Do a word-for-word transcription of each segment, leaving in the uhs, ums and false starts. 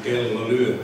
Kello lyö.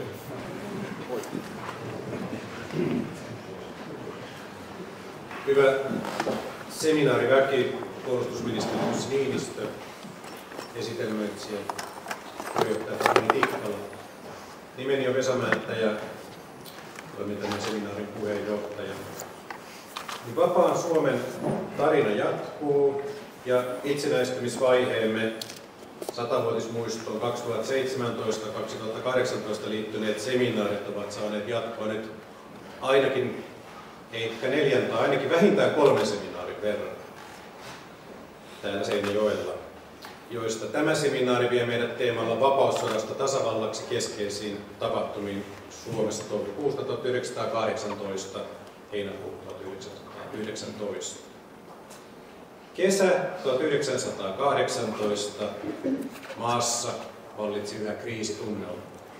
Hyvä seminaariväki, puolustusministeri Jussi Niinistö, esitelmöitsijä, puheenjohtaja Tapani Tikkala. Nimeni on Vesa Määttä ja olen tämän seminaarin puheenjohtaja. Niin vapaan Suomen tarina jatkuu ja itsenäistymisvaiheemme satavuotismuistoon kaksituhattaseitsemäntoista kaksituhattakahdeksantoista liittyneet seminaarit ovat saaneet jatkoa nyt ainakin, eikä neljän tai ainakin vähintään kolmen seminaarin verran täällä Seinäjoella, joista tämä seminaari vie meidät teemalla vapaussodasta tasavallaksi keskeisiin tapahtumiin Suomessa toukokuusta tuhatyhdeksänsataakahdeksantoista heinäkuuta tuhatyhdeksänsataayhdeksäntoista. Kesä tuhatyhdeksänsataakahdeksantoista maassa vallitsi yhä kriisitunnelma.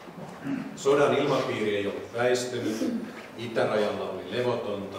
Sodan ilmapiiri ei ollut väistynyt, itärajalla oli levotonta.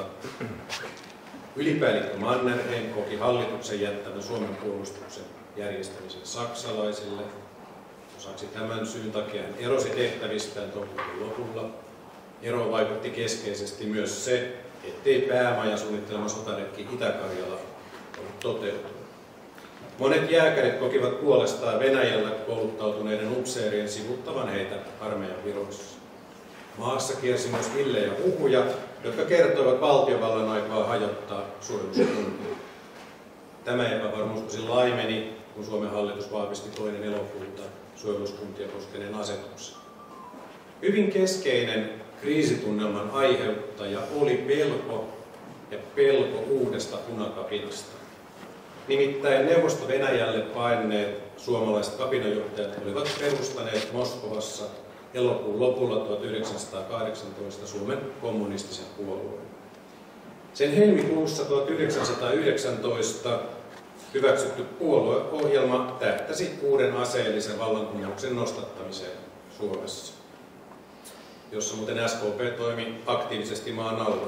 Ylipäällikkö Mannerheim koki hallituksen jättävän Suomen puolustuksen järjestämisen saksalaisille. Osaksi tämän syyn takia hän erosi tehtävistään toukokuun lopulla. Eroon vaikutti keskeisesti myös se, ettei päämajan suunnittelema sotaretki Itä-Karjala ollut toteutunut. Monet jääkärit kokivat puolestaan Venäjällä kouluttautuneiden upseerien sivuttavan heitä armeijan viroissa. Maassa kiersi myös villejä huhuja, jotka kertoivat valtiovallan aikaa hajottaa suojeluskuntia. Tämä epävarmuus tosin laimeni, kun Suomen hallitus vahvisti toinen elokuuta suojeluskuntia koskeneen asetuksen. Hyvin keskeinen kriisitunnelman aiheuttaja oli pelko ja pelko uudesta punakapinasta. Nimittäin Neuvosto-Venäjälle paineet suomalaiset kapinajohtajat olivat perustaneet Moskovassa elokuun lopulla tuhatyhdeksänsataakahdeksantoista Suomen kommunistisen puolueen. Sen helmikuussa tuhatyhdeksänsataayhdeksäntoista hyväksytty puolueohjelma tähtäsi uuden aseellisen vallankumouksen nostattamiseen Suomessa, jossa muuten S K P toimi aktiivisesti maan alla.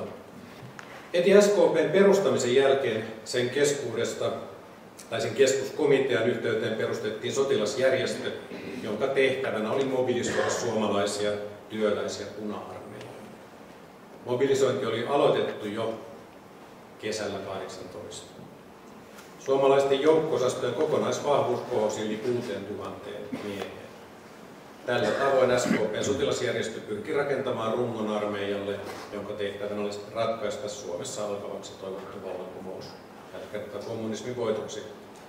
Heti S K P:n perustamisen jälkeen sen keskuudesta tai sen keskuskomitean yhteyteen perustettiin sotilasjärjestö, jonka tehtävänä oli mobilisoida suomalaisia työläisiä puna-armeijaan. Mobilisointi oli aloitettu jo kesällä kahdeksantoista. Suomalaisten joukko-osastojen kokonaisvahvuus kohosi yli kuuteentuhanteen mieheen. Tällä tavoin S K P:n sotilasjärjestö pyrki rakentamaan rungon armeijalle, jonka tehtävänä olisi ratkaista Suomessa alkavaksi toivottu vallankumous, tällä kertaa kommunismin voitoksi.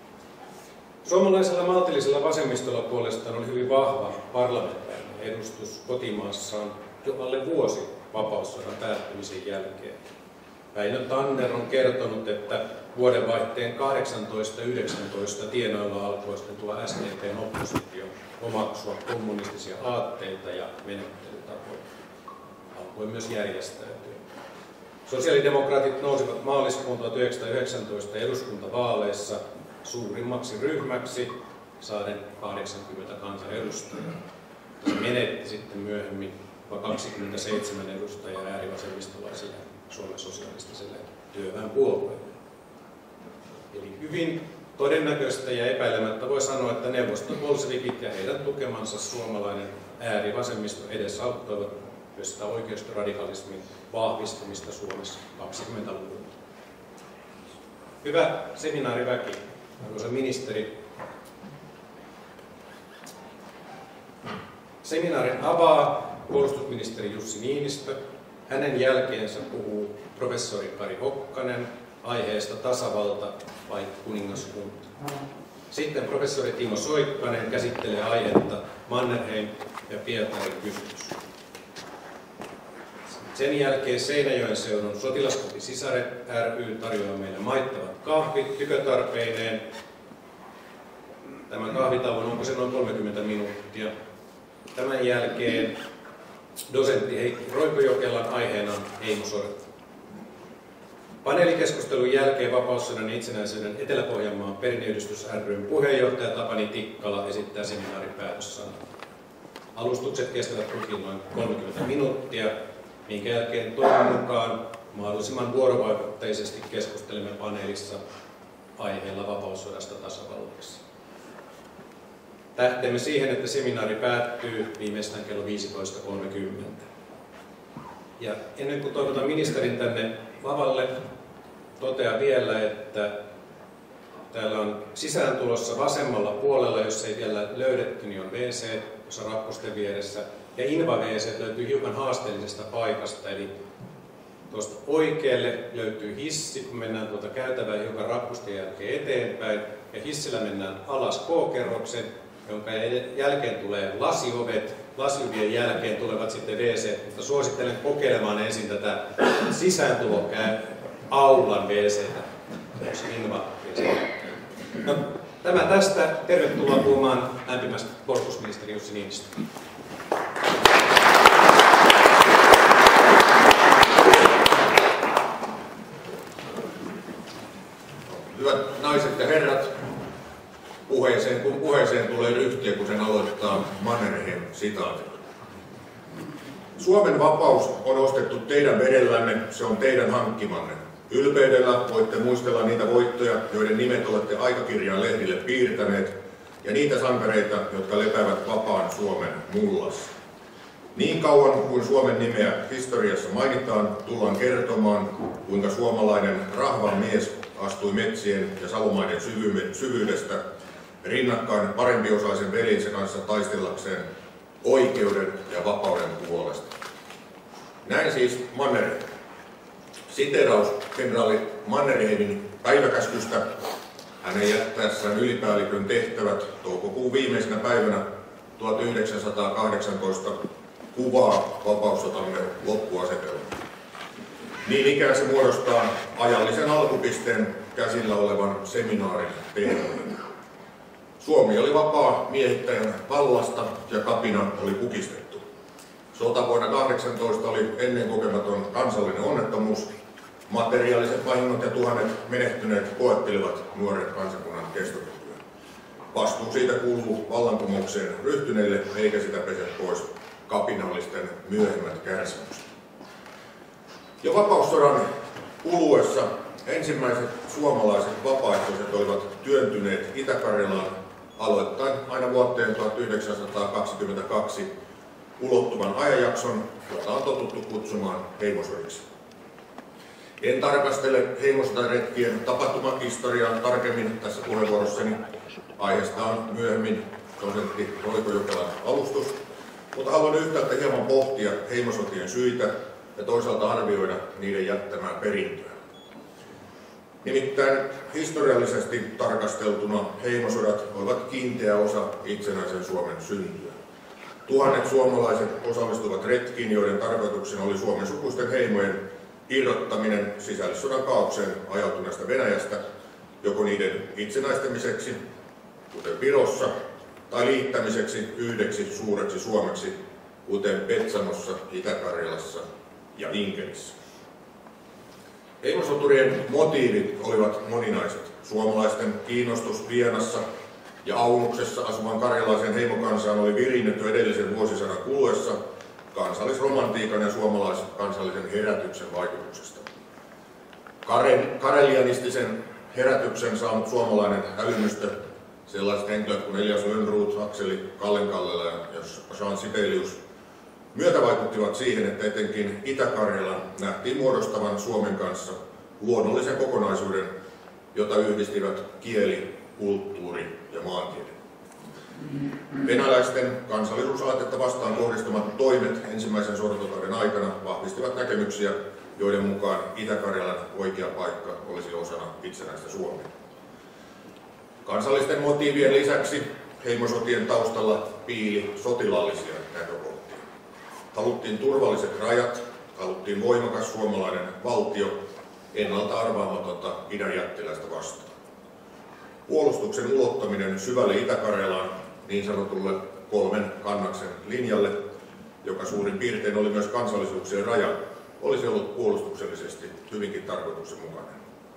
Suomalaisella maltillisella vasemmistolla puolestaan oli hyvin vahva parlamentaarinen edustus kotimaassaan jo alle vuosi vapaussodan päättymisen jälkeen. Väinö Tanner on kertonut, että vuodenvaihteen kahdeksantoista yhdeksäntoista tienoilla alkoi sitten tuo S D P:n oppositio omaksua kommunistisia aatteita ja menettelytapoja. Alkoi myös järjestäytyä. Sosiaalidemokraatit nousivat maaliskuun tuhatyhdeksänsataayhdeksäntoista eduskuntavaaleissa suurimmaksi ryhmäksi saaden kahdeksankymmentä kansanedustajaa. Se menetti sitten myöhemmin vain kaksikymmentäseitsemän edustajaa äärivasemmistolaisille Suomen sosialistiselle työväenpuolueelle. Eli hyvin todennäköistä ja epäilemättä voi sanoa, että neuvostobolshevikit ja heidän tukemansa suomalainen äärivasemmisto edesauttoivat myös sitä oikeistoradikalismin vahvistumista Suomessa kaksikymmentäluvulla. Hyvä seminaariväki, arvoisa ministeri. Seminaarin avaa puolustusministeri Jussi Niinistö. Hänen jälkeensä puhuu professori Kari Hokkanen aiheesta tasavalta vai kuningaskunta. Sitten professori Timo Soikkanen käsittelee aihetta Mannerheim ja Pietarin kysymys. Sen jälkeen Seinäjoen seudun sotilaskoti Sisaret ry tarjoaa meille maittavat kahvit tykötarpeineen. Tämän kahvitauon onko se noin kolmekymmentä minuuttia. Tämän jälkeen dosentti Heikki Roikojokelan aiheena on heimosorto. Paneelikeskustelun jälkeen Vapaussodan itsenäisyyden Etelä-Pohjanmaan perinneyhdistys ry:n puheenjohtaja Tapani Tikkala esittää seminaarin päätössanaa. Alustukset kestävät kukin noin kolmekymmentä minuuttia, minkä jälkeen toivon mukaan mahdollisimman vuorovaikutteisesti keskustelemme paneelissa aiheella vapaussodasta tasavallassa. Tähtäämme siihen, että seminaari päättyy viimeistään kello viisitoista kolmekymmentä. Ja ennen kuin toivotan ministerin tänne lavalle, totean vielä, että täällä on sisääntulossa vasemmalla puolella, jos ei vielä löydetty, niin on W C tuossa rappusten vieressä. Ja Inva-W C löytyy hiukan haasteellisesta paikasta, eli tuosta oikealle löytyy hissi, kun mennään tuota käytävää hiukan rappusten jälkeen eteenpäin. Ja hissillä mennään alas K-kerroksen, jonka jälkeen tulee lasiovet. Lasiovien jälkeen tulevat sitten W C, mutta suosittelen kokeilemaan ensin tätä sisääntulo-aulan W C:tä. No, tämä tästä. Tervetuloa puhumaan lämpimästi puolustusministeri Jussi Niinistö. Hyvät naiset ja herrat, puheeseen kun puheeseen tulee ryhtiä, kun sen aloittaa Mannerheim-sitaatilla. Suomen vapaus on ostettu teidän verellänne, se on teidän hankkimanne. Ylpeydellä voitte muistella niitä voittoja, joiden nimet olette aikakirjan lehdille piirtäneet, ja niitä sankareita, jotka lepäävät vapaan Suomen mullassa. Niin kauan kuin Suomen nimeä historiassa mainitaan, tullaan kertomaan, kuinka suomalainen rahvan mies astui metsien ja salomaiden syvyydestä rinnakkain parempiosaisen velinsä kanssa taistellakseen oikeuden ja vapauden puolesta. Näin siis Mannerheim. Siteeraus kenraali Mannerheimin päiväkäskystä hänen jättäessään ylipäällikön tehtävät toukokuun viimeisenä päivänä tuhatyhdeksänsataakahdeksantoista kuvaa vapaussotamme loppuasetelmaa. Niin ikään se muodostaa ajallisen alkupisteen käsillä olevan seminaarin teemoille. Suomi oli vapaa miehittäjän vallasta ja kapina oli kukistettu. Sota vuonna tuhatyhdeksänsataakahdeksantoista oli ennen kokematon kansallinen onnettomuus. Materiaaliset vahingot ja tuhannet menehtyneet koettelivat nuoren kansakunnan kestokykyä. Vastuu siitä kuuluu vallankumoukseen ryhtyneille, eikä sitä pese pois kapinallisten myöhemmät kärsimykset. Jo vapaussodan kuluessa ensimmäiset suomalaiset vapaaehtoiset olivat työntyneet Itä-Karjalaan aloittaen aina vuoteen tuhatyhdeksänsataakaksikymmentäkaksi ulottuvan ajanjakson, jota on totuttu kutsumaan heimosodiksi. En tarkastele heimosotaretkien tapahtumahistoriaa tarkemmin tässä puheenvuorossani. Aiheesta on myöhemmin dosentti Roiko Jokelan alustus, mutta haluan yhtäältä hieman pohtia heimosotien syitä ja toisaalta arvioida niiden jättämää perintöä. Nimittäin historiallisesti tarkasteltuna heimosodat olivat kiinteä osa itsenäisen Suomen syntyä. Tuhannet suomalaiset osallistuvat retkiin, joiden tarkoituksena oli Suomen sukuisten heimojen irrottaminen sisällissodan kaaukseen ajautuneesta Venäjästä, joko niiden itsenäistämiseksi, kuten Virossa, tai liittämiseksi yhdeksi suureksi Suomeksi, kuten Petsanossa, Itä-Karjalassa ja Inkerissä. Heimosoturien motiivit olivat moninaiset. Suomalaisten kiinnostus Vienassa ja Aunuksessa asuvan karjalaisen heimokansaan oli virinnyt jo edellisen vuosisadan kuluessa kansallisromantiikan ja suomalaiskansallisen herätyksen vaikutuksesta. Karelianistisen herätyksen saanut suomalainen älymystö, sellaiset henkilöt kuin Elias Lönnroth, Akseli Kallenkallela ja Jean Sibelius, myötävaikuttivat siihen, että etenkin Itä-Karjalan nähtiin muodostavan Suomen kanssa luonnollisen kokonaisuuden, jota yhdistivät kieli, kulttuuri ja maantiede. Venäläisten kansallisuusaatetta vastaan kohdistumat toimet ensimmäisen sortokauden aikana vahvistivat näkemyksiä, joiden mukaan Itä-Karjalan oikea paikka olisi osana itsenäistä Suomea. Kansallisten motiivien lisäksi heimosotien taustalla piili sotilaallisia näkökohtia. Haluttiin turvalliset rajat, haluttiin voimakas suomalainen valtio, ennalta arvaamatonta idän jättiläistä vastaan. Puolustuksen ulottaminen syvälle Itä-Karjalaan niin sanotulle kolmen kannaksen linjalle, joka suurin piirtein oli myös kansallisuuksien raja, olisi ollut puolustuksellisesti hyvinkin tarkoituksenmukainen.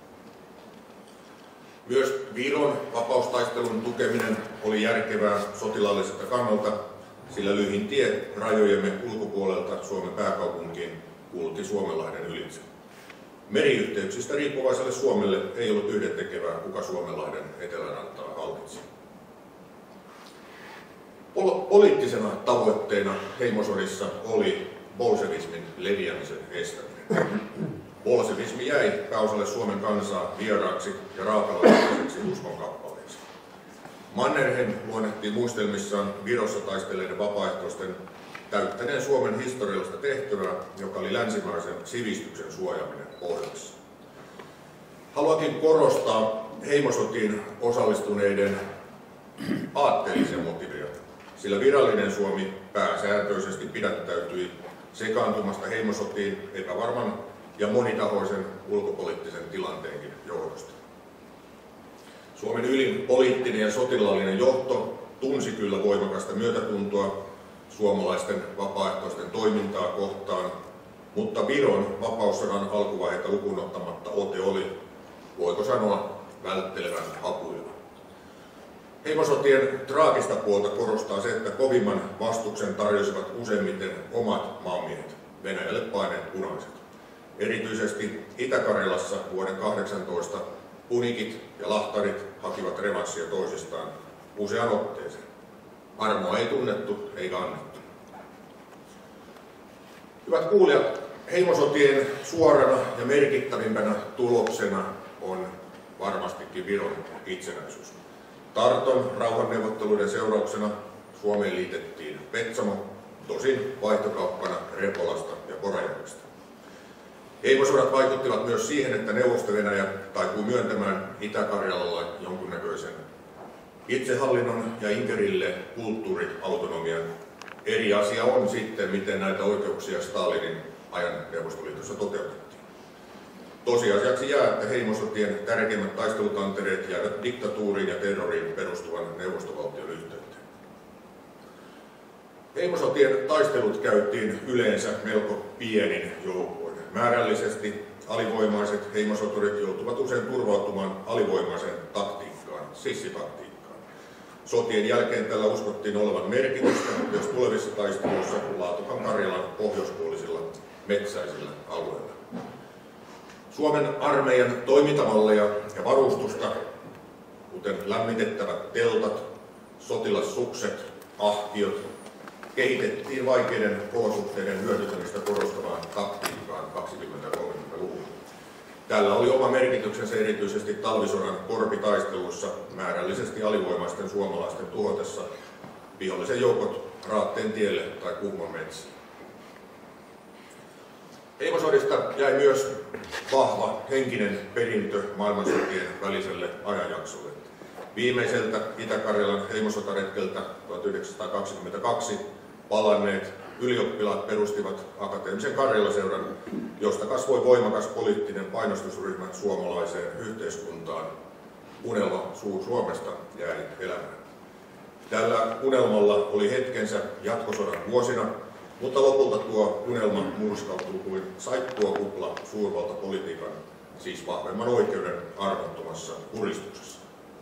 Myös Viron vapaustaistelun tukeminen oli järkevää sotilaalliselta kannalta, sillä lyhin tie rajojemme ulkopuolelta Suomen pääkaupunkiin kulki Suomenlahden ylitse. Meriyhteyksistä riippuvaiselle Suomelle ei ollut yhdentekevää, kuka Suomenlahden etelärantaa hallitsi. Poliittisena tavoitteena heimosodissa oli bolsevismin leviämisen estäminen. Bolsevismi jäi pääosalle Suomen kansaa vieraaksi ja raakalaiseksi uskonkappaleeksi. Mannerheim luonnehtii muistelmissaan Virossa taistelleiden vapaaehtoisten täyttäneen Suomen historiallista tehtävää, joka oli länsimaisen sivistyksen suojaaminen pohjoisessa. Haluankin korostaa heimosotiin osallistuneiden aatteellisia motiiveja, sillä virallinen Suomi pääsääntöisesti pidättäytyi sekaantumasta heimosotiin epävarman ja monitahoisen ulkopoliittisen tilanteenkin johdosta. Suomen ylin poliittinen ja sotilaallinen johto tunsi kyllä voimakasta myötätuntoa suomalaisten vapaaehtoisten toimintaa kohtaan, mutta Viron vapaussodan alkuvaiheita lukuun ottamatta ote oli, voiko sanoa, välttelevän hapuilla. Heimosotien traagista puolta korostaa se, että kovimman vastuksen tarjosivat useimmiten omat maanmiehet, Venäjälle paineet punaiset. Erityisesti Itä-Karjalassa vuoden kahdeksantoista punikit ja lahtarit hakivat revanssia toisistaan usean otteeseen. Armoa ei tunnettu eikä annettu. Hyvät kuulijat, heimosotien suorana ja merkittävimpänä tuloksena on varmastikin Viron itsenäisyys. Tarton rauhanneuvotteluiden seurauksena Suomeen liitettiin Petsamo, tosin vaihtokauppana Repolasta ja Porajärvestä. Heimosodat vaikuttivat myös siihen, että Neuvosto-Venäjä taipui myöntämään Itä-Karjalalle jonkunnäköisen itsehallinnon ja Inkerille kulttuuriautonomian. Eri asia on sitten, miten näitä oikeuksia Stalinin ajan Neuvostoliitossa toteutettiin. Tosiasiaksi jää, että heimosotien tärkeimmät taistelutantereet jäävät diktatuuriin ja terroriin perustuvan neuvostovaltion yhteyteen. Heimosotien taistelut käytiin yleensä melko pienin joukoin. Määrällisesti alivoimaiset heimosoturit joutuvat usein turvautumaan alivoimaiseen taktiikkaan, sissitaktiikkaan. Sotien jälkeen tällä uskottiin olevan merkitystä myös tulevissa taisteluissa Laatokan Karjalan pohjoispuolisilla metsäisillä alueilla. Suomen armeijan toimintamalleja ja varustusta, kuten lämmitettävät teltat, sotilassukset, ahkiot, kehitettiin vaikeiden olosuhteiden hyödyntämistä korostavaan taktiikkaan kaksikymmentä-kolmekymmentäluvulla. Tällä oli oma merkityksensä erityisesti talvisodan korpitaisteluissa määrällisesti alivoimaisten suomalaisten tuhotessa vihollisen joukot Raatteen tielle tai Kuhmon metsiin. Heimosodista jäi myös vahva henkinen perintö maailmansotien väliselle ajanjaksolle. Viimeiseltä Itä-Karjalan heimosotaretkeltä tuhatyhdeksänsataakaksikymmentäkaksi palanneet ylioppilaat perustivat Akateemisen Karjalaseuran, josta kasvoi voimakas poliittinen painostusryhmä suomalaiseen yhteiskuntaan. Unelma Suur-Suomesta jäi elämään. Tällä unelmalla oli hetkensä jatkosodan vuosina, mutta lopulta tuo unelma murskautui kuin saippua kupla suurvaltapolitiikan, siis vahvemman oikeuden arvottomassa puristuksessa.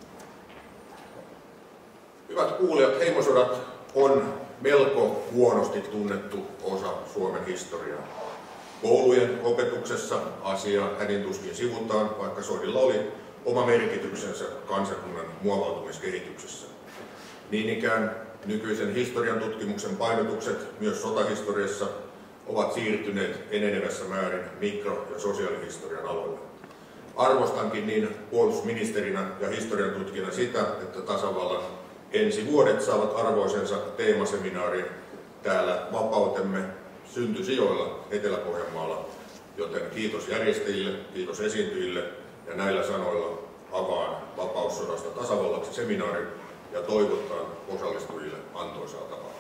Hyvät kuulijat, heimosodat on melko huonosti tunnettu osa Suomen historiaa. Koulujen opetuksessa asiaa hädintuskin sivutaan, vaikka sodilla oli oma merkityksensä kansakunnan muovautumiskehityksessä. Niin ikään nykyisen historian tutkimuksen painotukset myös sotahistoriassa ovat siirtyneet enenevässä määrin mikro- ja sosiaalihistorian alueelle. Arvostankin niin puolustusministerinä ja historian tutkijana sitä, että tasavallan ensi vuodet saavat arvoisensa teemaseminaarin täällä Vapautemme syntysijoilla Etelä-Pohjanmaalla, joten kiitos järjestäjille, kiitos esiintyjille ja näillä sanoilla avaan Vapaussodasta tasavallaksi seminaarin ja toivotan osallistujille antoisaa tapaa.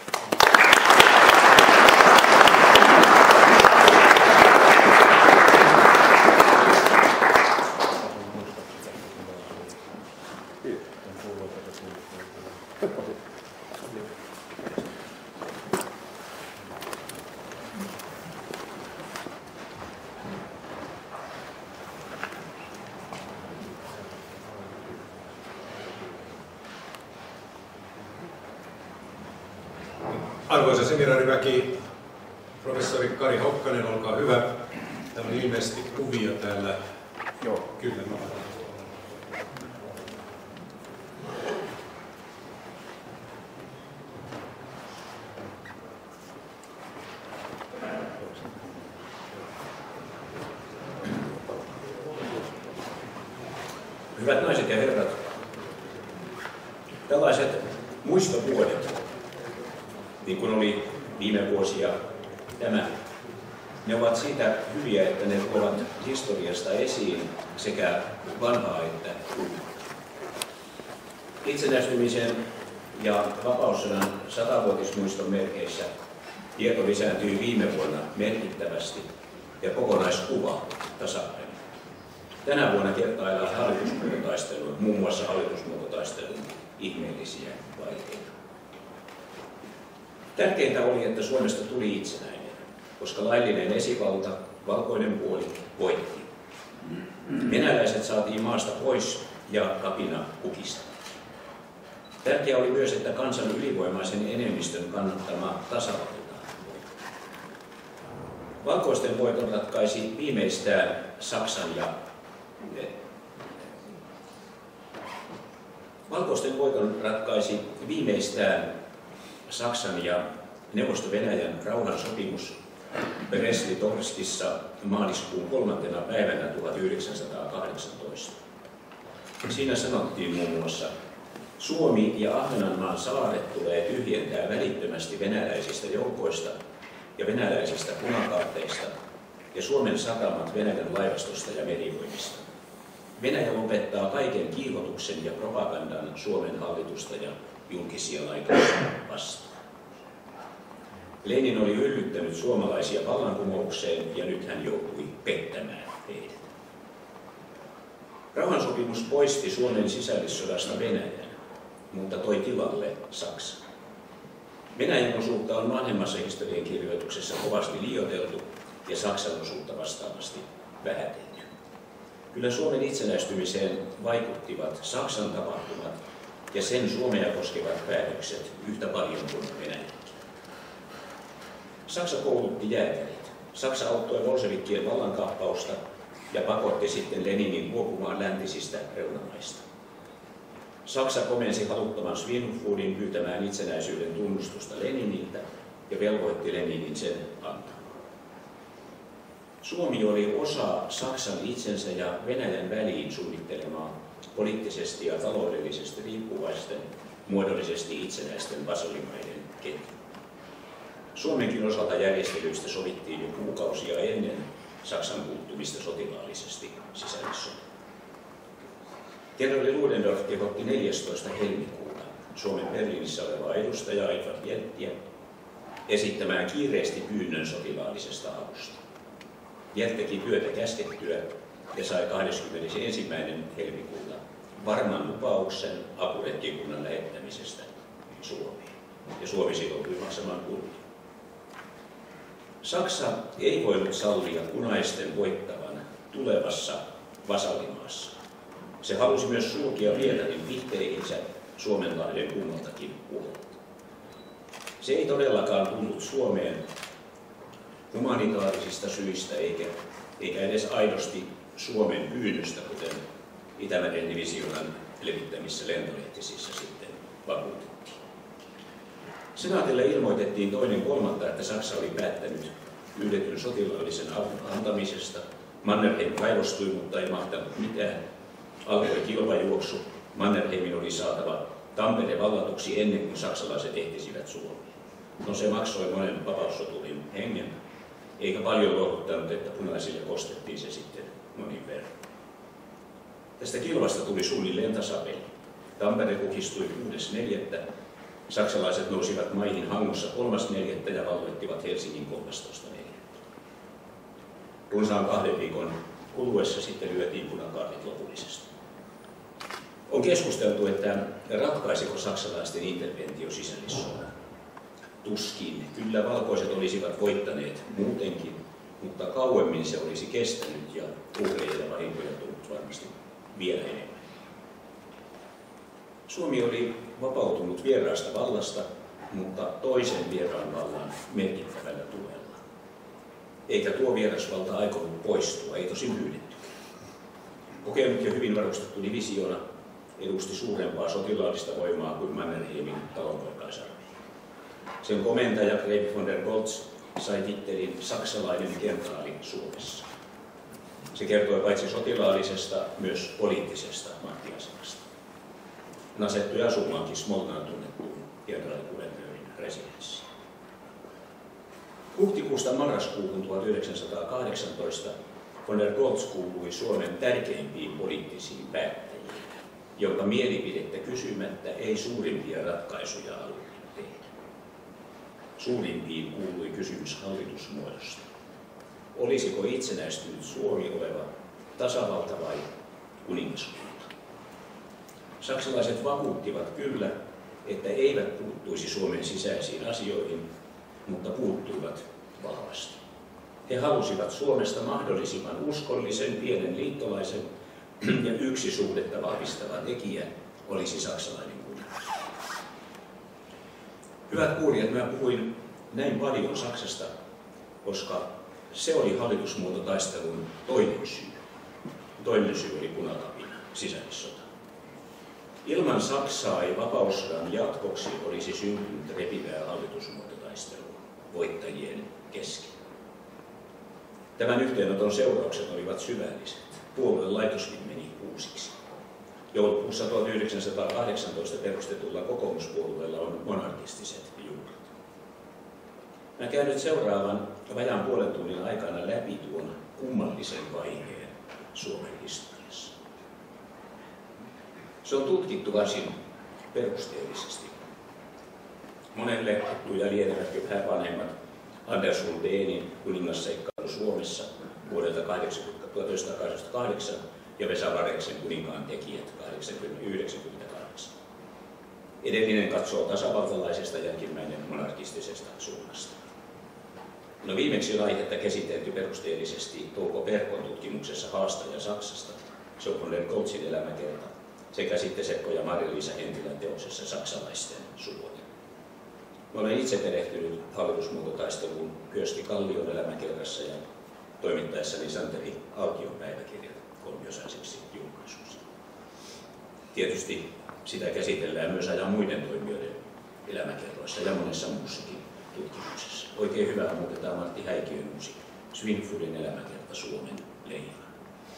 Arvoisa seminaariväki, professori Kari Hokkanen, olkaa hyvä. Täällä on ilmeisesti kuvia täällä. Joo, kyllä. Hyvät naiset ja herrat, tällaiset muistovuodet, niin kuin oli viime vuosia tämä, ne ovat siitä hyviä, että ne tuovat historiasta esiin sekä vanhaa että uutta. Itsenäistymisen ja vapaussodan satavuotismuiston merkeissä tieto lisääntyi viime vuonna merkittävästi ja kokonaiskuva tasapaino. Tänä vuonna kertaillaan hallitusmuototaistelun, muun muassa hallitusmuototaistelun ihmeellisiä vaiheita. Tärkeintä oli, että Suomesta tuli itsenäinen, koska laillinen esivalta, valkoinen puoli, voitti. Venäläiset saatiin maasta pois ja kapina kukista. Tärkeää oli myös, että kansan ylivoimaisen enemmistön kannattama tasavalta. Valkoisten voiton ratkaisi viimeistään Saksan ja Valkoisten voiton ratkaisi viimeistään Saksan ja Neuvosto-Venäjän rauhansopimus Brest-Litovskissa maaliskuun kolmantena päivänä tuhatyhdeksänsataakahdeksantoista. Siinä sanottiin muun muassa: Suomi ja Ahvenanmaan saaret tulee tyhjentää välittömästi venäläisistä joukoista ja venäläisistä punakaarteista ja Suomen satamat Venäjän laivastosta ja merivoimista. Venäjä lopettaa kaiken kiihotuksen ja propagandan Suomen hallitusta ja julkisia laitoksia vastaan. Lenin oli yllyttänyt suomalaisia vallankumoukseen ja nyt hän joutui pettämään heidät. Rauhansopimus poisti Suomen sisällissodasta Venäjän, mutta toi tilalle Saksan. Venäjän osuutta on vanhemmassa historiankirjoituksessa kovasti liioiteltu ja Saksan osuutta vastaavasti vähätelty. Kyllä Suomen itsenäistymiseen vaikuttivat Saksan tapahtumat ja sen Suomea koskevat päätökset yhtä paljon kuin Venäjäkin. Saksa koulutti jääkärit. Saksa auttoi bolshevikkien vallankaappausta ja pakotti sitten Leninin luopumaan läntisistä reunamaista. Saksa komensi haluttoman Svinhufvudin pyytämään itsenäisyyden tunnustusta Leniniltä ja velvoitti Leninin sen antamaan. Suomi oli osa Saksan itsensä ja Venäjän väliin suunnittelemaa poliittisesti ja taloudellisesti riippuvaisten, muodollisesti itsenäisten vasallimaiden ketju. Suomenkin osalta järjestelyistä sovittiin jo kuukausia ennen Saksan puuttumista sotilaallisesti sisällissotaan. Kenraali Ludendorff kehotti neljästoista helmikuuta Suomen Berliinissä olevaa edustajaa Edvard Jelttiä esittämään kiireesti pyynnön sotilaallisesta avusta. Jelt teki työtä käskettyä ja sai kahdeskymmenesensimmäinen helmikuuta varman lupauksen apuretkikunnan lähettämisestä Suomeen. Ja Suomi sitoutui maksamaan kulut. Saksa ei voinut sallia punaisten voittavan tulevassa vasallimaassa. Se halusi myös sulkia Pietarin pihteihinsä Suomenlahden kummaltakin puolelta. Se ei todellakaan tullut Suomeen humanitaarisista syistä eikä, eikä edes aidosti Suomen pyynnöstä, kuten Itämeren divisioonan levittämissä lentolehtisissä sitten vakuutettiin. Senaatille ilmoitettiin toinen kolmatta, että Saksa oli päättänyt pyydetyn sotilaallisen avun antamisesta. Mannerheim kaivostui, mutta ei mahtanut mitään. Alkoi kilpajuoksu. Mannerheimin oli saatava Tampere vallatuksi ennen kuin saksalaiset ehtisivät Suomeen. No se maksoi monen vapaussoturin hengen, eikä paljon luovuttanut, että punaisille kostettiin se sitten monin verran. Tästä kilvasta tuli suunnilleen tasapeli. Tampere kukistui kuudes neljättä Saksalaiset nousivat maihin Hangossa kolmas neljättä ja valloittivat Helsingin kolmastoista neljättä Runsaan kahden viikon kuluessa sitten lyötiin punakaartit lopullisesti. On keskusteltu, että ratkaisiko saksalaisten interventio sisällissodan. Tuskin. Kyllä valkoiset olisivat voittaneet muutenkin, mutta kauemmin se olisi kestänyt ja uhreja ja vahinkoja tullut varmasti vielä enemmän. Suomi oli vapautunut vieraasta vallasta, mutta toisen vieraan vallan merkittävällä tuella. Eikä tuo vierasvalta aikonut poistua, ei tosin pyydetty. Kokenut ja hyvin varustettu divisioona edusti suurempaa sotilaallista voimaa kuin Mannerheimin talonpoikaisarmeija. Sen komentaja Greif von der Goltz sai tittelin saksalainen kenraali Suomessa. Se kertoi paitsi sotilaallisesta, myös poliittisesta mahtiasemasta. Hän asettui asumaankin Smolnaan tunnettuun kenraalikuvernöörin residenssiin. Huhtikuusta marraskuuhun tuhatyhdeksänsataakahdeksantoista von der Goltz kuului Suomen tärkeimpiin poliittisiin päättäjiin, jonka mielipidettä kysymättä ei suurimpia ratkaisuja haluttu tehdä. Suurimpiin kuului kysymys hallitusmuodosta. Olisiko itsenäistynyt Suomi oleva tasavalta vai kuningaskunta? Saksalaiset vakuuttivat kyllä, että eivät puuttuisi Suomen sisäisiin asioihin, mutta puuttuivat vahvasti. He halusivat Suomesta mahdollisimman uskollisen pienen liittolaisen, ja yksi suhdetta vahvistava tekijä olisi saksalainen kuningas. Hyvät kuulijat, mä puhuin näin paljon Saksasta, koska se oli hallitusmuototaistelun toinen syy. Toinen syy oli punakapina, sisällissota. Ilman Saksaa ei vapaussodan jatkoksi olisi syntynyt repivää hallitusmuototaistelua voittajien kesken. Tämän yhteenoton seuraukset olivat syvälliset. Puolueen laitoskin meni uusiksi. Joulukuussa tuhatyhdeksänsataakahdeksantoista perustetulla kokoomuspuolueella on monarkistiset juuret. Mä käyn nyt seuraavan vajaan puolen tunnin aikana läpi tuon kummallisen vaiheen Suomen historiassa. Se on tutkittu varsin perusteellisesti. Monelle tuttu ja lienevätkö vähän vanhemmat Anders Lundénin kuningasseikkailu Suomessa vuodelta tuhatyhdeksänsataakahdeksankymmentäkahdeksan ja Vesa Vargeksen kuninkaan tekijät yhdeksänkymmentäkahdeksan. Edellinen katsoo tasavaltalaisesta, jälkimmäinen monarkistisesta suunnasta. No viimeksi on aihetta käsitelty perusteellisesti Touko Perkon tutkimuksessa Haastaja Saksasta, se on von der Goltzin elämäkerta, sekä sitten Seppo ja Mari-Liisa Hentilän teoksessa Saksalaisten suvut. Mä olen itse perehtynyt hallitusmuototaisteluun Kyösti Kallion elämäkerrassa ja toimittaessani Santeri Alkion päiväkirjan kolmiosaiseksi julkaisuksi. Tietysti sitä käsitellään myös ajan muiden toimijoiden elämäkerroissa ja monessa muussakin tutkimuksessa. Oikein hyvää muutetaan Martti Häikiön uusi Swinfordin elämäkerta Suomen leijona.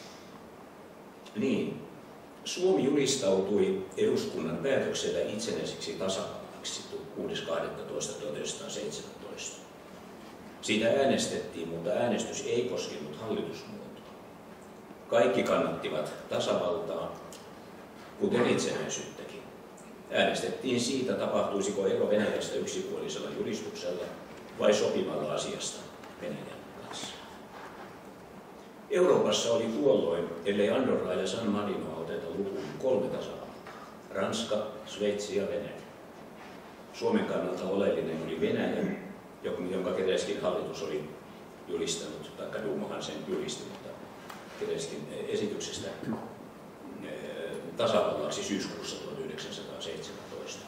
Niin, Suomi julistautui eduskunnan päätöksellä itsenäiseksi tasavallaksi kuudes kahdestoista tuhatyhdeksänsataaseitsemäntoista. Siitä äänestettiin, mutta äänestys ei koskenut hallitusmuotoa. Kaikki kannattivat tasavaltaa, kuten itsenäisyyttäkin. Äänestettiin siitä, tapahtuisiko ero Venäjästä yksipuolisella julistuksella vai sopimalla asiasta Venäjän kanssa. Euroopassa oli tuolloin, ellei Andorraa ja San Marinoa oteta lukuun, kolme tasavaltaa. Ranska, Sveitsi ja Venäjä. Suomen kannalta oleellinen oli Venäjä, jonka Kereskin hallitus oli julistanut, taikka Duumahan sen julisti, mutta Kereskin esityksestä tasavallaksi syyskuussa tuhatyhdeksänsataaseitsemäntoista.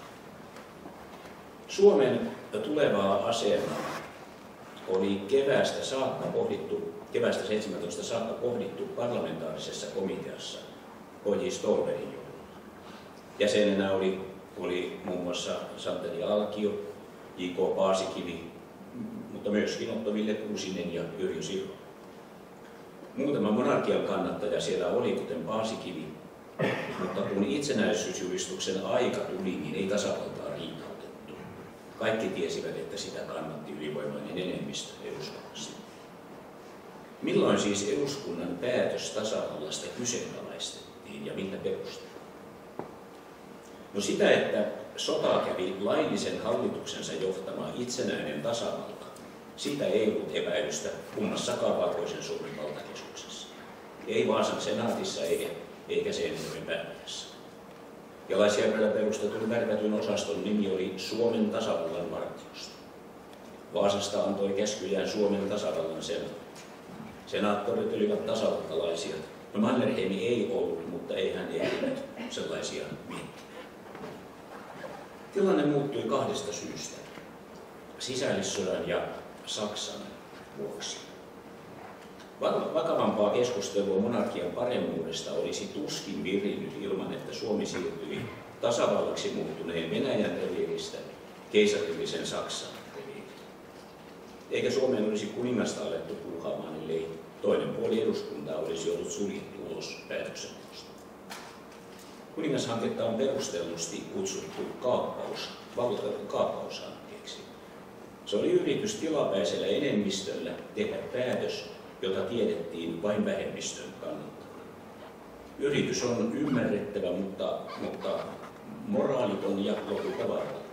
Suomen tulevaa asemaa oli keväästä saakka pohdittu, keväästä seitsemäntoista saakka pohdittu parlamentaarisessa komiteassa K J Ståhlbergin johdolla. Jäsenenä oli, oli muun muassa Santeri Alkio, J K Paasikivi, mutta myöskin Otto Ville Kuusinen ja Yrjö Siro. Muutama monarkian kannattaja siellä oli, kuten Paasikivi, mutta kun itsenäisyysjulistuksen aika tuli, niin ei tasavaltaa riitautettu. Kaikki tiesivät, että sitä kannatti ylivoimainen enemmistö eduskunnassa. Milloin siis eduskunnan päätös tasavallasta kyseenalaistettiin ja millä perusteella? No sitä, että sotaa kävi laillisen hallituksensa johtama itsenäinen tasavalta, siitä ei ollut epäilystä kummassakaan Valkoisen Suomen valtakeskuksessa. Ei Vaasan senaatissa eikä, eikä Seinäjoen päämäjässä. Ja Laisjärvellä perustetun värvätyn osaston nimi oli Suomen tasavallan vartiosto. Vaasasta antoi käskyjään Suomen tasavallan senaatti. Senaattorit olivat tasavaltalaisia. No Mannerheimi ei ollut, mutta ei hän ehtinyt sellaisia miettiä. Tilanne muuttui kahdesta syystä. Sisällissodan ja Saksan vuoksi. Vakavampaa keskustelua monarkian paremmuudesta olisi tuskin virinnyt ilman, että Suomi siirtyi tasavallaksi muuttuneen Venäjän reviiristä keisarillisen Saksan reviiriin. Eikä Suomeen olisi kuningasta alettu puuhaamaan, ellei toinen puoli eduskuntaa olisi ollut suljettu ulos päätöksenteosta. Kuningashanketta on perustellusti kutsuttu kaappaus, kaappaushankkeeksi. Se oli yritys tilapäisellä enemmistöllä tehdä päätös, jota tiedettiin vain vähemmistön kannalta. Yritys on ymmärrettävä, mutta, mutta moraaliton ja lopulta vaarallinen.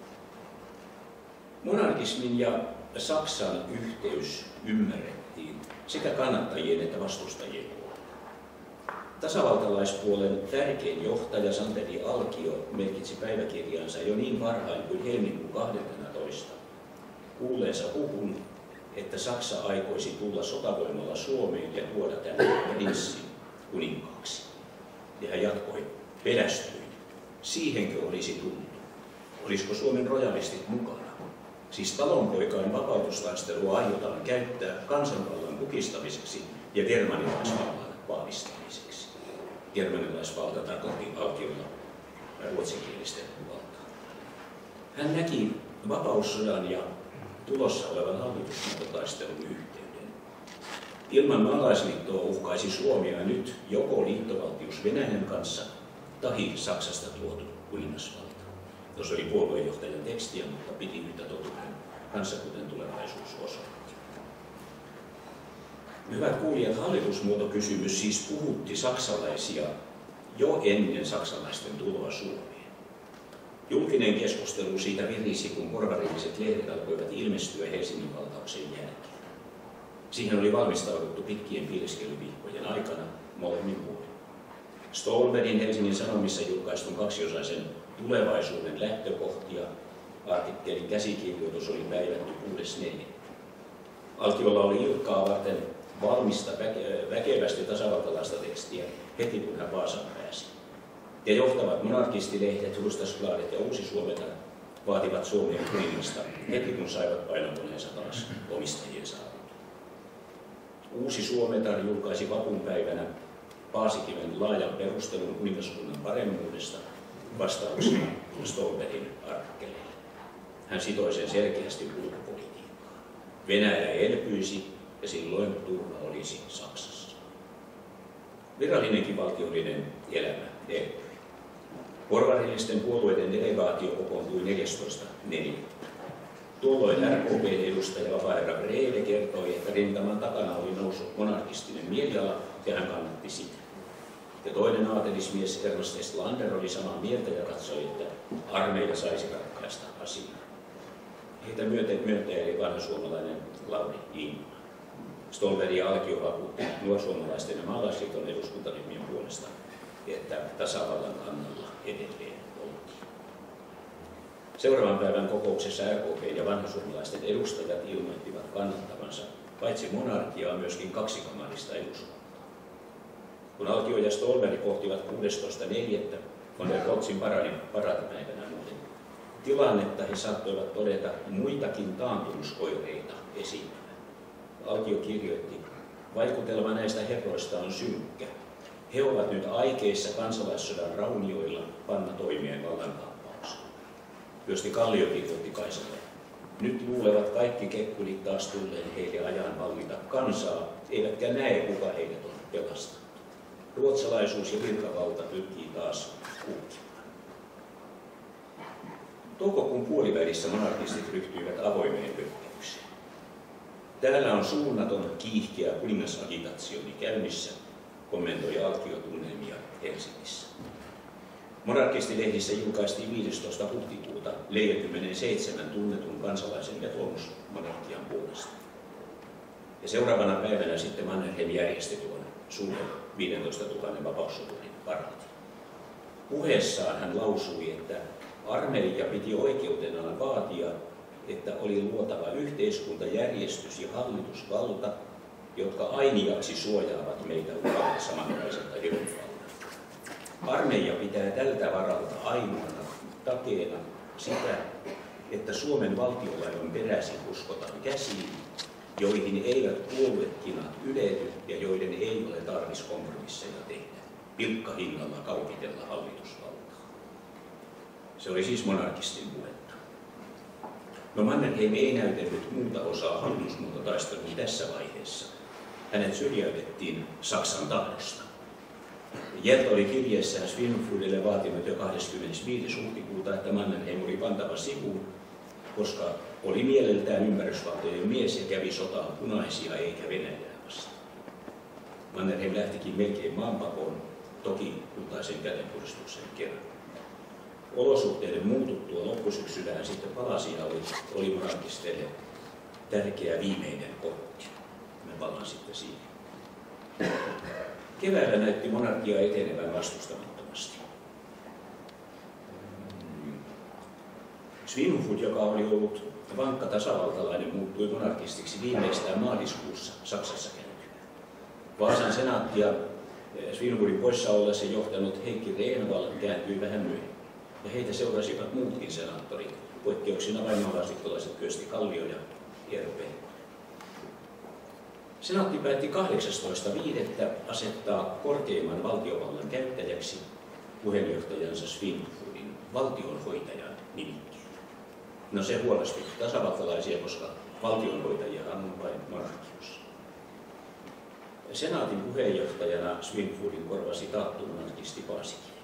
Monarkismin ja Saksan yhteys ymmärrettiin sekä kannattajien että vastustajien puolella. Tasavaltalaispuolen tärkein johtaja Santeri Alkio merkitsi päiväkirjaansa jo niin varhain kuin helmikuun kahdennentoista kuulleensa huhun, että Saksa aikoisi tulla sotavoimalla Suomeen ja tuoda tänne prinssin kuninkaaksi. Ja hän jatkoi, pelästyin. Siihenkö olisi tullut? Olisiko Suomen rojalistit mukana? Siis talonpoikain vapautustaistelua aiotaan käyttää kansanvallan kukistamiseksi ja germanilaisvallan vahvistamiseksi. Germanilaisvalta tarkoitti Alkiolla ruotsinkielisten valtaa. Hän näki vapaussodan ja tulossa olevan hallitusmuototaistelun yhteyden. Ilman maalaisliittoa uhkaisi Suomea nyt joko liittovaltius Venäjän kanssa tai Saksasta tuotu kuningasvalta. Tuossa oli puoluejohtajan tekstiä, mutta piti yhtä totuuden kanssa, kuten tulevaisuus osoitti. Hyvät kuulijat, hallitusmuotokysymys siis puhutti saksalaisia jo ennen saksalaisten tuloa Suomeen. Julkinen keskustelu siitä virisi, kun porvarilliset lehdet alkoivat ilmestyä Helsingin valtauksen jälkeen. Siihen oli valmistauduttu pitkien piileskelyviikkojen aikana molemmin puolin. Stolbergin Helsingin Sanomissa julkaistun kaksiosaisen tulevaisuuden lähtökohtia artikkelin käsikirjoitus oli päivätty kuudes neljättä Alkiolla oli Ilkkaa varten valmista väke- väkevästi tasavaltalaista tekstiä heti kun hän Vaasaan pääsi. Ja johtavat monarkistilehdet, Hufvudstadsbladet ja Uusi Suometar vaativat Suomeen kuningasta heti kun saivat painokoneensa taas omistajiensa avulla. Uusi Suometar julkaisi vapunpäivänä Paasikiven laajan perustelun kuningaskunnan paremmuudesta vastauksena Stolbergin artikkeleille. Hän sitoi sen selkeästi ulkopolitiikkaan. Venäjä elpyisi ja silloin turva olisi Saksassa. Virallinenkin valtiollinen elämä elpyi. Porvarillisten puolueiden delegaatio kokoontui neljästoista neljättä Tuolloin R K P:n edustaja vapaaherra Brede kertoi, että rintaman takana oli noussut monarkistinen mieliala ja hän kannatti sitä. Ja toinen aatelismies Ernst Estlander oli samaa mieltä ja katsoi, että armeija saisi ratkaista asiaa. Heitä myöten myöntäjä vanha suomalainen Lauri Ingman. Stolberg ja Alkio vakuutti nuorsuomalaisten ja maalaisliiton eduskuntaryhmien puolesta, että tasavallan kannalla edelleen oltiin. Seuraavan päivän kokouksessa R K P ja vanhasuomalaisten edustajat ilmoittivat kannattavansa paitsi monarkiaa myöskin kaksikamarista eduskuntaa. Kun Alkio ja Stolberg pohtivat kuudestoista neljättä von der Goltzin paraatipäivänä muuten tilannetta, he saattoivat todeta muitakin taantumusoireita esiintyvän. Alkio kirjoitti, vaikutelma näistä herroista on synkkä. He ovat nyt aikeissa kansalaissodan raunioilla panna toimeen vallankaappauksen. Kyösti Kallio kirjoitti Kaisalle, nyt luulevat kaikki kekkulit taas tulleen heille ajan vallita kansaa, eivätkä näe kuka heidät on pelastanut. Ruotsalaisuus ja virkavalta pyrkii taas kuukkimaan. Toukokuun puolivälissä monarkistit ryhtyivät avoimeen hyökkäykseen. Täällä on suunnaton kiihkeä kuningasagitaationi käynnissä, kommentoi Alkio tunnelmia Helsingissä. Monarkistilehdissä julkaistiin viidestoista huhtikuuta neljäkymmentäseitsemän tunnetun kansalaisen vetoomus monarkian puolesta. Ja seuraavana päivänä sitten Mannerheim järjesti tuon suuren viisitoistatuhatta vapaussoturin paraatin. Puheessaan hän lausui, että armeija piti oikeutenaan vaatia, että oli luotava yhteiskuntajärjestys ja hallitusvalta, jotka ainiaksi suojaavat meitä uhalta samanlaiselta hirmuvalta. Armeija pitää tältä varalta ainoana takeena sitä, että Suomen valtiollain on peräisin uskotaan käsiin, joihin eivät puoluekinat ylety ja joiden ei ole tarvis kompromisseja tehdä, pilkkahinnalla kaupitella hallitusvaltaa. Se oli siis monarkistin puhetta. No Mannerheim ei näytellyt muuta osaa hallitusmuototaistelun tässä vaiheessa, hänet syrjäytettiin Saksan tahdosta. Jelt oli kirjeessään Svinhufvudille vaatinut jo kahdeskymmenesviides huhtikuuta, että Mannerheim oli pantava sivuun, koska oli mieleltään ymmärrysvaltojen mies ja kävi sotaan punaisia eikä Venäjää vastaan. Mannerheim lähtikin melkein maanpakoon, toki kultaisen kädenpuristuksen kerran. Olosuhteiden muututtua loppusyksyllä hän sitten palasi ja oli, oli monarkisteille tärkeä viimeinen kortti. Mä palaan sitten siihen. Keväällä näytti monarkia etenevän vastustamattomasti. Svinhufvud, joka oli ollut vankka tasavaltalainen, muuttui monarkistiksi viimeistään maaliskuussa Saksassa käytyä. Vaasan senaattia Svinhufvudin poissa ollessa johtanut Heikki Reenvall kääntyi vähän myöhemmin. Ja heitä seurasivat muutkin senaattorit, poikkeuksina vain maalaisliittolaiset Kyösti Kallio ja Eero Pehkonen. Senaatti päätti kahdeksastoista viidettä asettaa korkeimman valtiovallan käyttäjäksi puheenjohtajansa Svinhufvudin valtionhoitajan nimikkeellä. No se huolestutti tasavaltalaisia, koska valtionhoitajiahan on vain monarkiossa. Senaatin puheenjohtajana Svinhufvudin korvasi taattu monarkisti Paasikivi.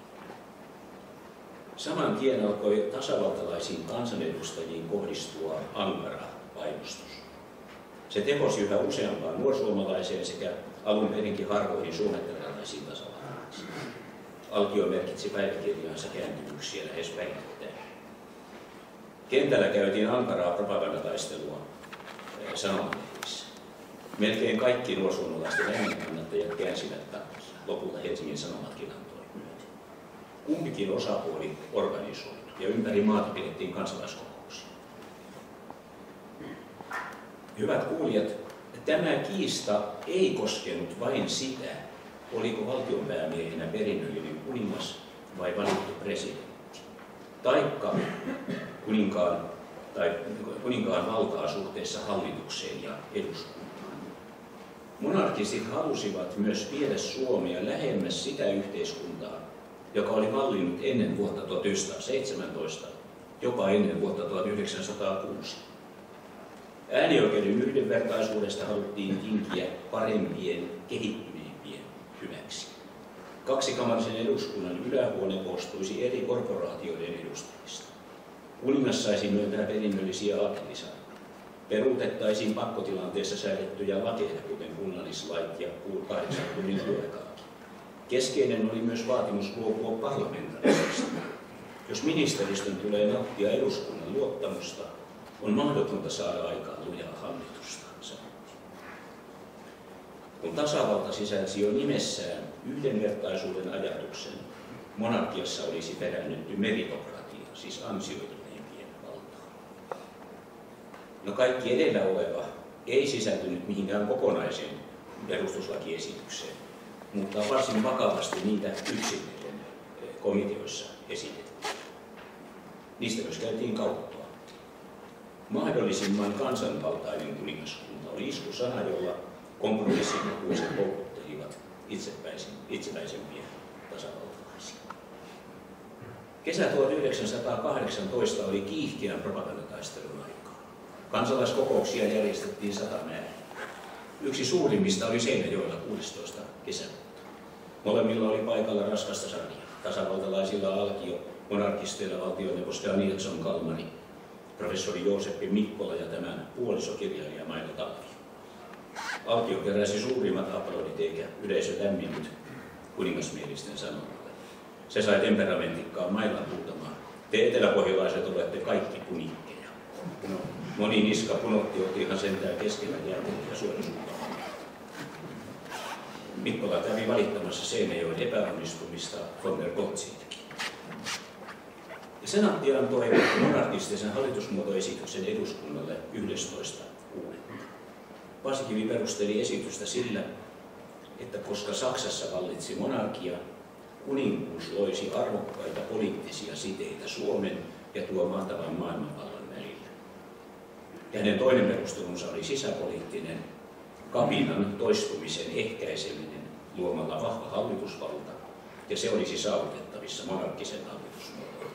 Saman tien alkoi tasavaltalaisiin kansanedustajiin kohdistua ankara painostus. Se tehosi yhä useampaan nuorsuomalaiseen sekä alun perinkin harvoihin suomettajalaisiin tasavaltalaisiin. Alkio merkitsi päiväkirjaansa kääntymyksiä lähes päivittäin. Kentällä käytiin ankaraa propagandataistelua sanomalehdissä. Melkein kaikki nuorsuomalaisten äänenkannattajat käänsivät takkia. Lopulta Helsingin Sanomatkin antoi myöten. Kumpikin osapuoli organisoitu ja ympäri maata pidettiin kansalaiskokouksia. Hyvät kuulijat, tämä kiista ei koskenut vain sitä, oliko valtionpäämiehenä perinnöllinen kuningas vai valittu presidentti, taikka kuninkaan, tai kuninkaan valtaa suhteessa hallitukseen ja eduskuntaan. Monarkistit halusivat myös viedä Suomea lähemmäs sitä yhteiskuntaa, joka oli vallinnut ennen vuotta tuhatyhdeksänsataaseitsemäntoista, jopa ennen vuotta tuhatyhdeksänsataakuusi. Äänioikeuden yhdenvertaisuudesta haluttiin tinkiä parempien, kehittyneempien hyväksi. Kaksikamarisen eduskunnan ylähuone koostuisi eri korporaatioiden edustajista. Kuningas saisi myöntää perinnöllisiä aktiivisaartoja. Peruutettaisiin pakkotilanteessa säädettyjä lakeja, kuten kunnallislait ja kahdeksan tunnin työaikaa. Keskeinen oli myös vaatimus luopua parlamentarismista. Jos ministeristön tulee nauttia eduskunnan luottamusta, on mahdotonta saada aikaan lujaa hallitusta, sanottiin. Kun tasavalta sisälsi jo nimessään yhdenvertaisuuden ajatuksen, monarkiassa olisi perännytty meritokratia, siis ansioituneimpien valtaa. No kaikki edellä oleva ei sisältynyt mihinkään kokonaiseen perustuslakiesitykseen, mutta varsin vakavasti niitä yksilöiden komiteoissa esitettiin. Niistä myös käytiin kauppaa. Mahdollisimman kansanvaltainen kuningaskunta oli iskusana, jolla kompromissihakuiset houkuttelivat itsepäisempiä tasavaltalaisia. Kesä tuhatyhdeksänsataakahdeksantoista oli kiihkeän propagandataistelun aikaa. Kansalaiskokouksia järjestettiin satamäärin. Yksi suurimmista oli Seinäjoella kuudestoista kesäkuuta. Molemmilla oli paikalla raskasta sarjaa. Tasavaltalaisilla Alkio, monarkisteilla valtioneuvosto Nilsson Kalmari, professori Jooseppi Mikkola ja tämän puolisokirjailija Mailo Talvi. Alkio keräsi suurimmat aplodit eikä yleisö lämminnyt kuningasmielisten sanomalle. Se sai temperamentikkaan Mailan huutamaan: te eteläpohjalaiset olette kaikki punikkeja. No, moni niska punotti otti ihan sentään keskellä jäätelöä ja suorisuutta. Mikkola kävi valittamassa Seinäjoen epäonnistumista von der Gottsiitakin. Senaatti antoi monarkistisen hallitusmuotoesityksen eduskunnalle yhdestoista kuudetta Paasikivi perusteli esitystä sillä, että koska Saksassa vallitsi monarkia, kuninkuus loisi arvokkaita poliittisia siteitä Suomen ja tuo mahtavan maailmanvallan välillä. Ja hänen toinen perustelunsa oli sisäpoliittinen, kapinan toistumisen ehkäiseminen luomalla vahva hallitusvalta, ja se olisi saavutettavissa monarkkisen hallitusmuotoon.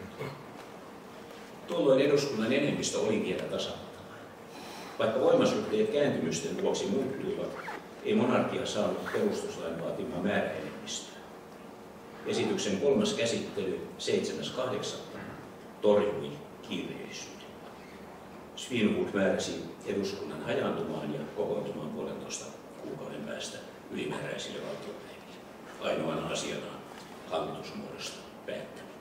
Tuolloin eduskunnan enemmistö oli vielä tasavaltalainen. Vaikka voimasuhteet kääntymysten vuoksi muuttuivat, ei monarkia saanut perustuslain vaatimaa määräenemmistöä. Esityksen kolmas käsittely seitsemäs kahdeksatta torjui kiireellisyyden. Svinhufvud määräsi eduskunnan hajaantumaan ja kokoontumaan puolentoista kuukauden päästä ylimääräisille valtiopäiville. Ainoana asiana hallitusmuodosta päättäminen.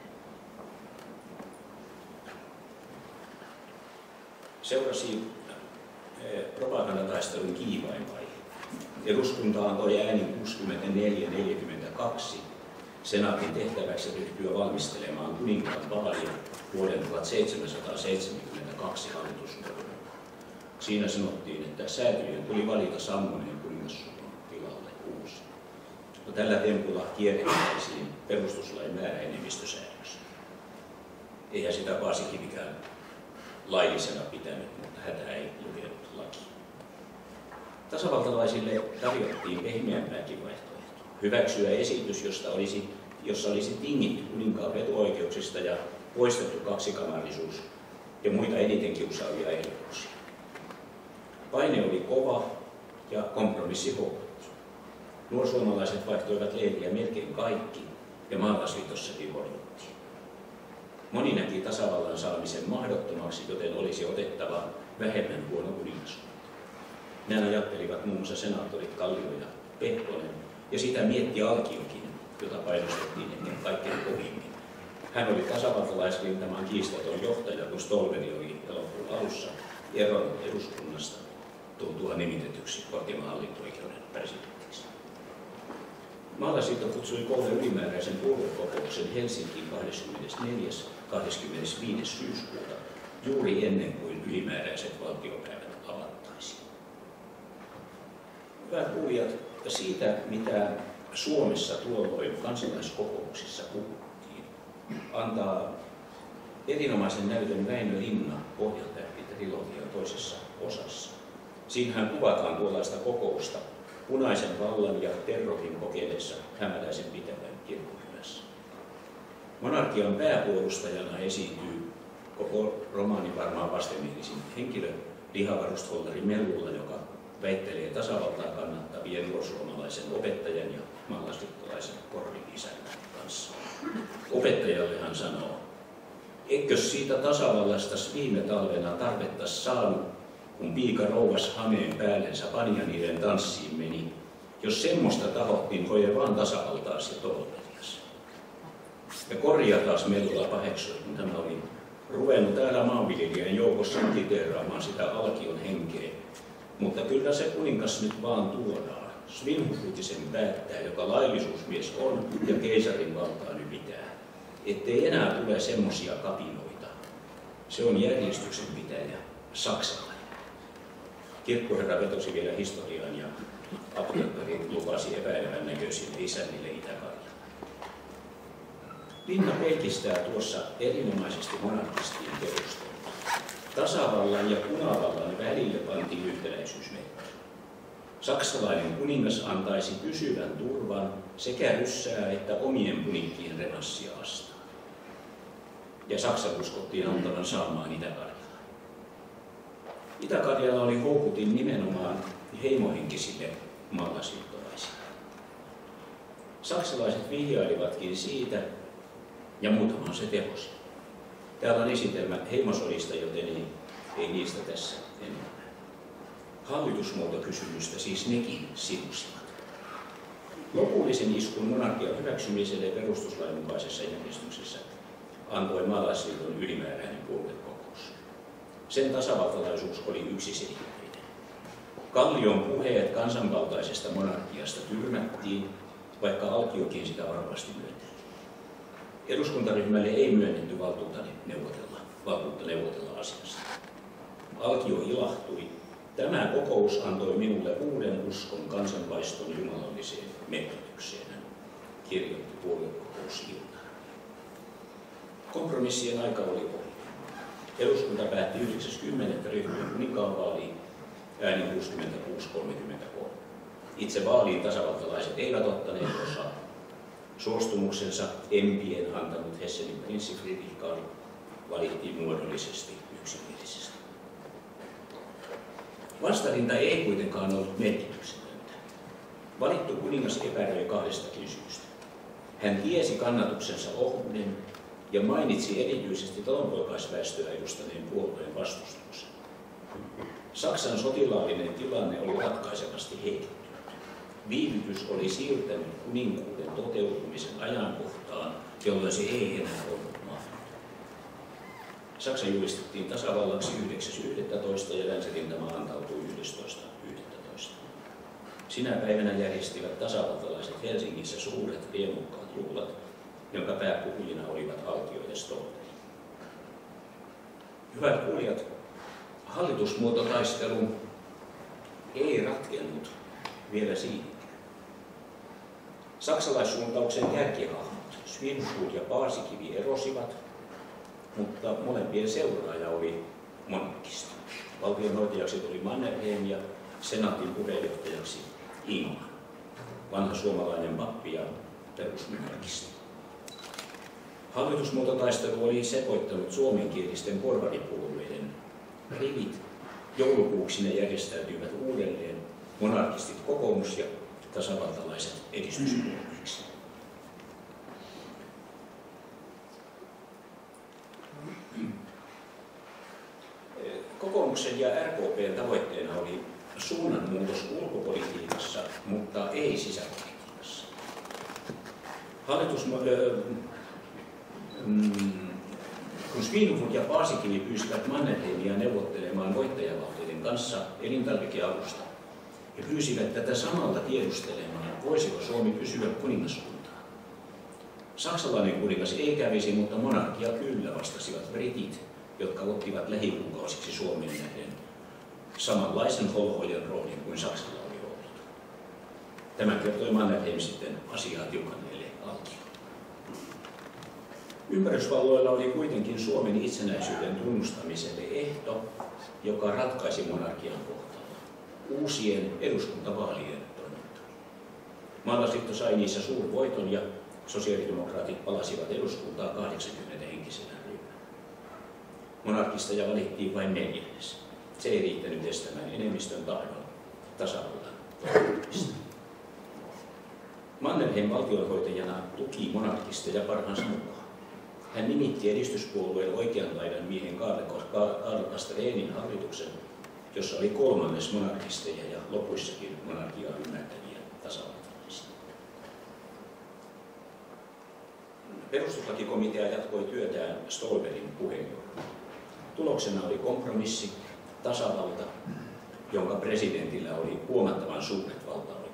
Seurasi propagandataistelun kiivain vaihe. Eduskunta antoi äänin kuusikymmentäneljä neljäkymmentäkaksi senaatin tehtäväksi ryhtyä valmistelemaan kuninkaan vaalia vuoden tuhatseitsemänsataaseitsemänkymmentäkaksi hallitusvuoden. Siinä sanottiin, että säätyjen tuli valita sammuneen kuningassuvun tilalle uusi. No, tällä tempulla kierrettäisiin perustuslain määräenemmistösäännös. Eihän sitä Paasikivikään laillisena pitänyt, mutta hätä ei lukenut lakiin. Tasavaltalaisille tarjottiin pehmeämpääkin vaihtoehtoa. Hyväksyä esitys, josta olisi, jossa olisi tingitty kuninkaan veto-oikeuksista ja poistettu kaksikamarisuus ja muita eniten kiusaavia ehdotuksia. Paine oli kova ja kompromissi houkuttu. Nuorsuomalaiset vaihtoivat leiriä melkein kaikki ja maalaisliitossakin horjuttiin. Moni näki tasavallan saamisen mahdottomaksi, joten olisi otettava vähemmän huono kuningaskunta. Näin ajattelivat muun muassa senaattorit Kallio ja Pehkonen, ja sitä mietti Alkiokin, jota painostettiin ennen kaikkein kovimmin. Hän oli tasavaltalaisrintaman kiistaton johtaja, kun Stolveri oli elokuun alussa eronnut eduskunnasta tultua nimitetyksi korkeimman hallinto-oikeuden presidentiksi. Maalaisliitto kutsui koolle ylimääräisen puoluekokouksen Helsinkiin kahdeskymmenesneljäs kahdeskymmenesviides syyskuuta juuri ennen kuin ylimääräiset valtiopäivät avattaisiin. Hyvät kuulijat, siitä mitä Suomessa tuolloin kansalaiskokouksissa puhuttiin, antaa erinomaisen näytön Väinö Linna Pohjantähti-trilogian toisessa osassa. Siinähän kuvataan tuollaista kokousta punaisen vallan ja terrorin kokeneessa hämäläisen pitävän kirkkokylässä. Monarkian pääpuolustajana esiintyy koko romaanin varmaan vastenmielisin henkilö, lihavarustholdari Mellulla, joka väittelee tasavaltaa kannattavien nuorsuomalaisen opettajan ja maalaisliittolaisen Korvin isän kanssa. Opettajalle hän sanoo, eikös siitä tasavallasta viime talvena tarvettas saanut, kun piika rouvas hameen päällensä pani ja niiden tanssiin meni. Jos semmoista tahottiin, koje vaan tasavaltaas ja tohotelias. Ja Korja taas Mellula paheksui, kun tämä oli ruvennut täällä maanviljelijän joukossa titeeraamaan sitä Alkion henkeä. Mutta kyllä se kuningas nyt vaan tuodaan. Svinhufvudisen päättää, joka laillisuusmies on ja keisarin valtaa nyt pitää. Ettei enää tule semmosia kapinoita. Se on järjestyksen pitäjä, saksalainen. Kirkkoherra vetosi vielä historiaan ja apteekkari lupasi epäilevän näköisille isännille Itä-Karjalaan. Linna pelkistää tuossa erinomaisesti monarkistien perusteella. Tasavallan ja punavallan välille pantiin yhtäläisyysmerkki. Saksalainen kuningas antaisi pysyvän turvan sekä ryssää että omien punikkien revanssia vastaan. Ja Saksan uskottiin antavan saamaan Itä-Karjalaa. Itä-Karjala oli houkutin nimenomaan heimohenkisille maalaisliittolaisille. Saksalaiset vihjailivatkin siitä, ja muutama se tehosi. Täällä on esitelmä heimosodista, joten ei, ei niistä tässä enemmän. Hallitusmuotokysymystä siis nekin sivusivat. Lopullisen iskun monarkian hyväksymiselle perustuslain mukaisessa järjestyksessä antoi maalaisliiton ylimääräinen puoluekokous. Sen tasavaltalaisuus oli yksiselitteinen. Kallion puheet kansanvaltaisesta monarkiasta tyrmättiin, vaikka Alkiokin sitä varmasti myönteli. Eduskuntaryhmälle ei myönnetty valtuutta neuvotella, valtuutta neuvotella asiasta. Alkio ilahtui. Tämä kokous antoi minulle uuden uskon kansanvaiston jumalalliseen merkitykseen, hän kirjoitti puoluekokousiltana. Kompromissien aika oli ohi. Eduskunta päätti yhdeksäs kymmenettä ryhtyä kuninkaan vaaliin äänin kuusikymmentäkuusi kolmekymmentäkolme. Itse vaaliin tasavaltalaiset eivät ottaneet osaa. Suostumuksensa empien antanut Hessenin prinssi Friedrich Karl valittiin muodollisesti yksimielisesti. Vastarinta ei kuitenkaan ollut merkityksetöntä. Valittu kuningas epäröi kahdestakin syystä. Hän tiesi kannatuksensa ohuuden ja mainitsi erityisesti talonpoikaisväestöä edustaneen puolueen vastustuksen. Saksan sotilaallinen tilanne oli ratkaisevasti heikentynyt. Viivytys oli siirtänyt kuninkuuden toteutumisen ajankohtaan, jolloin se ei enää ollut mahdollinen. Saksa julistettiin tasavallaksi yhdeksäs yhdestoista ja länsirintama antautui yhdestoista yhdestoista Sinä päivänä järjestivät tasavaltalaiset Helsingissä suuret riemukkaat juhlat, jonka pääpuhujina olivat Altio ja Stolteri. Hyvät kuulijat, hallitusmuototaistelu ei ratkennut vielä siinä. Saksalaissuuntauksen kärkihahmot Svinhufvud ja Paasikivi erosivat, mutta molempien seuraaja oli monarkisti. Valtionhoitajaksi tuli Mannerheim ja senaatin puheenjohtajaksi Ingman, vanha suomalainen pappi ja perusmonarkisti. Hallitusmuototaistelu oli sekoittanut suomenkielisten porvaripuolueiden rivit. Joulukuuksi ne järjestäytyivät uudelleen monarkistit kokoomus ja tasavaltalaiset edistyspuolueiksi. Kokoomuksen ja R K P:n tavoitteena oli suunnanmuutos ulkopolitiikassa, mutta ei sisäpolitiikassa. Hallitus, äh, mm, kun Svinhufvud ja Paasikivi pyysivät Mannerheimia neuvottelemaan voittajavaltioiden kanssa elintarvikeavusta, he pyysivät tätä samalta tiedustelemaan, voisiko Suomi pysyä kuningaskuntaa. Saksalainen kuningas ei kävisi, mutta monarkia kyllä, vastasivat britit, jotka ottivat lähikuukausiksi Suomen nähden samanlaisen holhoijan roolin kuin Saksalla oli ollut. Tämä kertoi Mannerheim sitten asiaa tiukanneelle Altio. Ympärysvalloilla oli kuitenkin Suomen itsenäisyyden tunnustamiselle ehto, joka ratkaisi monarkian kohtaloa: uusien eduskuntavaalien toiminta. Maalaisliitto sai niissä suurvoiton ja sosiaalidemokraatit palasivat eduskuntaa kahdeksankymmentä henkisellä ryhmällä. Monarkisteja valittiin vain neljännes. Se ei riittänyt estämään enemmistön tahdon tasavallan toimimista. Mannerheim valtionhoitajana tuki monarkisteja parhaansa mukaan. Hän nimitti edistyspuolueen oikean laidan miehen Karl Castreenin hallituksen, jossa oli kolmannes monarkisteja ja lopuissakin monarkiaa ymmärtäviä tasavaltalaisia. Perustuslakikomitea jatkoi työtään Stolberin puheenjohtajana. Tuloksena oli kompromissi, tasavalta, jonka presidentillä oli huomattavan suuret valtaoikeudet.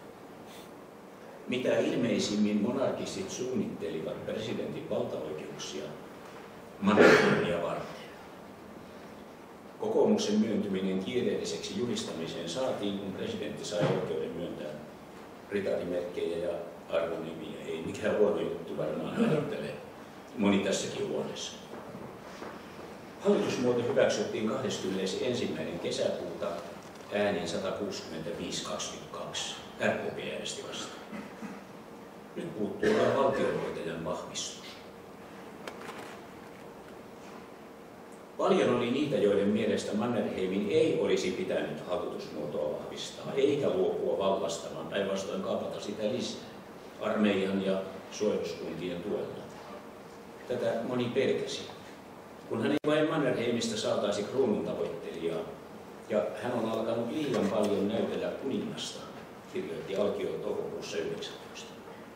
Mitä ilmeisimmin monarkistit suunnittelivat presidentin valtaoikeuksia Mannerheimia varten. Kokoomuksen myöntyminen kiireelliseksi julistamiseen saatiin, kun presidentti sai oikeuden myöntää ritarimerkkejä ja arvonimiä. Ei mikään huono juttu varmaan ajattelee moni tässäkin huoneessa. Hallitusmuoto hyväksyttiin kahdeskymmenesensimmäinen kesäkuuta äänin sata kuusikymmentäviisi kaksikymmentäkaksi. R K P äänesti vastaan. Nyt puuttuu vain valtionhoitajan vahvistus. Paljon oli niitä, joiden mielestä Mannerheimin ei olisi pitänyt hallitusmuotoa vahvistaa, eikä luopua vallasta, vaan päinvastoin kaapata sitä lisää armeijan ja suojeluskuntien tuella. Tätä moni pelkäsi. Kun hän ei vain Mannerheimista saataisi kruunun tavoittelijaa, ja hän on alkanut liian paljon näytellä kuningasta, kirjoitti Alkio toukokuussa yhdeksäntoista.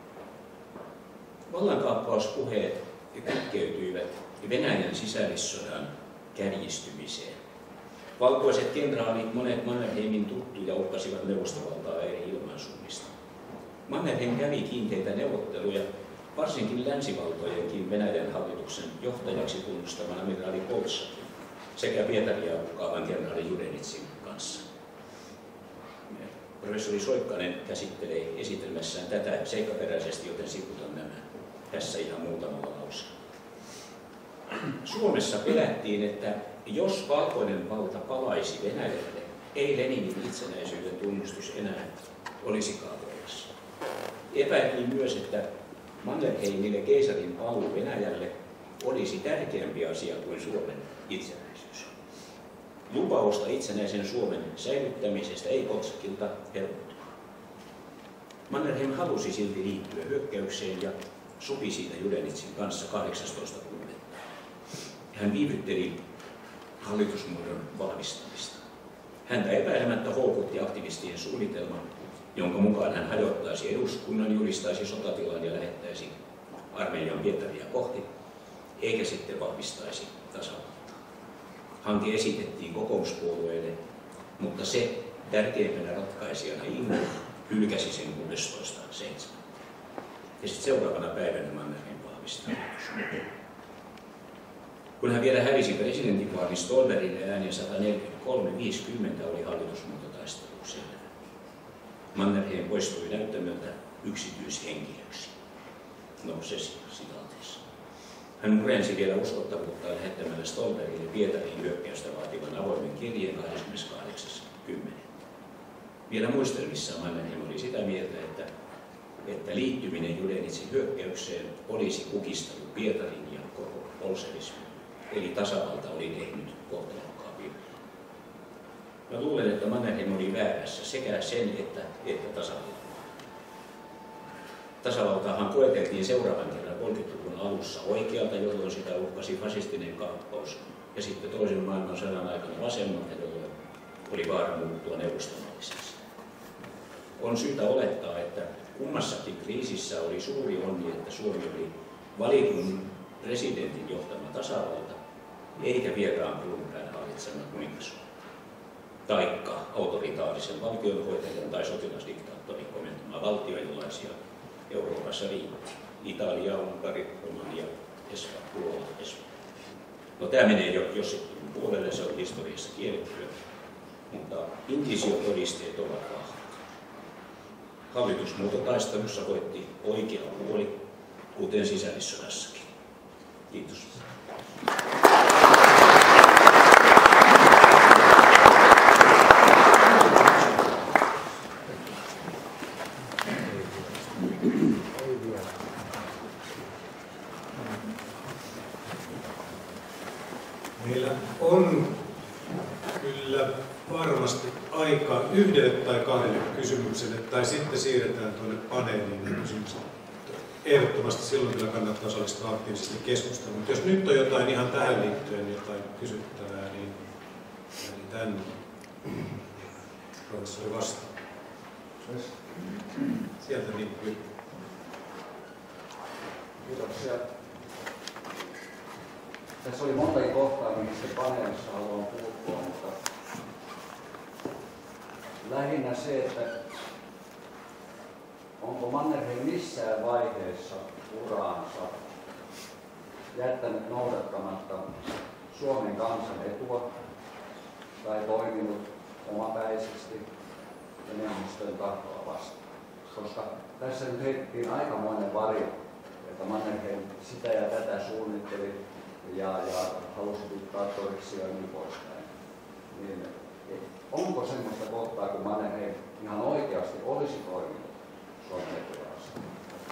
Vallankaappauspuheet kytkeytyivät Venäjän sisällissodan kärjistymiseen. Valkoiset kenraalit, monet Mannerheimin tuttuja, uhkasivat neuvostovaltaa eri ilmansuunnista. Mannerheim kävi kiinteitä neuvotteluja varsinkin länsivaltojenkin Venäjän hallituksen johtajaksi tunnustaman amiraali Koltsakin sekä Pietaria uhkaavan kenraali Judenitsin kanssa. Professori Soikkanen käsittelee esitelmässään tätä seikkaperäisesti, joten sivutan nämä tässä ihan muutamalla lauseella. Suomessa pelättiin, että jos valkoinen valta palaisi Venäjälle, ei Leninin itsenäisyyden tunnustus enää olisikaan voimassa. Epäiltiin myös, että Mannerheimille keisarin paluu Venäjälle olisi tärkeämpi asia kuin Suomen itsenäisyys. Lupausta itsenäisen Suomen säilyttämisestä ei Koltsakilta helpottu. Mannerheim halusi silti liittyä hyökkäykseen ja sopi siitä Judenitsin kanssa kahdeksastoista kuudetta. Hän viivytteli hallitusmuodon vahvistamista. Häntä epäilemättä houkutti aktivistien suunnitelma, jonka mukaan hän hajottaisi eduskunnan, julistaisi sotatilan ja lähettäisi armeijan Pietaria kohti, eikä sitten vahvistaisi tasavaltaa. Hanke esitettiin kokoomuspuolueelle, mutta se tärkeimpänä ratkaisijana Ingo hylkäsi sen kuudestoista seitsemättä. Ja sitten seuraavana päivänä Mannerheim vahvistaa. Kun hän vielä hävisi presidentinvaalin Stolbergille äänen sata neljäkymmentäkolme viisikymmentä, oli hallitusmuototaistelu selvä. Mannerheim poistui näyttämöltä yksityishenkilöksi. No se sitaateessa. Hän murensi vielä uskottavuutta lähettämällä Stolbergille Pietarin hyökkäystä vaativan avoimen kirjeen kahdeskymmeneskahdeksas kymmenettä Vielä muistelmissaan Mannerheim oli sitä mieltä, että, että liittyminen Judenitsin hyökkäykseen olisi kukistanut Pietarin ja koko bolsevismin. Eli tasavalta oli tehnyt kohtalokkaan virheen. Mä luulen, että Mannerheim oli väärässä sekä sen että, että tasavalta. Tasavaltaahan koeteltiin seuraavan kerran kolmekymmentäluvun alussa oikealta, jolloin sitä uhkasi fasistinen kaappaus, ja sitten toisen maailmansodan aikana vasemmalta, jolloin oli vaara muuttua neuvostomalliseksi. On syytä olettaa, että kummassakin kriisissä oli suuri onni, että Suomi oli valitun presidentin johtama tasavalta, eikä vieraan kulunpään hallitsema kuningasvalta, taikka autoritaarisen valtionhoitajan tai sotilasdiktaattorin komentama valtio, jollaisia Euroopassa riitti. Italia, Unkari, Romania, Espanja, Puola, Espanja. No tämä menee jo jossakin puolelle, se on historiassa kiellettyä, mutta inkvisiotodisteet ovat vahvat. Hallitusmuutotaistelussa voitti oikea puoli, kuten sisällissodassakin. Kiitos. Meillä on kyllä varmasti aika yhdelle tai kahdelle kysymykselle, tai sitten siirretään tuonne paneeliin ne kysymykset. Ehdottomasti silloin kyllä kannattaa osallistua aktiivisesti keskusteluun. Mutta jos nyt on jotain ihan tähän liittyen jotain kysyttävää, niin, niin tämän professori vastaa. Sieltä niin kuin. Kiitoksia. Tässä oli monta kohtaa, mistä paneelissa haluan puuttua, mutta lähinnä se, että onko Mannerheim missään vaiheessa uraansa jättänyt noudattamatta Suomen kansan etua tai toiminut omapäisesti enemmistön tahtoa vastaan. Koska tässä nyt heitettiin aikamoinen varjo, että Mannerheim sitä ja tätä suunnitteli ja, ja halusi diktaattoriksi ja niin poispäin. Niin, onko semmoista kohtaa, kun Mannerheim ihan oikeasti olisi toiminut Suomen etua vastaan?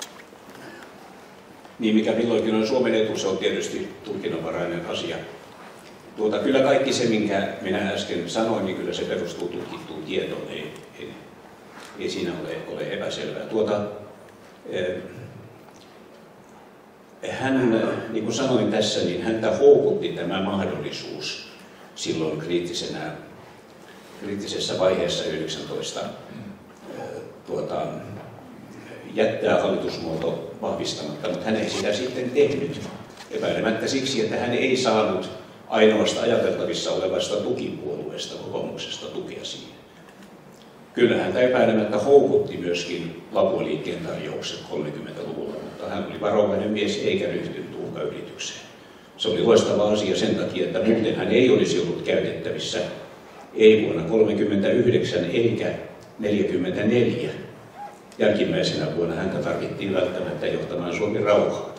Niin, mikä milloinkin on Suomen etu, se on tietysti tulkinnanvarainen asia. Tuota, kyllä kaikki se, minkä minä äsken sanoin, niin kyllä se perustuu tutkittuun tietoon. Ei, ei, ei siinä ole, ole epäselvää. Tuota, eh, hän, niin kuin sanoin tässä, niin häntä houkutti tämä mahdollisuus silloin kriittisenä, kriittisessä vaiheessa yhdeksäntoista tuota, jättää hallitusmuoto vahvistamatta, mutta hän ei sitä sitten tehnyt. Epäilemättä siksi, että hän ei saanut ainoasta ajateltavissa olevasta tukipuolueesta, kokoomuksesta, tukea siihen. Kyllä häntä epäilemättä houkutti myöskin Lapualiikkeen tarjoukset kolmekymmentäluvulla, mutta hän oli varovainen mies eikä ryhtynyt uhkayritykseen. Se oli loistava asia sen takia, että muuten hän ei olisi ollut käytettävissä ei vuonna kolmekymmentäyhdeksän eikä neljäkymmentäneljä. Jälkimmäisenä vuonna häntä tarvittiin välttämättä johtamaan Suomen rauhaa.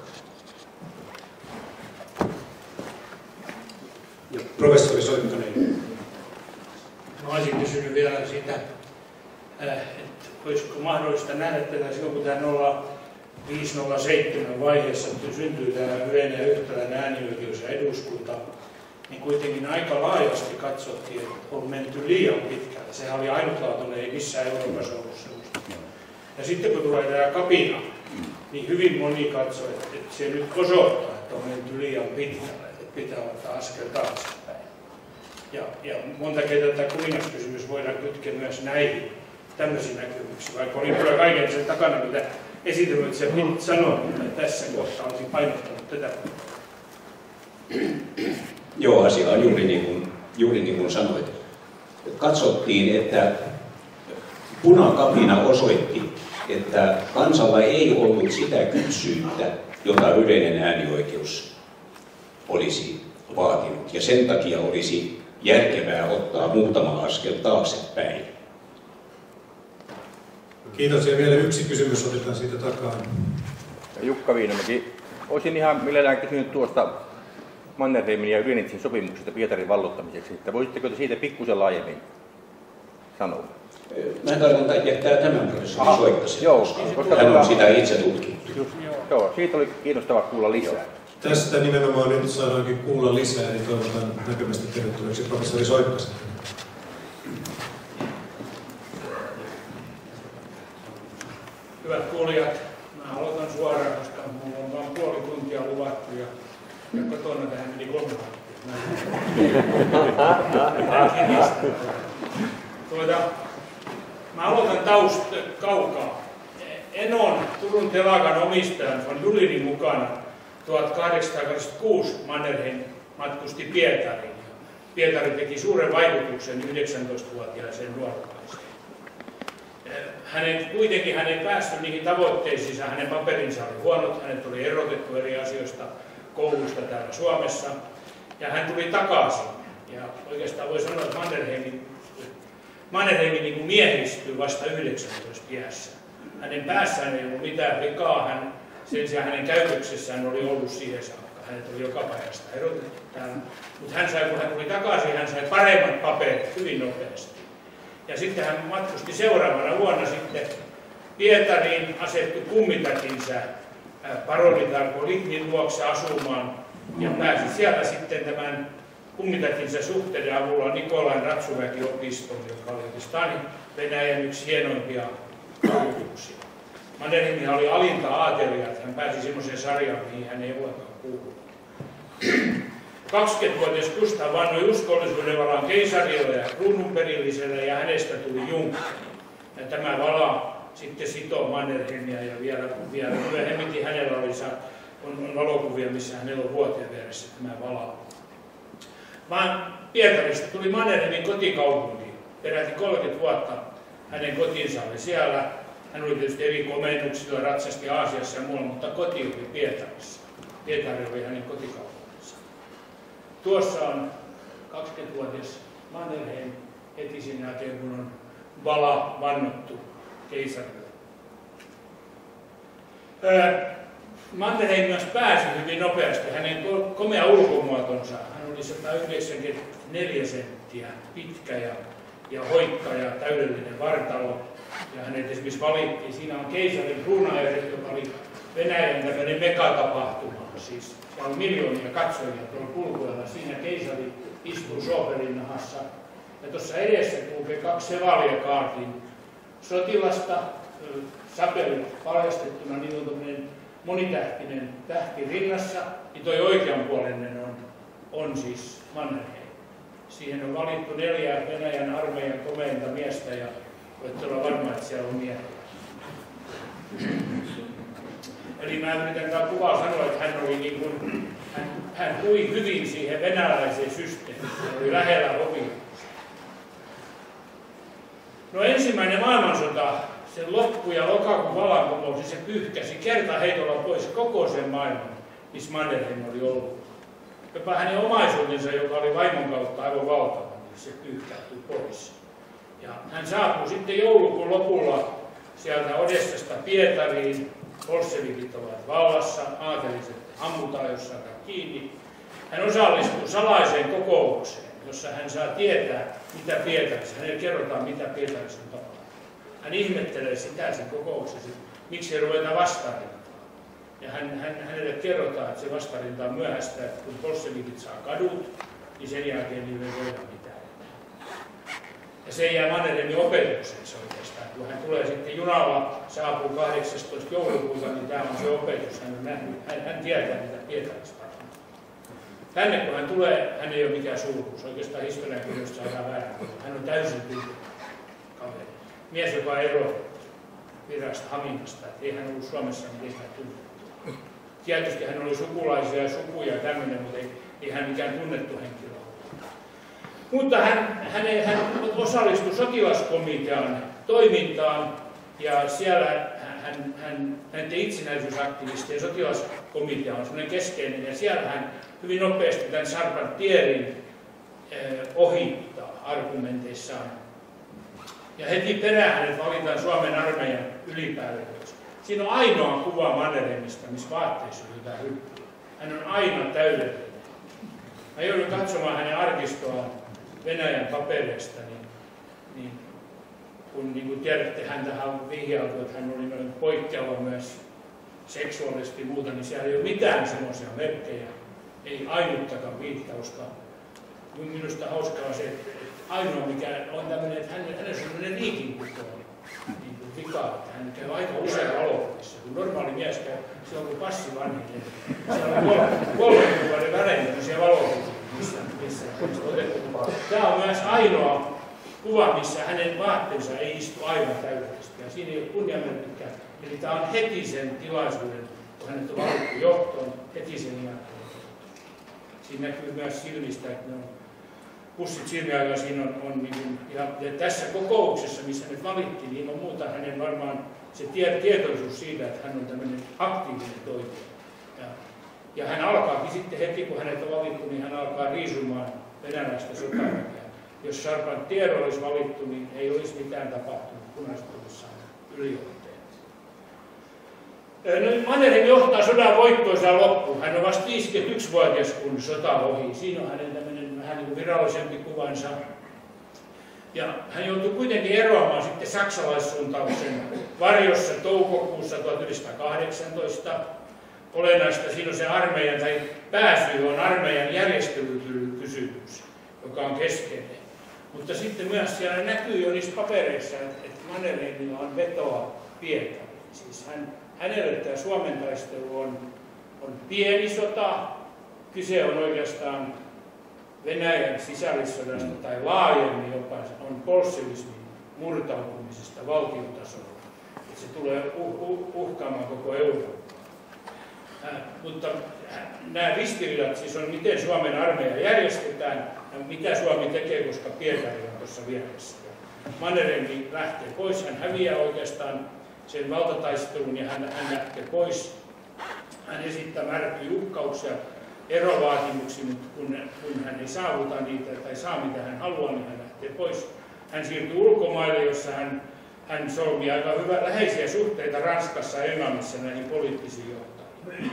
Ja professori Sointonen. Mä olisin kysynyt vielä siitä, että olisiko mahdollista nähdä tätä silloin, kun tämä nolla viisi nolla seitsemän vaiheessa syntyy tämä yleinen ja yhtäläinen äänioikeus ja eduskunta, niin kuitenkin aika laajasti katsottiin, että on menty liian pitkälle. Sehän oli ainutlaatuinen, ei missään Euroopassa ollut sellaista. Ja sitten kun tulee tämä kapina, niin hyvin moni katsoo, että se nyt osoittaa, että on menty liian pitkälle, että pitää ottaa askel taaksepäin. Ja, ja monta kertaa tämä kuningaskysymys voidaan kytkeä myös näihin tämmöisiin näkemyksiin, vaikka olin kyllä kaiken sen takana, mitä esitelmät se sanoi, mutta tässä kohtaa olisin painottanut tätä. Joo, asia on juuri niin kuin, juuri niin kuin sanoit. Katsottiin, että punakapina osoitti, että kansalla ei ollut sitä kypsyyttä, jota yleinen äänioikeus olisi vaatinut. Ja sen takia olisi järkevää ottaa muutama askel taaksepäin. Kiitos. Ja vielä yksi kysymys otetaan siitä takaa. Jukka Viinamäki. Olisin ihan mielellään kysynyt tuosta Mannerheimin ja Ylänitsin sopimuksesta Pietarin valloittamiseksi, että voisitteko te siitä pikkusen laajemmin sanoa? Mä tarkoitan jättää tämän professorin Soikkasen, joo, koska, koska hän on tota, sitä itse tutkittu. Just, joo, siitä oli kiinnostavaa kuulla lisää. Tästä nimenomaan nyt saadaankin kuulla lisää, niin toivotan näkymästi tervetulleeksi professori Soikkasen. Hyvät kuulijat, mä aloitan suoraan, koska minulla on vain puoli tuntia luvattu ja, ja kotona tähän meni kolme tuota, mä aloitan taust kaukaa. Enon Turun telakan omistajan von Dulinin mukana tuhatkahdeksansataakaksikymmentäkuusi Mannerheim matkusti Pietariin. Pietari teki suuren vaikutuksen yhdeksäntoistavuotiaaseen nuorukaiseen. Hänen, kuitenkin hän ei päässyt niihin tavoitteisiinsa, hänen paperinsa oli huonot, hänet oli erotettu eri asioista koulusta täällä Suomessa ja hän tuli takaisin. Ja oikeastaan voi sanoa, että Mannerheim, Mannerheim niin kuin miehistyi vasta yhdeksäntoista iässä. Hänen päässään ei ollut mitään vikaa, hän, sen sijaan hänen käytöksessään oli ollut siihen saakka. Hänet oli joka päivästä erotettu täällä. Mutta hän sai, kun hän tuli takaisin, hän sai paremmat paperit hyvin nopeasti. Ja sitten hän matkusti seuraavana vuonna sitten Pietariin, asettui kummitätinsä paronitarko Lignin luokse asumaan ja pääsi sieltä sitten tämän kummitätinsä suhteiden avulla Nikolain Ratsumäki-opistoon, joka oli oikeastaan Venäjän yksi hienoimpia koulutuksia. Mannerheim oli alinta aatelia, että hän pääsi semmoiseen sarjaan, mihin hän ei ollenkaan kuulunut. kaksikymmentävuotias Gustav vannoi uskollisuuden valan keisarille ja kruununperilliselle ja hänestä tuli junkka. Ja tämä vala sitten sitoo Mannerheimia ja vielä, vielä myöhemminkin hänellä oli, on, on valokuvia, missä hänellä on vuoteen vieressä tämä vala. Vaan Pietarista tuli Mannerheimin kotikaupunki. Peräti kolmekymmentä vuotta hänen kotinsa oli siellä. Hän oli tietysti eri komennuksilla, ratsasti Aasiassa ja muualla, mutta koti oli Pietarissa. Pietari oli hänen kotikaupunkinsa. Tuossa on kaksikymmentävuotias Mannerheim heti sen jälkeen, kun on vala vannottu keisarille. Mannerheim myös pääsi hyvin nopeasti. Hänen komea ulkomuotonsa, hän oli sata yhdeksänkymmentäneljä senttiä pitkä ja, ja hoikka ja täydellinen vartalo. Ja hänet esimerkiksi valittiin, siinä on keisarin kruunaehdot, joka oli Venäjän tämmöinen megatapahtuma. Siis siellä on miljoonia katsojia tuolla kulkueella. Siinä keisari istuu Schoberin nahassa. Ja tuossa edessä kulkee kaksi Chevalier-kaartin sotilasta, sapelit paljastettuna, niin on tämmöinen monitähtinen tähti rinnassa. Niin toi oikeanpuolinen on, on siis Mannerheim. Siihen on valittu neljä Venäjän armeijan komeinta miestä ja voitte olla varma, että siellä on miehiä. Eli mä yritän tämän kuvaa sanoa, että hän, oli niin kuin, hän, hän hui hyvin siihen venäläiseen systeemiin. Hän oli lähellä ovia. No ensimmäinen maailmansota, sen loppu ja lokakuun vallankumous, se pyyhkäsi kertaheitolla pois koko sen maailman, missä Mannerheim oli ollut. Jopa hänen omaisuutensa, joka oli vaimon kautta aivan valtava, niin se pyyhkähtyi pois. Ja hän saapui sitten joulukuun lopulla sieltä Odessasta Pietariin. Bolshevikit ovat vallassa, aateliset ammutaan jossain kiinni. Hän osallistui salaiseen kokoukseen, jossa hän saa tietää, mitä Pietarissa, hänelle kerrotaan, mitä Pietarissa on tapahtunut. Hän ihmettelee sitä sen kokouksessa, miksi ei ruveta vastarintaan. Ja hän, hän, hänelle kerrotaan, että se vastarinta on myöhäistä, että kun bolshevikit saa kadut, niin sen jälkeen niille ei voida mitään. Ja se jää Mannerheimin opetukseen se oikeastaan. Kun hän tulee sitten junalla, saapuu kahdeksastoista joulukuuta, niin tämä on se opetus. Hän on nähnyt, hän, hän tietää, mitä Pietarissa tapahtuu. Tänne kun hän tulee, hän ei ole mikään sulkuus. Oikeastaan historian kirjoista saadaan väärin. Hän on täysin tyypillinen kaveri. Mies, joka eroaa virasta Haminasta. Että ei hän ollut Suomessa mitään tunnettu. Tietysti hän oli sukulaisia ja sukuja ja tämmöinen, mutta ei, ei hän mikään tunnettu henkilö ollut. Mutta hän, hän, hän osallistui sotilaskomitean toimintaan ja siellä hän, hän, näiden itsenäisyysaktivistien sotilaskomitea on sellainen keskeinen ja siellä hän hyvin nopeasti tämän Charpentierin eh, ohittaa argumenteissaan. Ja heti perään hänet valitaan Suomen armeijan ylipäälliköksi. Siinä on ainoa kuva Mannerheimista, missä vaatteissa on hyvä hyppy. Hän on aina täydellinen. Mä joudun katsomaan hänen arkistoaan Venäjän papereista, niin, niin kun niin kuin tiedätte, häntä on vihjailtu, että hän oli noin poikkeava myös seksuaalisesti ja muuta, niin siellä ei ole mitään semmoisia merkkejä, ei ainuttakaan viittausta. Minusta hauskaa on se, että ainoa mikä on tämmöinen, että hänellä on sellainen riikinkukko niin kuin vika, että hän käy aika usein valokuvissa. Kun normaali mies käy, se on kuin passi vanhin. Siellä on kolme, kolme kuukauden välein tämmöisiä valokuvia, missä, missä on otettu. Tämä on myös ainoa kuva, missä hänen vaatteensa ei istu aivan täydellisesti. Ja siinä ei ole kunniamerkkikään. Eli tämä on heti sen tilaisuuden, kun hänet on valittu johtoon, heti sen jälkeen. Siinä näkyy myös silmistä, että ne on pussit silmiailla siinä on, on niin kuin, ja, ja tässä kokouksessa, missä nyt valittiin, niin ilman muuta hänen varmaan se tie, tietoisuus siitä, että hän on tämmöinen aktiivinen toimija. Ja, ja hän alkaakin sitten heti, kun hänet on valittu, niin hän alkaa riisumaan venäläistä sotaväkeä. Jos Charpentier olisi valittu, niin ei olisi mitään tapahtunut Punaiskoulussa ylijohtajat. No, Mannerheim johtaa sodan voittoisaan loppuun. Hän on vasta viisikymmentäyksivuotias, kun sota ohi. Siinä on hänen tämmöinen vähän niin kuin virallisempi kuvansa. Ja hän joutui kuitenkin eroamaan sitten saksalaissuuntauksen varjossa toukokuussa tuhatyhdeksänsataakahdeksantoista. Olennaista siinä on se armeijan, tai pääsyy on armeijan järjestelykysymys, joka on keskeinen. Mutta sitten myös siellä näkyy jo niissä papereissa, että Mannerheimilla on vetoa Pietariin. Siis hän, hänelle tämä Suomen taistelu on, on pieni sota. Kyse on oikeastaan Venäjän sisällissodasta tai laajemmin jopa on bolshevismin murtautumisesta valtiotasolla. Että se tulee uh, uh, uhkaamaan koko Eurooppaa. Äh, mutta äh, nämä ristiriidat siis on, miten Suomen armeija järjestetään ja mitä Suomi tekee, koska Pietari on tuossa vieressä. Mannerheim lähtee pois, hän häviää oikeastaan sen valtataistelun ja hän, hän lähtee pois. Hän esittää määrättyjä uhkauksia, erovaatimuksia, mutta kun, kun hän ei saavuta niitä tai saa mitä hän haluaa, niin hän lähtee pois. Hän siirtyy ulkomaille, jossa hän, hän solmii aika hyvä, läheisiä suhteita Ranskassa ja Englannissa näihin poliittisiin johtajiin.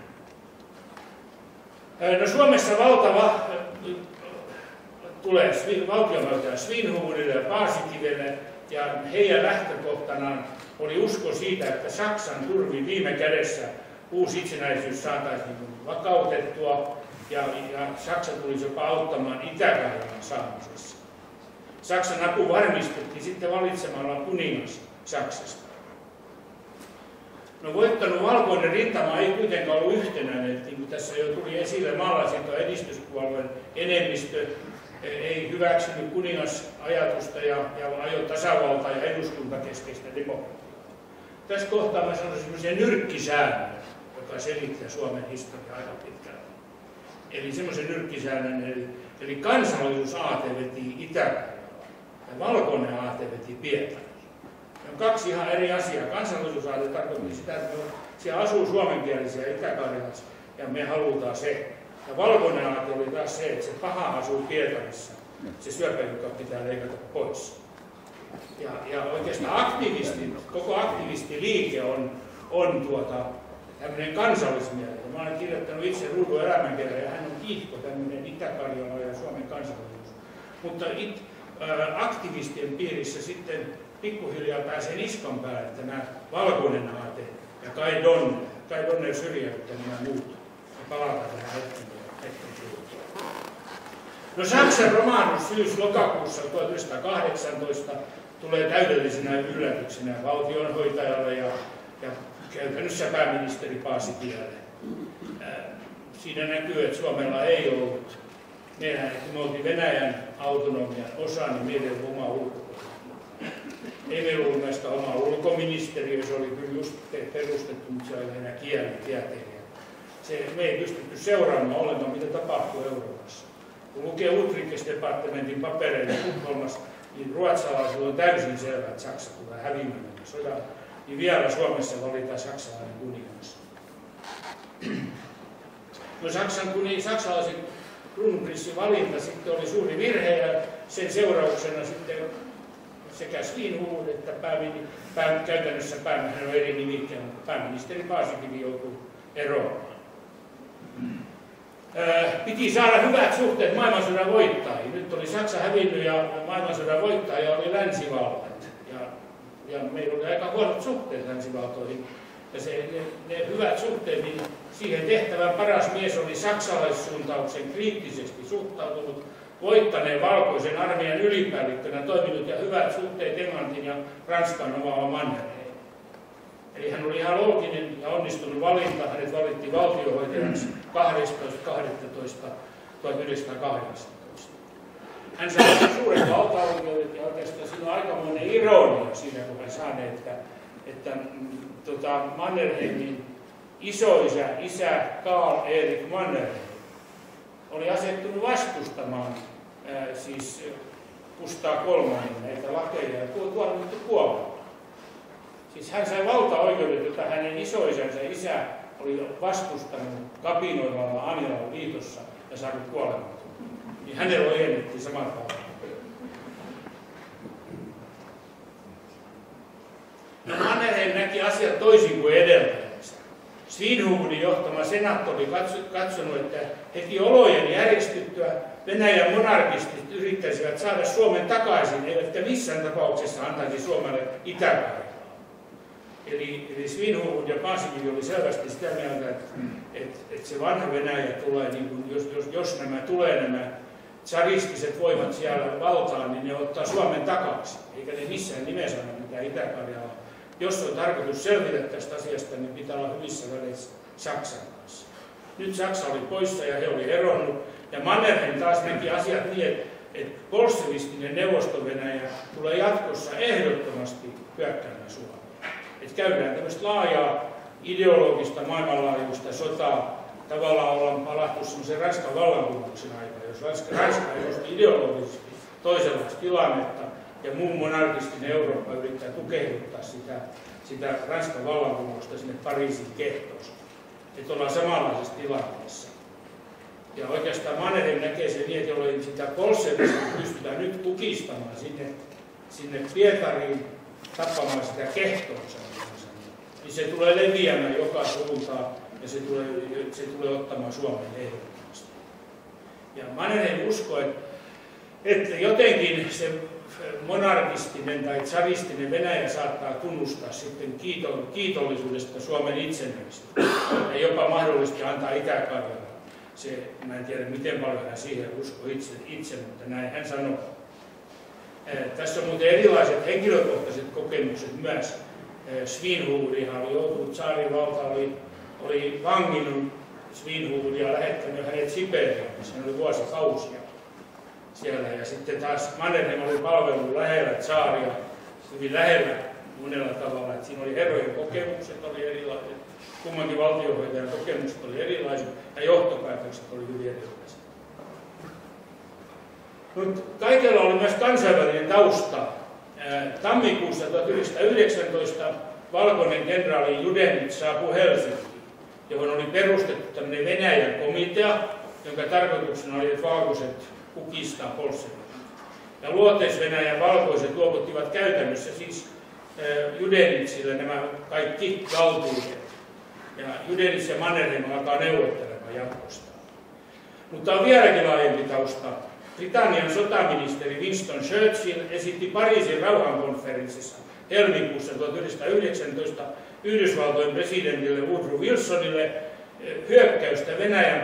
No, Suomessa valtava tulee valtionvaltaja Svinhufvudille ja Paasikivelle, ja heidän lähtökohtanaan oli usko siitä, että Saksan turvin viime kädessä uusi itsenäisyys saataisiin vakautettua, ja, ja Saksa tulisi jopa auttamaan Itä-Karjalan saamisessa. Saksan apu varmistettiin sitten valitsemalla kuningas Saksasta. No, voittanut valkoinen rintama ei kuitenkaan ollut yhtenäinen, niin kuin tässä jo tuli esille, maalaisliiton edistyspuolueen enemmistö ei hyväksynyt kuningasajatusta ja, ja ajoi tasavalta- ja eduskuntakeskeistä demokratiaa. Tässä kohtaa mä sanoisin semmoisia nyrkkisäännöjä, joka selittää Suomen historiaa aika pitkälti. Eli semmoisen nyrkkisäännön, eli, eli kansallisuusaate veti Itä-Karjalaan ja valkoinen aate veti Pietariin. Ne on kaksi ihan eri asiaa. Kansallisuusaate tarkoitti sitä, että siellä asuu suomenkielisiä Itä-Karjalassa ja me halutaan se. Ja valkoinen aate oli taas se, että se paha asuu Pietarissa, se syöpä, joka pitää leikata pois. Ja, ja oikeastaan aktivisti, koko aktivistiliike on, on tuota, tämmöinen kansallismielinen. Mä olen kirjoittanut itse Ruudun elämänkerran ja hän on kiihko tämmöinen Itä-Karjala ja Suomen kansallisuus. Mutta it, ä, aktivistien piirissä sitten pikkuhiljaa pääsee niskan päälle tämä valkoinen aate ja Kai Donner, Kai Donner syrjäyttää nämä muut. Ja palataan tähän hetken. No, Saksan romahdus syys-lokakuussa tuhatyhdeksänsataakahdeksantoista tulee täydellisenä yllätyksenä valtionhoitajalle ja, ja käytännössä pääministeri Paasikielelle. Siinä näkyy, että Suomella ei ollut, meidän, me oltiin Venäjän autonomian osa, niin meillä ei ollut oma ulkopolitiikka. Ei meillä ollut näistä oma ulkoministeriö, se oli kyllä just perustettu, mutta se oli enää kielitieteilijä. Se, me ei pystytty seuraamaan ollenkaan, mitä tapahtuu Euroopassa. Kun lukee Utrikesdepartementin papereita Tukholmassa, niin ruotsalaisilla on täysin selvä, että Saksa tulee häviämään sodan, niin vielä Suomessa valitaan saksalainen kuningas. No Saksan kuni, saksalaisen kruununprinssin valinta sitten oli suuri virhe ja sen seurauksena sitten sekä Svinhufvud että päämin, pää, käytännössä pääministeri on eri nimikkeen, mutta pääministeri Paasikivi joutui eroamaan. Piti saada hyvät suhteet maailmansodan voittajiin. Nyt oli Saksa hävinnyt ja maailmansodan voittaja oli länsivallat. Ja, ja meillä oli aika huonot suhteet länsivaltoihin. Ja se, ne, ne hyvät suhteet, niin siihen tehtävän paras mies oli saksalaissuuntauksen kriittisesti suhtautunut, voittaneen valkoisen armeijan ylipäällikkönä toiminut ja hyvät suhteet Englantin ja Ranskan omaava Mannerheim. Eli hän oli ihan looginen ja onnistunut valinta. Hänet valittiin valtionhoitajaksi kahdestoista kahdestoista tuhatyhdeksänsataakahdeksantoista. Hän sai suuret valtaoikeudet ja oikeastaan siinä on aikamoinen ironia siinä, kun hän sanoi, että, että tota, Mannerheimin isoisä, isä Karl Erik Mannerheim oli asettunut vastustamaan ää, siis Kustaa kolmannen näitä lakeja ja tuomittu kuolemaan. Siis hän sai valtaoikeudet, jota hänen isoisänsä isä oli vastustanut kapinoimalla Anilan liitossa ja saanut kuolemaan. Niin hänellä ojennettiin samalla tavalla. No Mannerheim näki asiat toisin kuin edeltäjänsä. Svinhufvudin johtama senaatti oli katsonut, että heti olojen järjestyttyä Venäjän monarkistit yrittäisivät saada Suomen takaisin, eivätkä missään tapauksessa antaisi Suomelle Itä-Karjalaa. Eli, eli Svinhufvud ja Paasikivi oli selvästi sitä mieltä, että, että, että se vanha Venäjä tulee, niin kuin jos, jos, jos nämä tulee nämä tsaristiset voimat siellä valtaan, niin ne ottaa Suomen takaisin, eikä ne missään nimessä anna mitään Itä-Karjalaa. Jos on tarkoitus selvitä tästä asiasta, niin pitää olla hyvissä väleissä Saksan kanssa. Nyt Saksa oli poissa ja he oli eronnut. Ja Mannerheim taas näki asiat niin, että bolsevistinen Neuvosto-Venäjä tulee jatkossa ehdottomasti hyökkäämään Suomeen. Että käydään tämmöistä laajaa ideologista maailmanlaajuista sotaa. Tavallaan ollaan palattu semmoisen Ranskan vallankumouksen aikaan, jos Ranska, Ranska edusti ideologisesti toisenlaista tilannetta ja muu monarkistinen Eurooppa yrittää tukehduttaa sitä, sitä Ranskan vallankumousta sinne Pariisin kehtoosta. Että ollaan samanlaisessa tilanteessa. Ja oikeastaan Mannerheim näkee sen niin, että jolloin sitä bolsevista pystytään nyt kukistamaan sinne, sinne Pietariin tappamaan sitä kehtoonsa, niin se tulee leviämään joka suuntaan ja se tulee, se tulee ottamaan Suomen ehdottomasti. Ja Mannerheim uskoi, että, että jotenkin se monarkistinen tai tsaristinen Venäjä saattaa tunnustaa sitten kiitollisuudesta Suomen itsenäisyyttä ja jopa mahdollisesti antaa Itä-Karjalaa. Se, mä en tiedä miten paljon hän siihen uskoi itse, itse, mutta näin hän sanoi. Tässä on muuten erilaiset henkilökohtaiset kokemukset myös. Svinhufvudihan oli joutunut tsaarin valta, oli, oli vanginnut Svinhufvudia ja lähettänyt hänet Siperiaan, missä hän oli vuosikausia siellä. Ja sitten taas Mannerheim oli palvellut lähellä tsaaria, hyvin lähellä monella tavalla. Että siinä oli herrojen kokemukset oli erilaiset, kummankin valtionhoitajan kokemukset oli erilaiset ja johtopäätökset oli hyvin erilaiset. Mutta kaikella oli myös kansainvälinen tausta. Tammikuussa tuhatyhdeksänsataayhdeksäntoista valkoinen kenraali Judenits saapui Helsinkiin, johon oli perustettu tämmöinen Venäjän komitea, jonka tarkoituksena oli, että valkoiset kukistaa bolsevit. Ja Luoteis-Venäjän valkoiset luovuttivat käytännössä siis Judenitsille nämä kaikki valtuudet. Ja Judenits ja Mannerheim alkaa neuvottelemaan jatkostaan. Mutta on vieläkin laajempi tausta. Britannian sotaministeri Winston Churchill esitti Pariisin rauhankonferenssissa helmikuussa tuhatyhdeksänsataayhdeksäntoista Yhdysvaltojen presidentille Woodrow Wilsonille hyökkäystä Venäjän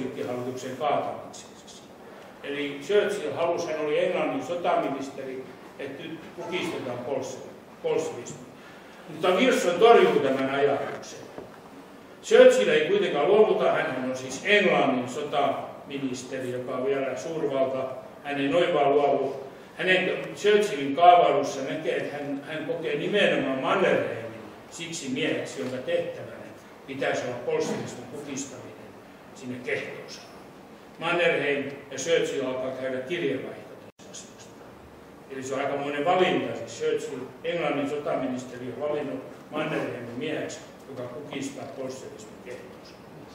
bolshevikkihallituksen kaatamiseksi. Eli Churchill halusi, hän oli Englannin sotaministeri, että nyt kukistetaan bolshevismi. Mutta Wilson torjuu tämän ajatuksen. Churchill ei kuitenkaan luovuta, hän on siis Englannin sotaministeri, joka on vielä suurvalta. Hän ei noin vaan luovu. Hänen Churchillin kaavailussa näkee, että hän, hän kokee nimenomaan Mannerheimin siksi mieheksi, jonka tehtävänä pitäisi olla bolshevismin kukistaminen sinne kehtoonsa. Mannerheim ja Churchill alkaa käydä kirjeenvaihto tästä asiasta. Eli se on aikamoinen valinta. Siis Churchill, Englannin sotaministeri, on valinnut Mannerheimin mieheksi, joka kukistaa bolshevismin kehtoonsa.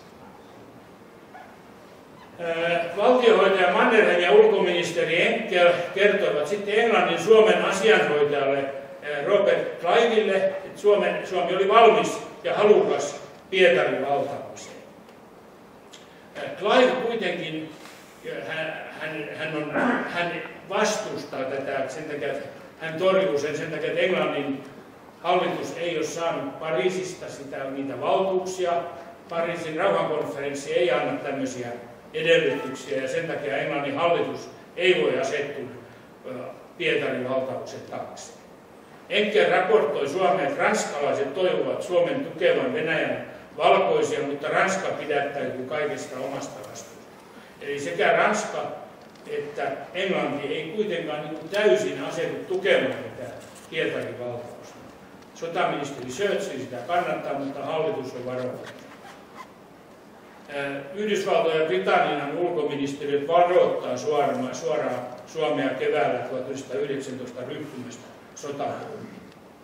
Valtionhoitaja Mannerheim ja ulkoministeri Enkel kertoivat sitten Englannin Suomen asianhoitajalle Robert Clivelle, että Suomen, Suomi oli valmis ja halukas Pietarin valtaamiseen. Clive kuitenkin, hän, hän, hän, on, hän vastustaa tätä, sen takia, hän torjuu sen sen takia, että Englannin hallitus ei ole saanut Pariisista sitä, niitä valtuuksia. Pariisin rauhankonferenssi ei anna tämmöisiä edellytyksiä ja sen takia Englannin hallitus ei voi asettua Pietarin valtauksen taakse. Enkel raportoi Suomeen, että ranskalaiset toivovat Suomen tukevan Venäjän valkoisia, mutta Ranska pidättäytyy kaikesta omasta vastuusta. Eli sekä Ranska että Englanti ei kuitenkaan niin täysin asetu tukemaan tätä Pietarin valtausta. Sotaministeri Churchill sitä kannattaa, mutta hallitus on varoittanut. Yhdysvaltojen ja Britannian ulkoministeriöt varoittaa suoraan, suoraan Suomea keväällä tuhatyhdeksänsataayhdeksäntoista ryhtymästä sotatoimiin.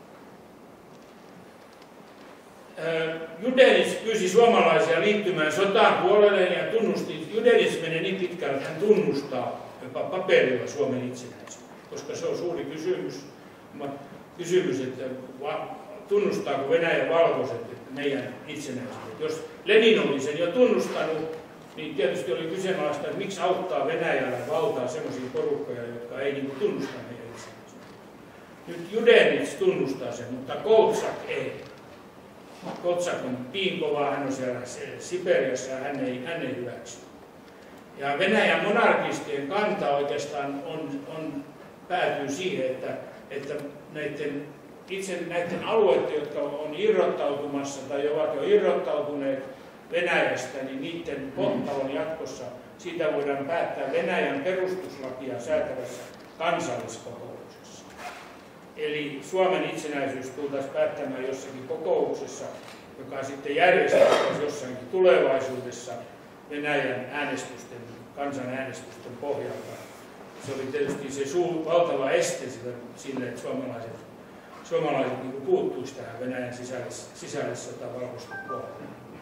Judelis pyysi suomalaisia liittymään sotaan puolelleen ja tunnusti, Judelis menee niin pitkälle, että hän tunnustaa jopa paperilla Suomen itsenäisyyden, koska se on suuri kysymys, kysymys että tunnustaako Venäjän valkoiset meidän itsenäisyyden. Jos Lenin oli sen jo tunnustanut, niin tietysti oli kyseenalaista, että miksi auttaa Venäjällä valtaa sellaisia porukkoja, jotka ei niin tunnusta meidän itsenäisyyden. Nyt Judenits tunnustaa sen, mutta Koltsak ei. Koltsak on piinkova, hän on siellä Siperiassa ja hän ei, hän ei hyväksy. Ja Venäjän monarkistien kanta oikeastaan on, on, päätyy siihen, että, että näiden, itse näiden alueiden, jotka on irrottautumassa tai ovat jo irrottautuneet Venäjästä, niin niiden kohtalon jatkossa siitä voidaan päättää Venäjän perustuslakia säätävässä kansalliskokouksessa. Eli Suomen itsenäisyys tultaisiin päättämään jossakin kokouksessa, joka sitten järjestetään jossakin tulevaisuudessa Venäjän äänestysten, kansanäänestysten pohjalta. Se oli tietysti se suur, valtava este sille, että suomalaiset, suomalaiset niin puuttuisivat tähän Venäjän sisällissotaan valkoisten puolella.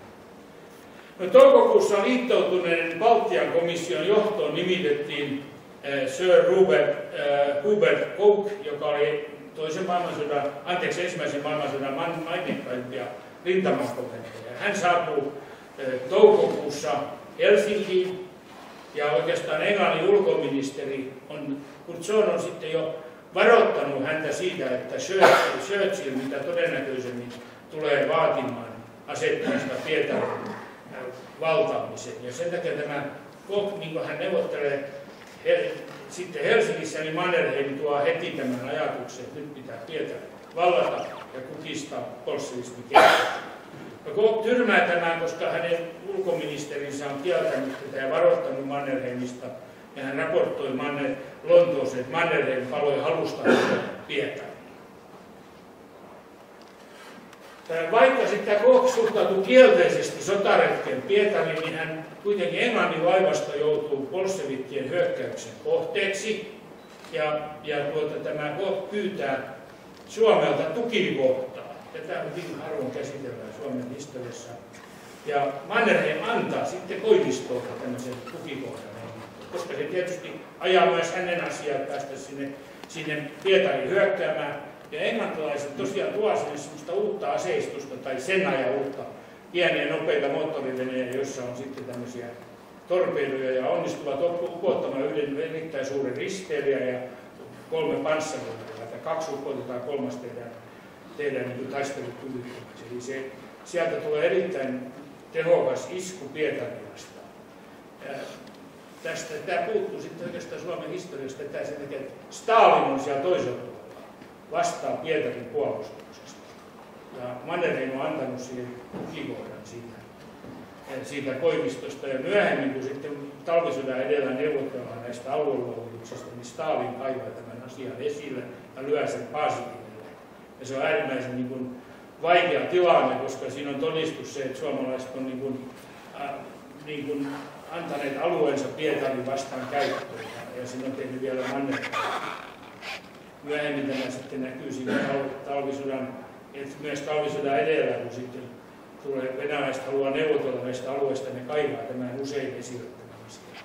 No, toukokuussa liittoutuneen Baltian komission johtoon nimitettiin äh, Sir Rupert, äh, Hubert Koch, joka oli toisen maailmansodan, anteeksi, ensimmäisen maailmansodan mainikkaimpia rintamakomentoja. Hän saapuu äh, toukokuussa Helsinkiin ja oikeastaan Englannin ulkoministeri on, Curzon on sitten jo varoittanut häntä siitä, että Churchill, Churchill mitä todennäköisemmin tulee vaatimaan asettamista Pietarin valtaamisen. Ja sen takia tämä Koch, niin kuin hän neuvottelee he, sitten Helsingissä, niin Mannerheim tuo heti tämän ajatuksen, että nyt pitää Pietari vallata ja kukistaa bolshevismin kehitystä. Koch tyrmää tämän, koska hänen ulkoministerinsä on kieltänyt tätä ja varoittanut Mannerheimista. Ja hän raportoi Manner, Lontooseen, että Mannerheim paloi halusta Pietari. Vaikka sitten Koch suhtautui kielteisesti sotaretkeen Pietariin, niin hän kuitenkin Englannin laivasto joutuu bolshevikkien hyökkäyksen kohteeksi. Ja, ja tuota, tämä Koch pyytää Suomelta tukikohtaa. Tätä on hyvin harvoin käsitellään Suomen historiassa. Ja Mannerheim antaa sitten Koivistolta tämmöisen tukikohdan, koska se tietysti ajaa myös hänen asiaa päästä sinne, sinne Pietariin hyökkäämään. Ja englantilaiset tosiaan tuovat sinne sellaista uutta aseistusta tai sen ajan uutta pieniä nopeita moottorivenejä, joissa on sitten tämmöisiä torpedoja ja onnistuvat upottamaan yhden erittäin suuren risteilijän ja kolme panssaroita. Tai kaksi upotetaan, kolmas tehdään, tehdään niin taistelukyvyttömäksi. Eli se, sieltä tulee erittäin tehokas isku Pietarin vastaan. tästä, tämä puuttuu sitten oikeastaan Suomen historiasta, tämä sen takia, että Stalin on siellä toisella puolella vastaan Pietarin puolustuksesta. Ja Mannerheim on antanut siihen tukikohdan siitä, siitä koivistosta. Ja myöhemmin, kun sitten talvisodan edellä neuvotellaan näistä alueluovutuksista, niin Stalin kaivaa tämän asian esille ja lyö sen Paasikivelle. Ja se on äärimmäisen niin kuin vaikea tilanne, koska siinä on todistus se, että suomalaiset on niin kuin, äh, niin kuin antaneet alueensa Pietarin vastaan käyttöön. Ja siinä on tehnyt vielä Mannerheim. Myöhemmin tämä sitten näkyy siinä talvisodan, että myös talvisodan edellä, kun sitten tulee venäläiset haluaa neuvotella näistä alueista, ne kaivaa tämän usein esille tämän asian.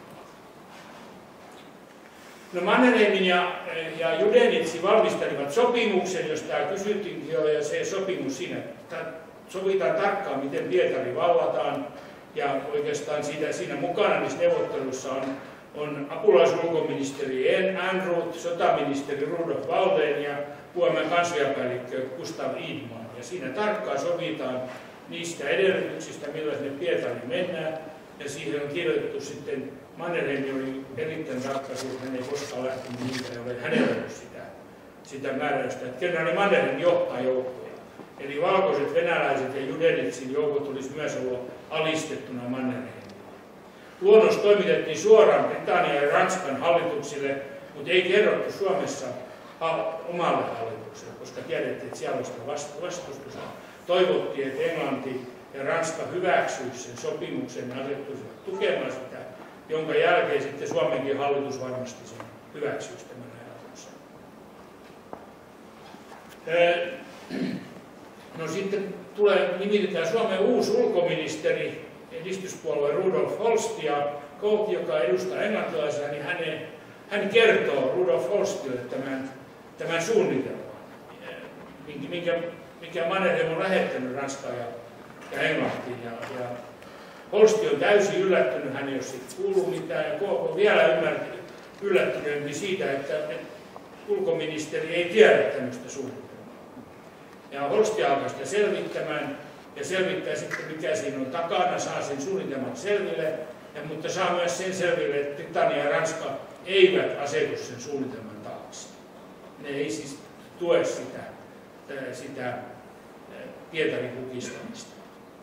No Mannerheimin ja, ja Judenitsi valmistelivat sopimuksen, josta kysyttiin jo, ja se sopimus siinä sovitaan tarkkaan, miten Pietari vallataan, ja oikeastaan siitä, siinä mukana niissä neuvotteluissa on on apulaisulkoministeri Ehrnrooth, sotaministeri Rudolf Walden ja U M kansliapäällikkö Gustav Idman. Ja siinä tarkkaan sovitaan niistä edellytyksistä, millä sinne Pietariin mennään. Ja siihen on kirjoitettu sitten, Mannerheim oli erittäin ratkaisu, että hän ei koskaan lähtenyt niitä, ja ole hänellä sitä, sitä määräystä. Että kenraali Mannerheim johtaa joukkoja. Eli valkoiset, venäläiset ja Judenitsin joukot olisi myös ollut alistettuna Mannerheim. Luonnos toimitettiin suoraan Britannian ja Ranskan hallituksille, mutta ei kerrottu Suomessa omalle hallitukselle, koska tiedettiin, että siellä oli sitä vastustusta. Toivottiin, että Englanti ja Ranska hyväksyisivät sen sopimuksen ja asettuisivat tukemaan sitä, jonka jälkeen sitten Suomenkin hallitus varmasti sen hyväksyisi tämän ajatuksen. No sitten tulee, nimitetään Suomen uusi ulkoministeri, edistyspuolue Rudolf Holst, ja Koch, joka edustaa englantilaisia, niin hänen, hän kertoo Rudolf Holstille tämän, tämän suunnitelman, minkä, mikä Mannerheim on lähettänyt Ranskaan ja, ja Englantiin. Ja, ja Holst on täysin yllättynyt, hän ei ole siitä kuullut mitään, ja Koch on vielä yllättynyt siitä, että, että ulkoministeri ei tiedä tämmöistä suunnitelmaa. Ja Holst alkaa sitä selvittämään, ja selvittää sitten, mikä siinä on takana, saa sen suunnitelman selville, ja, mutta saa myös sen selville, että Britannia ja Ranska eivät asetu sen suunnitelman taakse. Ne ei siis tue sitä, sitä Pietarin kukistamista.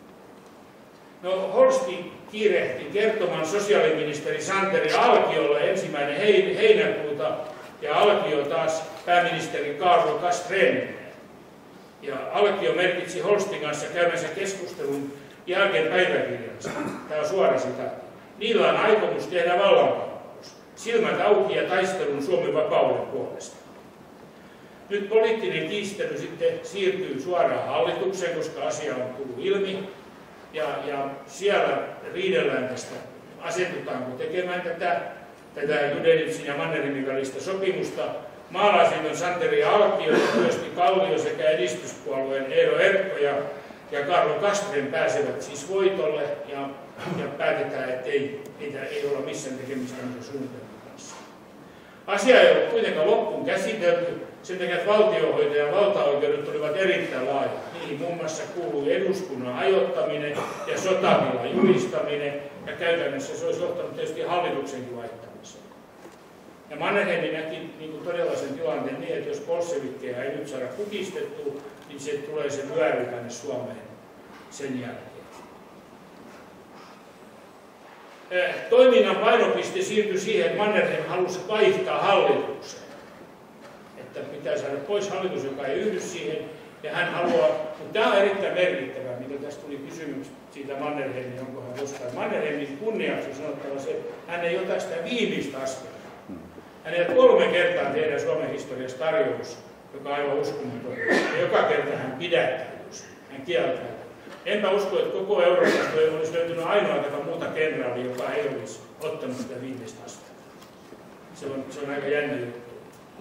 No, Holsti kiirehti kertomaan sosiaaliministeri Santeri Alkiolle ensimmäinen heinäkuuta, ja Alkio taas pääministeri Carlo Castrenille. Ja Alkio merkitsi Holstin kanssa käymänsä keskustelun jälkeen päiväkirjansa. Tämä on suora sitaatti. Niillä on aikomus tehdä vallankaappaus. Silmät auki ja taistelun Suomen vapauden puolesta. Nyt poliittinen kiistely sitten siirtyy suoraan hallitukseen, koska asia on tullut ilmi. Ja, ja siellä riidellään tästä, asetutaanko tekemään tätä, tätä Judenitsin ja Mannerheimin välistä sopimusta. Maalaisliiton Santeri Alkio, Kyösti Kallio sekä edistyspuolueen Eero Erkko ja, ja Carlo Castren pääsevät siis voitolle, ja, ja päätetään, että ei, ei, ei olla missään tekemistä suunnitelman kanssa. Asia ei ole kuitenkaan loppuun käsitelty, sen takia, että valtionhoitajan valtaoikeudet olivat erittäin laajat. Niihin muun muassa kuului eduskunnan hajottaminen ja sotatilan julistaminen, ja käytännössä se olisi johtanut tietysti hallituksenkin vaihtamiseen. Ja Mannerheim näki niin kuin todella sen tilanteen niin, että jos bolshevikkeja ei nyt saada kukistettua, niin se tulee se vyöry tänne Suomeen sen jälkeen. Toiminnan painopiste siirtyi siihen, että Mannerheim halusi vaihtaa hallitukseen. Että pitää saada pois hallitus, joka ei yhdy siihen, ja hän haluaa, mutta tämä on erittäin merkittävää, mitä tästä tuli kysymys siitä Mannerheimin, onko hän koskaan. Mannerheimin kunniaksi sanottava se, että hän ei ota sitä viimeistä askelta. Hänellä kolme kertaa tehdään Suomen historiassa tarjous, joka on aivan uskomaton. Ja joka kerta hän pidättäytyy, hän kieltää. Enpä usko, että koko Euroopasta olisi löytynyt ainoatakaan muuta kenraalia, joka ei olisi ottanut sitä viimeistä askelta. Se on, se on aika jännä juttu.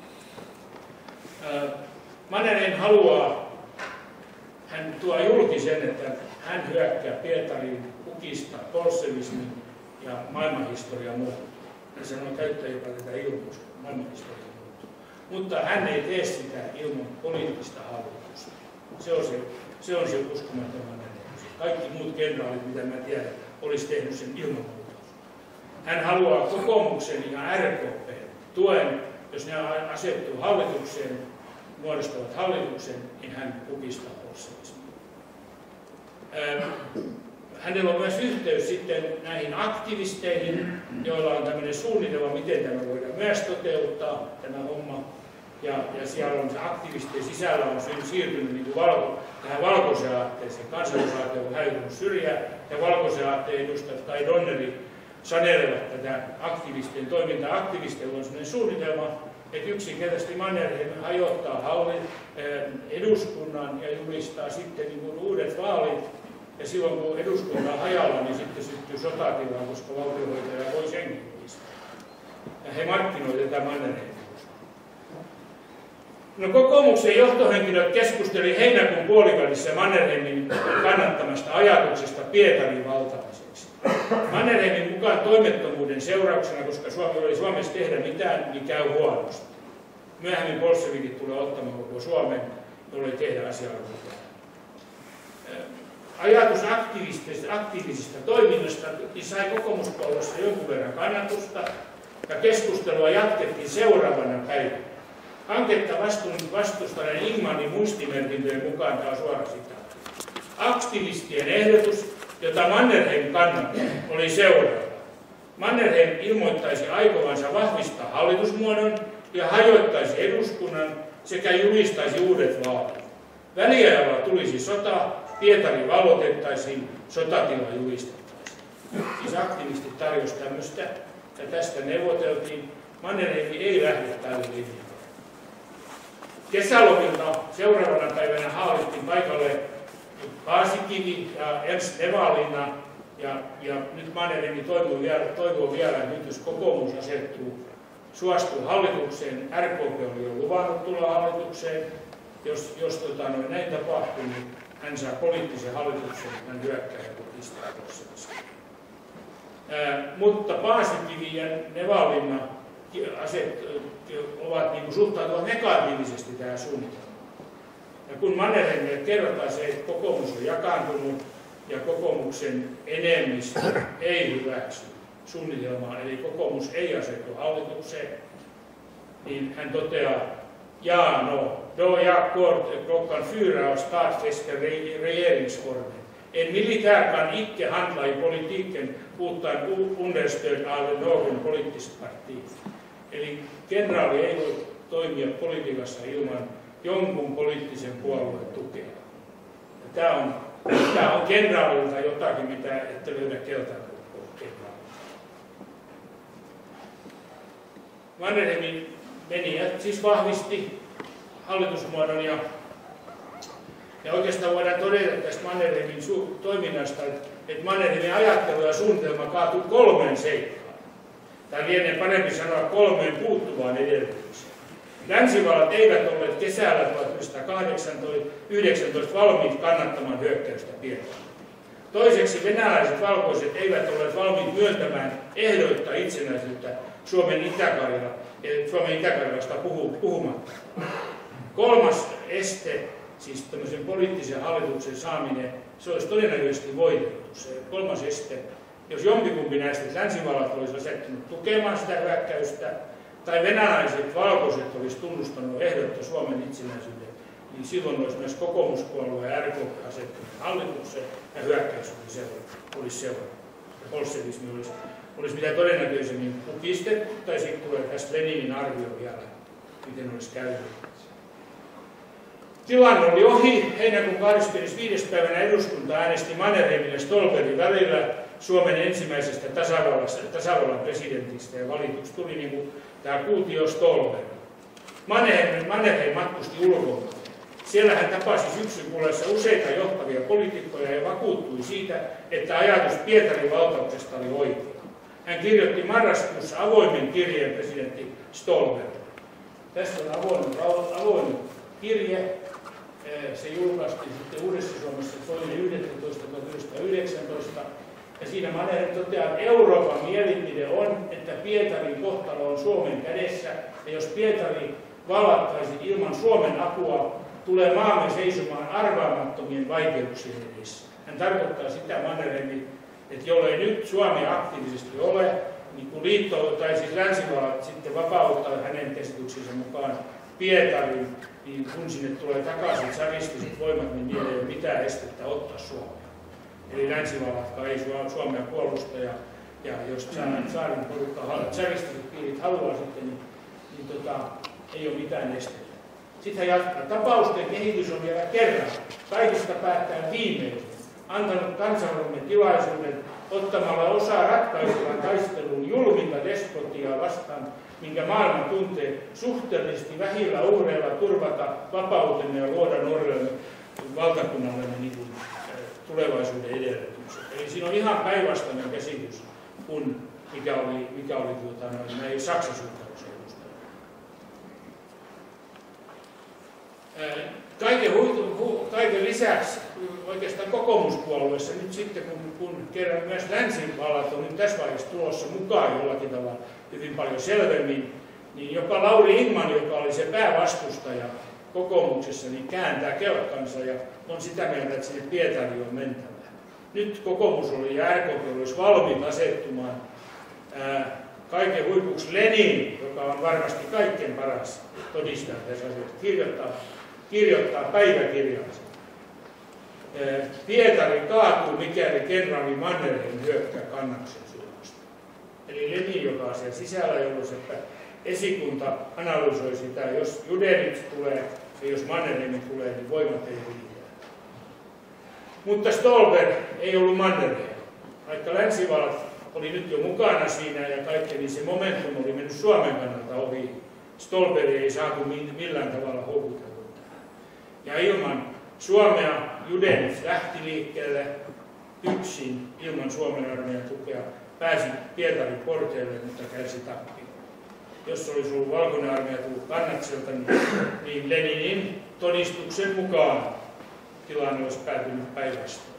Mannerheim haluaa, hän tuo julki sen, että hän hyökkää Pietariin, kukistaa bolshevismin ja maailmanhistoria muuttuu. Hän sanoo käyttää jopa tätä ilmoista, maailmanhistoria muuttuu. Mutta hän ei tee sitä ilman poliittista hallitusta. Se on se, se, on se uskomaton Mannerheim. Kaikki muut kenraalit, mitä mä tiedän, olisi tehnyt sen ilman muuta. hän haluaa kokoomuksen ja R K P tuen, jos ne asettuu hallitukseen, muodostavat hallituksen, niin hän kukistaa bolshevismin. Hänellä on myös yhteys sitten näihin aktivisteihin, joilla on tämmöinen suunnitelma, miten tämä voidaan myös toteuttaa, tämä homma. Ja, ja siellä on se aktivistien sisällä on siirtynyt niin kuin valko, tähän valkoiseen aatteeseen. Kansallisaate on häivynyt syrjään ja valkoisen aatteen edustajat Kai Donneri sanelevat tätä aktivistien toimintaa. Aktivisteilla on sellainen suunnitelma, että yksinkertaisesti Mannerheim hajottaa hallin, eduskunnan ja julistaa sitten niin kuin uudet vaalit. Ja silloin kun eduskunta on hajalla, niin sitten syttyy sotatilaan, koska valtionhoitaja voi senkin julistaa. Ja he markkinoivat tätä Mannerheimia. No, kokoomuksen johtohenkilöt keskusteli heinäkuun puolivälissä Mannerheimin kannattamasta ajatuksesta Pietarin valtaamiseksi. Mannerheimin mukaan toimettomuuden seurauksena, koska Suomi oli Suomessa tehdä mitään, niin käy huonosti. Myöhemmin bolshevikit tulee ottamaan koko Suomen, jollei tehdä asiaa mitään. Ajatus aktiivisista, aktiivisista toiminnasta sai kokoomuspuolueessa jonkun verran kannatusta ja keskustelua jatkettiin seuraavana päivänä. Hanketta vastustaneen Ingmanin muistimerkintöjen mukaan, tämä on suora sitaatti. Aktivistien ehdotus, jota Mannerheim kannatti, oli seuraava. Mannerheim ilmoittaisi aikovansa vahvistaa hallitusmuodon ja hajoittaisi eduskunnan sekä julistaisi uudet vaalit. Väliajalla tulisi sota, Pietari vallotettaisiin, sotatila julistettaisiin. Siis aktivistit tarjosivat tämmöistä ja tästä neuvoteltiin. Mannerheim ei lähde tälle linjalle. Kesälomilta seuraavana päivänä haalittiin paikalle Paasikivi ja Ernst Nevalinna, ja, ja nyt Mannerheim toivoo vielä, toivoo vielä, että nyt jos kokoomus asettuu, suostuu hallitukseen, R K P oli jo luvannut tulla hallitukseen, jos, jos tota, noin näin tapahtuu, niin hän saa poliittisen hallituksen, hän hyökkää ja pistää bolshevismin. Mutta Paasikivi ja Nevalinna aset, ovat niin kuin, suhtautuvat negatiivisesti tähän suunnitelmaan. Ja kun Mannerheimille kerrotaan se, että kokoomus on jakaantunut ja kokoomuksen enemmistö ei hyväksy suunnitelmaa, eli kokoomus ei asettu hallitukseen, niin hän toteaa, ja no, då jag kort klockan fyra och stadfäster regeringsformen. En militär kan icke handla i politiken utan understöd av någon politisk parti. Eli kenraali ei voi toimia politiikassa ilman jonkun poliittisen puolueen tukea. Ja tämä on, tämä on kenraalilta jotakin, mitä ette löydä keltään kenraalilta. Mannerheim meni ja siis vahvisti hallitusmuodon ja, ja oikeastaan voidaan todeta tästä Mannerheimin toiminnasta, että, että Mannerheimin ajattelu ja suunnitelma kaatui kolmeen seikkaan. Tai lienee parempi sanoa kolmeen puuttuvaan edellytykseen. Länsivallat eivät olleet kesällä tuhatyhdeksänsataayhdeksäntoista valmiit kannattamaan hyökkäystä Pietariin. Toiseksi venäläiset valkoiset eivät olleet valmiit myöntämään ehdoitta itsenäisyyttä Suomen Itä-Karjala, Suomen Itä-Karjalasta puhumatta. Kolmas este, siis tämmöisen poliittisen hallituksen saaminen, se olisi todennäköisesti voitettu. Se kolmas este, jos jompikumpi näistä länsivallat olisi asettunut tukemaan sitä hyökkäystä, tai venäläiset valkoiset olisi tunnustanut ehdotto Suomen itsenäisyyden, niin silloin olisi myös kokoomuspuolue ja R K P asettunut hallituksen ja hyökkäys olisi seurannut. Bolshevismi olisi, olisi mitä todennäköisemmin kukistettu, tai sitten tulee tästä Leninin arvio vielä, miten olisi käynyt. Tilanne oli ohi. Heinäkuun kahdeskymmenesviides päivänä eduskunta äänesti Mannerheimin ja Ståhlbergin välillä Suomen ensimmäisestä tasavallan presidentistä, ja valituksi tuli niin kuin tämä kuutio Ståhlberg. Mannerheim, Mannerheim matkusti ulkomaille. Siellä hän tapasi syksyn kuluessa useita johtavia poliitikkoja ja vakuuttui siitä, että ajatus Pietarin valtauksesta oli oikea. Hän kirjoitti marraskuussa avoimen kirjeen presidentti Ståhlbergille. Tässä on avoin, avoin kirje. Se julkaistiin sitten Uudessa Suomessa toinen yhdestoista tuhatyhdeksänsataayhdeksäntoista. Ja siinä Mannerheim toteaa, että Euroopan mielipide on, että Pietarin kohtalo on Suomen kädessä. Ja jos Pietari vallattaisi ilman Suomen apua, tulee maamme seisomaan arvaamattomien vaikeuksien edessä. Hän tarkoittaa sitä Mannerheim, että jollei nyt Suomi aktiivisesti ole, niin kuin liitto, tai siis länsivallat sitten vapauttaa hänen käsityksensä mukaan Pietarin, niin kun sinne tulee takaisin tsaristiset voimat, niin niillä ei ole mitään estettä ottaa Suomea. Eli länsivallatkaan ei Suomea puolusta, ja, ja jos saarin porukka, tsaristiset piirit haluaa sitten, niin, niin tota, ei ole mitään estettä. Sitten hän jatkaa. Tapausten kehitys on vielä kerran, kaikista päättää viimeinen, antanut kansallamme tilaisuuden ottamalla osaa ratkaisevan taisteluun julminta despotiaa vastaan, minkä maailma tuntee, suhteellisesti vähillä uhreilla turvata vapautemme ja luoda nuorelle valtakunnallemme niin kuin, tulevaisuuden edellytykset. Eli siinä on ihan päinvastainen käsitys kuin mikä oli, mikä oli tuota, noin, näin Saksan suuntauksen edustajia. Kaiken, hu, kaiken lisäksi oikeastaan kokoomuspuolueessa nyt sitten, kun, kun kerran myös länsivallat on nyt tässä vaiheessa tulossa mukaan jollakin tavalla hyvin paljon selvemmin, niin jopa Lauri Ingman, joka oli se päävastustaja kokoomuksessa, niin kääntää kelkkansa ja on sitä mieltä, että sinne Pietariin on mentävä. Nyt kokoomus oli ja R K P olisi valmiit asettumaan ää, kaiken huipuksi Lenin, joka on varmasti kaikkein paras todistaja tässä asiassa, kirjoittaa, kirjoittaa päiväkirjansa. Pietari kaatuu, mikäli kenraali Mannerheim hyökkää Kannaksen suunnasta. Eli Lenin, joka on siellä sisällä, jolloin että esikunta analysoi sitä, jos Judenits tulee ja jos Mannerheim tulee, niin voimat ei riitä. Mutta Stolberg ei ollut Mannerheim. Vaikka länsivallat oli nyt jo mukana siinä ja kaikki, niin se momentum oli mennyt Suomen kannalta ohi. Stolberg ei saatu millään tavalla houkuteltua. Ja ilman Suomea Judenits lähti liikkeelle yksin ilman Suomen armeijan tukea, pääsi Pietarin porteille, mutta kärsi tappia. Jos olisi ollut valkoinen armeija tullut Kannakselta, niin, niin Leninin todistuksen mukaan tilanne olisi päätynyt päinvastoin.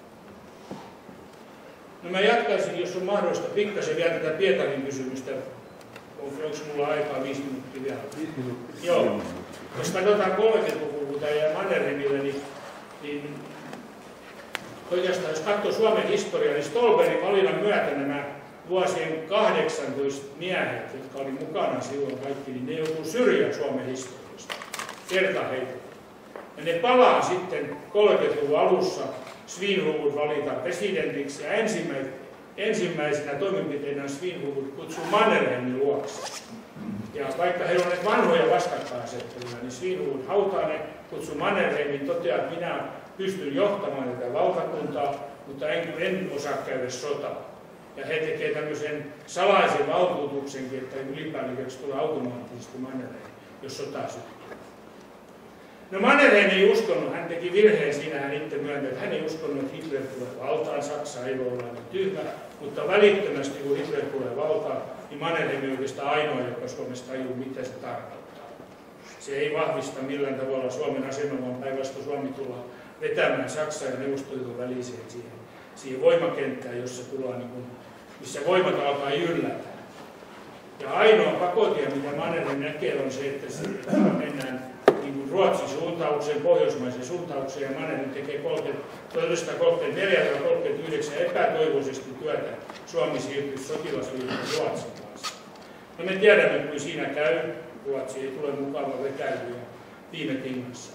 No mä jatkaisin, jos on mahdollista, pikkasen vielä tätä Pietarin kysymystä. Onko mulla aikaa viisi minuuttia vielä? Viisi minuuttia. Joo. Jos katsotaan kolmekymmentäluvulta ja Mannerheimille, niin, niin oikeastaan jos katsoo Suomen historiaa, niin Stolbergin valinnan myötä nämä vuosien kahdeksantoista miehet, jotka oli mukana silloin kaikki, niin ne joutuu syrjään Suomen historiasta kertaheitolla. Ja ne palaa sitten kolmekymmentäluvun alussa Svinhufvud valitaan presidentiksi ja ensimmäisenä, ensimmäisenä toimenpiteenä Svinhufvud kutsuu Mannerheimin luokse. Ja vaikka heillä on ne vanhoja vastakkainasetteluja, niin Svinhufvud hautaa ne, kutsuu Mannerheimin, toteaa, että minä pystyn johtamaan tätä valtakuntaa, mutta en, en osaa käydä sotaa. Ja he tekevät tämmöisen salaisen valtuutuksenkin, että ylipäälliköksi tulee automaattisesti Mannerheim, jos sota syttyy. No Mannerheim ei uskonut, hän teki virheen siinä, hän itse myöntää, että hän ei uskonut, että Hitler tulee valtaan, Saksa ei voi olla tyhmä, mutta välittömästi kun Hitler tulee valtaan, niin Mannerheim on oikeastaan ainoa, joka Suomessa tajuu, mitä se tarkoittaa. Se ei vahvista millään tavalla Suomen asemaa, vaan päinvastoin Suomi tullaan vetämään Saksan ja Neuvostoliiton väliseen siihen, siihen voimakenttään, jossa tullaan, niin kuin, missä voimat alkaa jyllätä. Ja ainoa pakotia, mitä Mannerheim näkee, on se, että mennään niin kuin Ruotsin suuntaukseen, pohjoismaisen suuntaukseen, ja Mannerheim tekee tuhatyhdeksänsataakolmekymmentäneljä kolmekymmentäyhdeksän epätoivoisesti työtä Suomi siirtyy sotilasliiton Ruotsin kanssa. No me tiedämme, että siinä käy, Ruotsi ei tule mukava vetäytyä viime tingassa.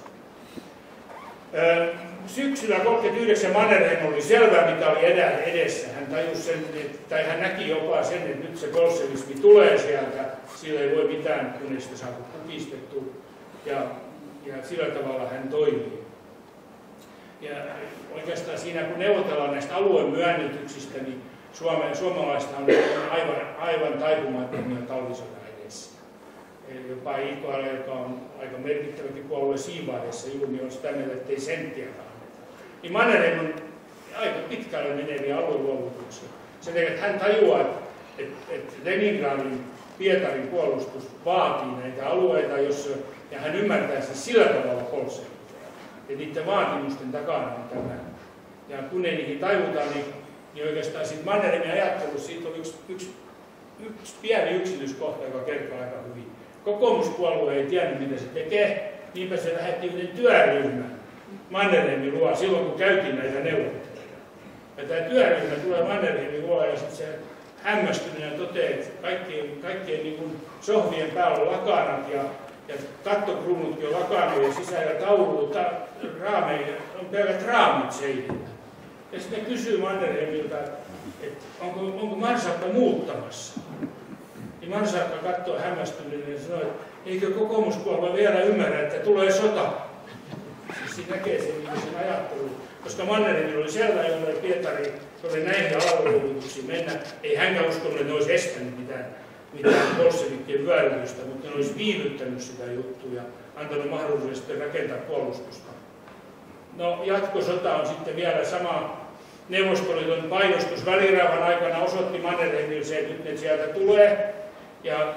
Syksyllä kolmekymmentäyhdeksän Mannerheim oli selvä, mitä oli edessä. Hän tajusi sen, tai hän näki jopa sen, että nyt se bolshevismi tulee sieltä, sillä ei voi mitään kunista saada kukistettua. Ja, ja sillä tavalla hän toimii. Ja oikeastaan siinä, kun neuvotellaan näistä alueen myönnytyksistä, niin Suomen, suomalaista on aivan, aivan taipumattomia talvisodan edessä. Eli jopa I K L, joka on aika merkittäväkin puolue siinä vaiheessa, Julmi on sitä mieltä, ettei senttiä anneta. Niin Mannerheim on aika pitkälle meneviä alueluovutuksia. Sen takia, että hän tajuaa, että, että, että Leningradin, Pietarin puolustus vaatii näitä alueita, jossa, ja hän ymmärtää sen sillä tavalla bolshevikkeja. Ja niiden vaatimusten takana on tämä. Ja kun ei niihin taivuta, niin, niin oikeastaan siitä Mannerheimin ajattelussa siitä on yksi, yksi, yksi pieni yksityiskohta, joka kertoo aika hyvin. Kokoomuspuolue ei tiennyt, mitä se tekee, niinpä se lähetti yhden työryhmän Mannerheimin luo silloin, kun käytiin näitä neuvotteluja. Ja tämä työryhmä tulee Mannerheimin luo ja sitten se hämmästyneenä toteaa, että kaikkien, kaikkien niin kuin sohvien päällä on lakanat ja, ja kattokruunutkin on lakanoja sisään ja taulu, ta, raameja, on pelkät raamit seinillä. Ja sitten kysyy Mannerheimilta, että onko, onko Marsakka muuttamassa. Niin Marsakka katsoo hämmästyneenä ja sanoo, että eikö kokoomuspuolue vielä ymmärrä, että tulee sota. Siis siinä näkee sen, sen ajattelun. Koska Mannerheimilla oli selvä, jolla Pietari oli näihin alueellisuuksiin mennä. Ei hänkään uskonut, että ne olisi estänyt mitään, mitään bolshevikkien vyörytystä, mutta ne olisi viivyttänyt sitä juttua ja antanut mahdollisuuden sitten rakentaa puolustusta. No, jatkosota on sitten vielä sama. Neuvostoliiton painostus välirauhan aikana osoitti Mannerheimille se, että nyt ne sieltä tulee. Ja,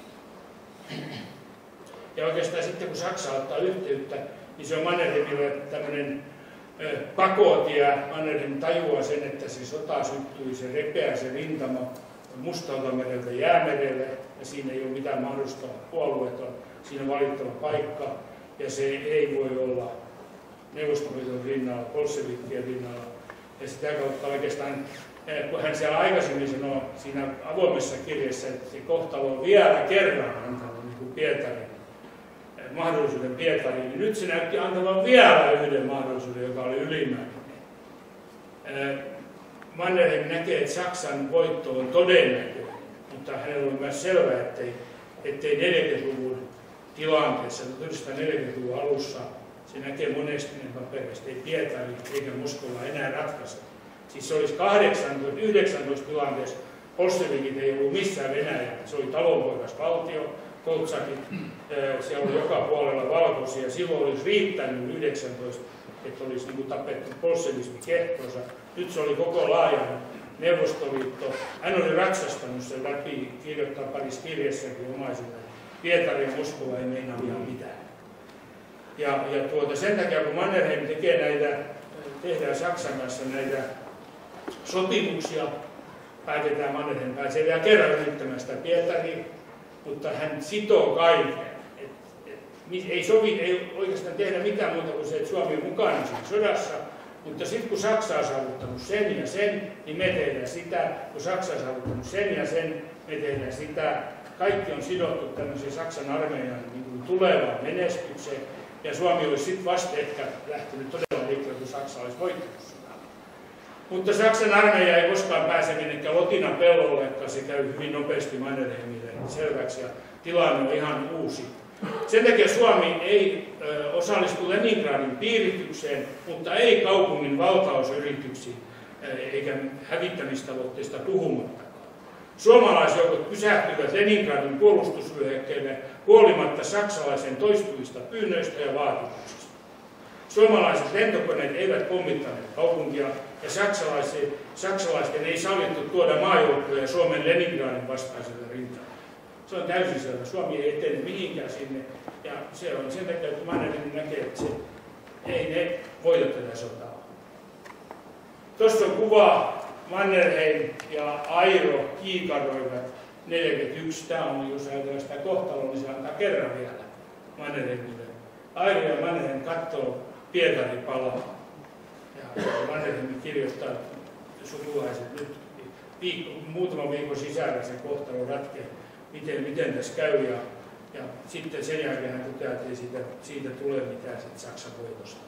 ja oikeastaan sitten kun Saksa ottaa yhteyttä, niin se on Mannerheimille tämmöinen pakotie. Mannerheim tajuaa sen, että se sota syttyi, se repeää se rintama Mustalta mereltä Jäämerelle, ja siinä ei ole mitään mahdollista puolueeton, siinä on valittava paikka, ja se ei voi olla Neuvostoliiton rinnalla, bolshevikkien rinnalla. Ja sitä kautta oikeastaan, kun hän siellä aikaisemmin sanoi siinä avoimessa kirjassa, että se kohtalo on vielä kerran antanut niin kuin Pietarin, mahdollisuuden Pietariin, niin nyt se näytti antavan vielä yhden mahdollisuuden, joka oli ylimääräinen. Mannerheim näkee, että Saksan voitto on todennäköinen, mutta hänellä on myös selvää, ettei, ettei neljäkymmentäluvun tilanteessa, tuhatyhdeksänsataaneljäkymmentäluvun alussa, se näkee monesti paperista, ei Pietari eikä Moskova enää ratkaise. Siis se olisi kahdeksantoista yhdeksäntoista tilanteessa, bolshevikit ei ollut missään Venäjällä, se oli talonpoikas valtio, Koltsakit, siellä oli joka puolella valkoisia, silloin olisi riittänyt yhdeksäntoista, että olisi niin kuin tapettu bolshevismi kehtonsa. Nyt se oli koko laajan Neuvostoliitto. Hän oli ratsastanut sen läpi, kirjoittaa parissa kirjassakin omaisuuden. Pietari ja Moskova ei meinaa ihan mitään. Ja, ja tuota, sen takia, kun Mannerheim tekee näitä, tehdään Saksan kanssa näitä sopimuksia, päätetään Mannerheim pääsee vielä kerran yrittämään sitä Pietariin, mutta hän sitoo kaiken. Et, et, ei, sovi, ei oikeastaan tehdä mitään muuta kuin se, että Suomi on mukana siinä sodassa, mutta sitten kun Saksa on saavuttanut sen ja sen, niin me tehdään sitä. Kun Saksa on saavuttanut sen ja sen, me tehdään sitä. Kaikki on sidottu tämmöiseen Saksan armeijan niin kuin tulevaan menestykseen. Ja Suomi olisi sitten vasta ehkä lähtenyt todella liikkeelle, kun Saksa olisi voittanut sitä. Mutta Saksan armeija ei koskaan pääse minnekään Lotinan pellolle, joka se käy hyvin nopeasti Mannerheimille selväksi. Ja tilanne on ihan uusi. Sen takia Suomi ei ö, osallistu Leningradin piiritykseen, mutta ei kaupungin valtausyrityksiin eikä hävittämistavoitteista puhumattakaan. Suomalaisjoukot pysähtyivät Leningradin puolustusvyöhykkeelle huolimatta saksalaisen toistuvista pyynnöistä ja vaatimuksista. Suomalaiset lentokoneet eivät pommittaneet kaupunkia ja saksalaisten ei sallittu tuoda maajoukkoja Suomen Leningradin vastaiselle rintalle. Se on täysin selvä. Suomi ei etene mihinkään sinne. Ja se on sen takia, että Mannerheim näkee, että se, ei ne voita tätä sotaa. Tuossa on kuva Mannerheim ja Airo kiikaroivat neljäkymmentäyksi. Tämä on, jos ajatellaan sitä kohtaloa, niin se antaa kerran vielä Mannerheimille. Airo ja Mannerheim katsoo Pietarin palaa. Ja Mannerheim kirjoittaa sukulaiset nyt viikko, muutaman viikon sisällä sen kohtalon ratkeaa. Miten, miten tässä käy, ja, ja sitten sen jälkeen hän toteaa, että ei siitä, siitä tule mitään Saksan voitosta.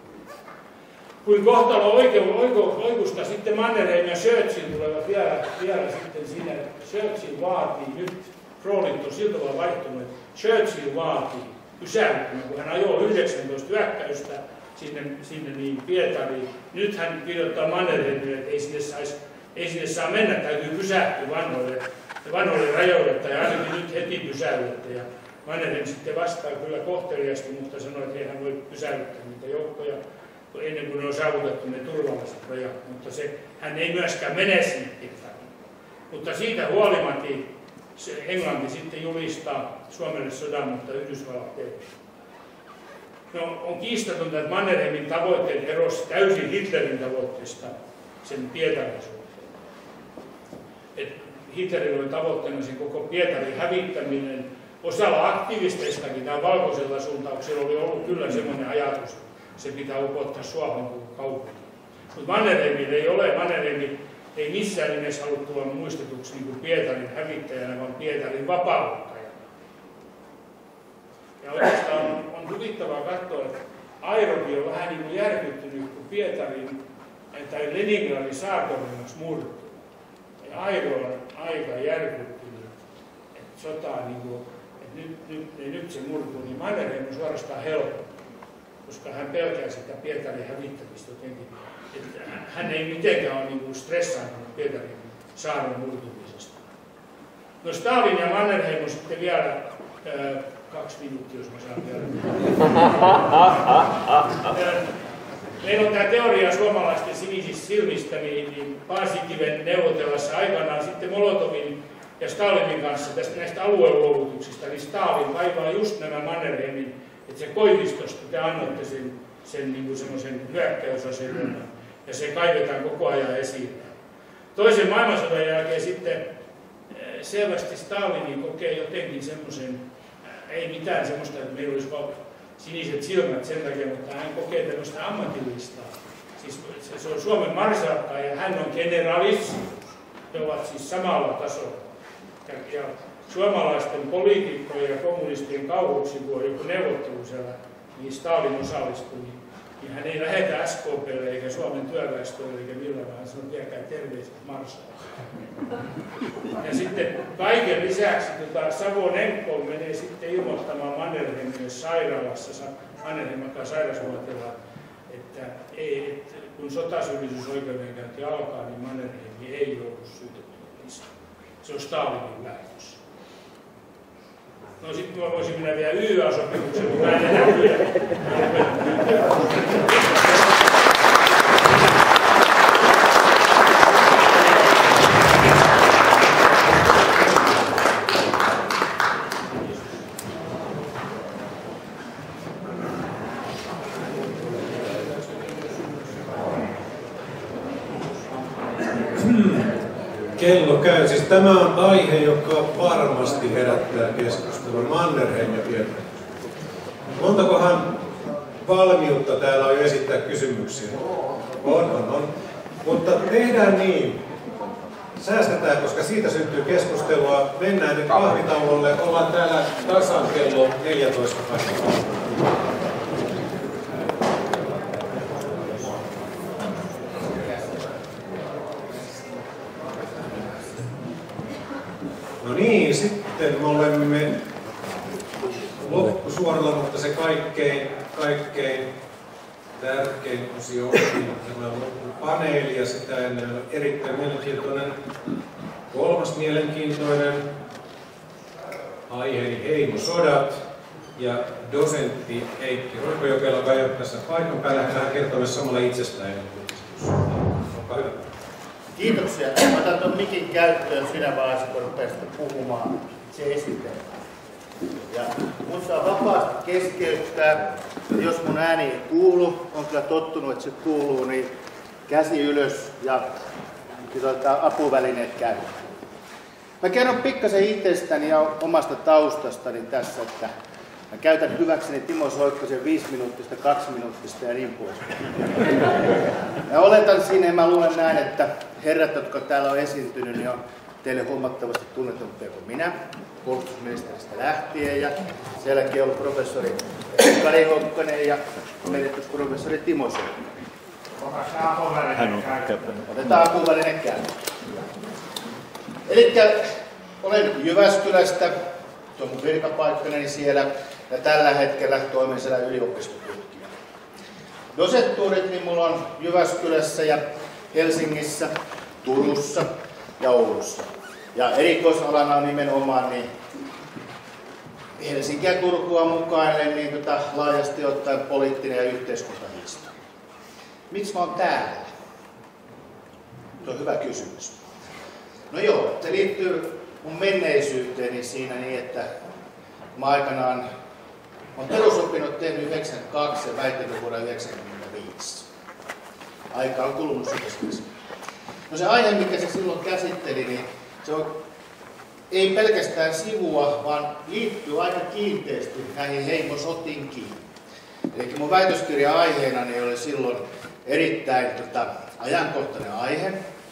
Kuin kohtalo oikusta, sitten Mannerheim ja Churchill tulevat vielä, vielä sitten siinä. Churchill vaatii nyt, roolit on sillä tavalla vaihtunut, että Churchill vaatii pysäyttämään, kun hän ajoi yhdeksäntoista hyökkäystä sinne, sinne niin Pietariin. Nyt hän kirjoittaa Mannerheimille, että ei sinne, sais, ei sinne saa mennä, täytyy pysähtyä vanhoille. vanhoille rajoille ja ainakin nyt heti pysäytettä. Ja Mannerheim sitten vastaa kyllä kohteliasti, mutta sanoi, että ei hän voi pysäyttää niitä joukkoja ennen kuin ne on saavutettu ne turvalliset rajat. Mutta se, hän ei myöskään mene sinne Pietariin. Mutta siitä huolimatta Englanti sitten julistaa Suomelle sodan, mutta Yhdysvallat ei. No, on kiistatonta, että Mannerheimin tavoitteet erosi täysin Hitlerin tavoitteesta sen Pietarin suhteen. Hitlerillä oli tavoitteena sen koko Pietarin hävittäminen. Osalla aktivisteistakin tämä valkoisella suuntauksella oli ollut kyllä semmoinen ajatus, että se pitää upottaa Suomen kaupunkiin. Mutta Mannerheimilla ei ole. Mannerheim ei missään nimessä halua tulla muistetuksi niin kuin Pietarin hävittäjänä, vaan Pietarin vapauttajana. Ja oikeastaan on, on huvittavaa katsoa, että Airokin on vähän niin kuin järkyttynyt, kun Pietarin tai Leningradin saartorinnus murtuu. Ja Airo on aika järkyttynyt, että sota niin kuin, että nyt, nyt, niin nyt se murtuu, niin Mannerheim on suorastaan helppo, koska hän pelkää sitä Pietarin hävittämistä jotenkin. Että hän ei mitenkään ole niin kuin stressaantunut Pietarin saaren murtumisesta. No Stalin ja Mannerheim on sitten vielä ää, kaksi minuuttia, jos mä saan vielä. Meillä on tämä teoria suomalaisten sinisistä silmistä, niin, niin Paasikiven neuvotellessa aikanaan sitten Molotovin ja Stalinin kanssa tästä näistä alueluovutuksista, niin Stalin vaivaa just nämä Mannerheimin, että se koivistosta te annoitte sen, sen niin kuin semmoisen hyökkäysasetelman, ja se kaivetaan koko ajan esiin. Toisen maailmansodan jälkeen sitten selvästi Stalin kokee jotenkin semmoisen, ei mitään semmoista, että meillä olisi vaan siniset silmät sen takia, mutta hän kokee tämmöistä ammatillista. Siis se on Suomen marsalkka ja hän on generalismus. He ovat siis samalla tasolla. Ja, ja suomalaisten poliitikkojen ja kommunistien kauhuksi, kun on joku neuvottelu siellä, niin Stalin osallistui, niin, niin hän ei lähetä S K P:lle eikä Suomen työväestölle eikä millään, vaan hän sanoo, viekää terveiset marsalkka. Ja sitten kaiken lisäksi tota, Savonenko menee sitten ilmoittamaan Mannerheimille sairaalassa, Mannerheim makaa sairausvuotella, että, ei, että kun sotasyyllisyysoikeudenkäynti alkaa, niin Mannerheim ei joudu syytettynä lisää. Se on Stalinin päätös. No sitten mä voisin mennä vielä Y A-sopimuksen, mutta en enää pyydä. Kello käy. Siis tämä on aihe, joka varmasti herättää keskustelua. Mannerheim ja Pietari. Montakohan valmiutta täällä on jo esittää kysymyksiä? On, on, on. Mutta tehdään niin. Säästetään, koska siitä syntyy keskustelua. Mennään nyt kahvitauolle. Ollaan täällä tasan kello neljätoista päivää. No niin, sitten me olemme loppusuoralla, mutta se kaikkein, kaikkein tärkein osio on tämä loppupaneeli ja sitä ennen on erittäin mielenkiintoinen, kolmas mielenkiintoinen aiheeni heimosodat ja dosentti Heikki Roikojokela, joka ei ole tässä paikan päällä, hän kertoo myös samalla itsestään. Olkaa hyvä. Kiitoksia. Otan tuon mikin käyttöön sinä vaiheessa, kun rupeaa puhumaan se esitellä. Ja mun saa vapaasti keskeyttää. Jos mun ääni ei kuulu, on kyllä tottunut, että se kuuluu, niin käsi ylös ja otetaan apuvälineet käyttöön. Mä kerron pikkasen itsestäni ja omasta taustastani tässä, että mä käytän hyväkseni Timo Soikkosen viisi minuuttista, kaksi minuuttista ja niin poispäin. Ja oletan siinä, ja mä luulen näin, että herrat, jotka täällä on esiintynyt, niin on teille huomattavasti tunnetumpia kuin minä, puolustusministeristä lähtien, ja sielläkin on ollut professori Kari Hokkanen ja emeritusprofessori Timo Soikkonen. Otetaan apuväline käyttöön. Elikkä olen Jyväskylästä, tuo mun virkapaikkani siellä, ja tällä hetkellä toimin siellä yliopistotutkijana. Dosenttuurit niin mulla on Jyväskylässä ja Helsingissä, Turussa ja Oulussa. Ja erikoisalana on nimenomaan niin Helsinkiä ja Turkua mukainen niin tota, laajasti ottaen poliittinen ja yhteiskuntahistoria. Miksi mä oon täällä? Tuo on hyvä kysymys. No joo, se liittyy mun menneisyyteeni siinä niin, että mä aikanaan olen perusopinnot tehnyt yhdeksänkymmentäkaksi ja väittänyt vuonna yhdeksänkymmentäviisi. Aika on kulunut suhteessa. No se aihe, mikä se silloin käsitteli, niin se on, ei pelkästään sivua, vaan liittyy aika kiinteästi näihin heimosotinkiin. Eli mun väitöskirja aiheena niin oli silloin erittäin tota, ajankohtainen aihe.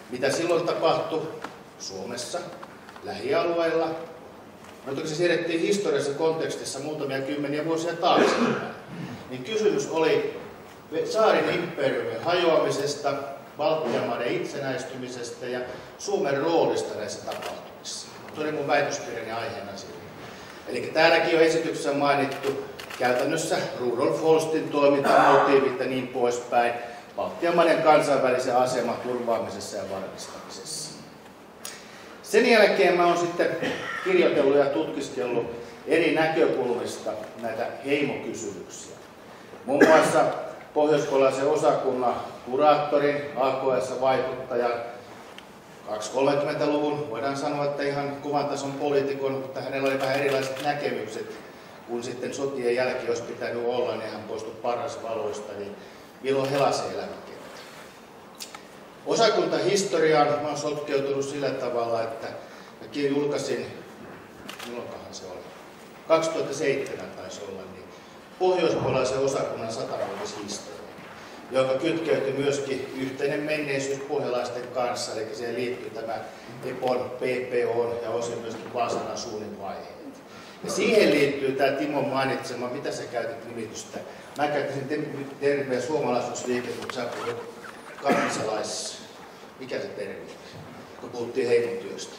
Mitä silloin tapahtui Suomessa, lähialueilla, mutta kun se siirrettiin historiallisessa kontekstissa muutamia kymmeniä vuosia taaksepäin, niin kysymys oli Tsaarin imperiumin hajoamisesta, Baltian maiden itsenäistymisestä ja Suomen roolista näissä tapahtumissa. Se oli mun väitöskirjani aiheena siinä. Eli täälläkin on esityksessä mainittu käytännössä Rudolf Holstin toimintamotiivit ja niin poispäin, Baltian maiden kansainvälisen aseman turvaamisessa ja varmistamisessa. Sen jälkeen mä oon sitten kirjoitellut ja tutkiskellut eri näkökulmista näitä heimokysymyksiä. Muun muassa pohjoispuolalaisen osakunnan kuraattorin, A K S-vaikuttajan, kaksikymmentä-kolmekymmentäluvun, voidaan sanoa, että ihan kuvan tason poliitikon, mutta hänellä oli vähän erilaiset näkemykset, kun sitten sotien jälkeen olisi pitänyt olla, niin hän poistui Parrasvaloista, niin Vilo Helasen elämäkerta. Osakuntahistoriaan mä oon sotkeutunut sillä tavalla, että mäkin julkaisin, milloinkahan se oli, kaksituhattaseitsemän taisi olla, niin pohjoispuolalaisen osakunnan satavuotishistoria, joka kytkeytyi myöskin yhteinen menneisyys pohjalaisten kanssa, eli siihen liittyy tämä Epon, P P O ja osin myöskin Vaasan asuunin vaiheet. Ja siihen liittyy tämä Timon mainitsema, mitä sä käytit nimitystä. Mä käyttäisin termiä suomalaisuusliike, kun sä puhut kansalais... Mikä se termi? Kun puhuttiin heimotyöstä.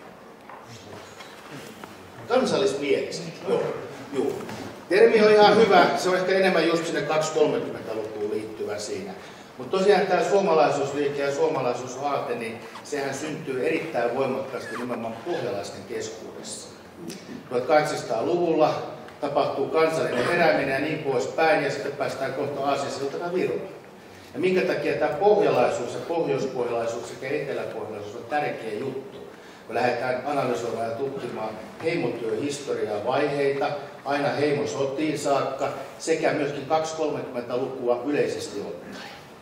Kansallismieliset. Joo. Joo. Termi on ihan hyvä. Se on ehkä enemmän just sinne kaksikymmentä-kolmekymmentälukuun liittyvä siinä. Mutta tosiaan tämä suomalaisuusliike ja suomalaisuusaate, niin sehän syntyy erittäin voimakkaasti nimenomaan pohjalaisten keskuudessa. tuhatkahdeksansataaluvulla tapahtuu kansallinen herääminen ja niin poispäin, ja sitten päästään kohta Aasiasiltana Viroon. Ja minkä takia tämä pohjalaisuus ja pohjoispohjalaisuus sekä eteläpohjalaisuus on tärkeä juttu, kun lähdetään analysoimaan ja tutkimaan heimotyöhistoriaa vaiheita, aina heimosotiin saakka, sekä myöskin kaksikymmentä-kolmekymmentälukua yleisesti ottaen.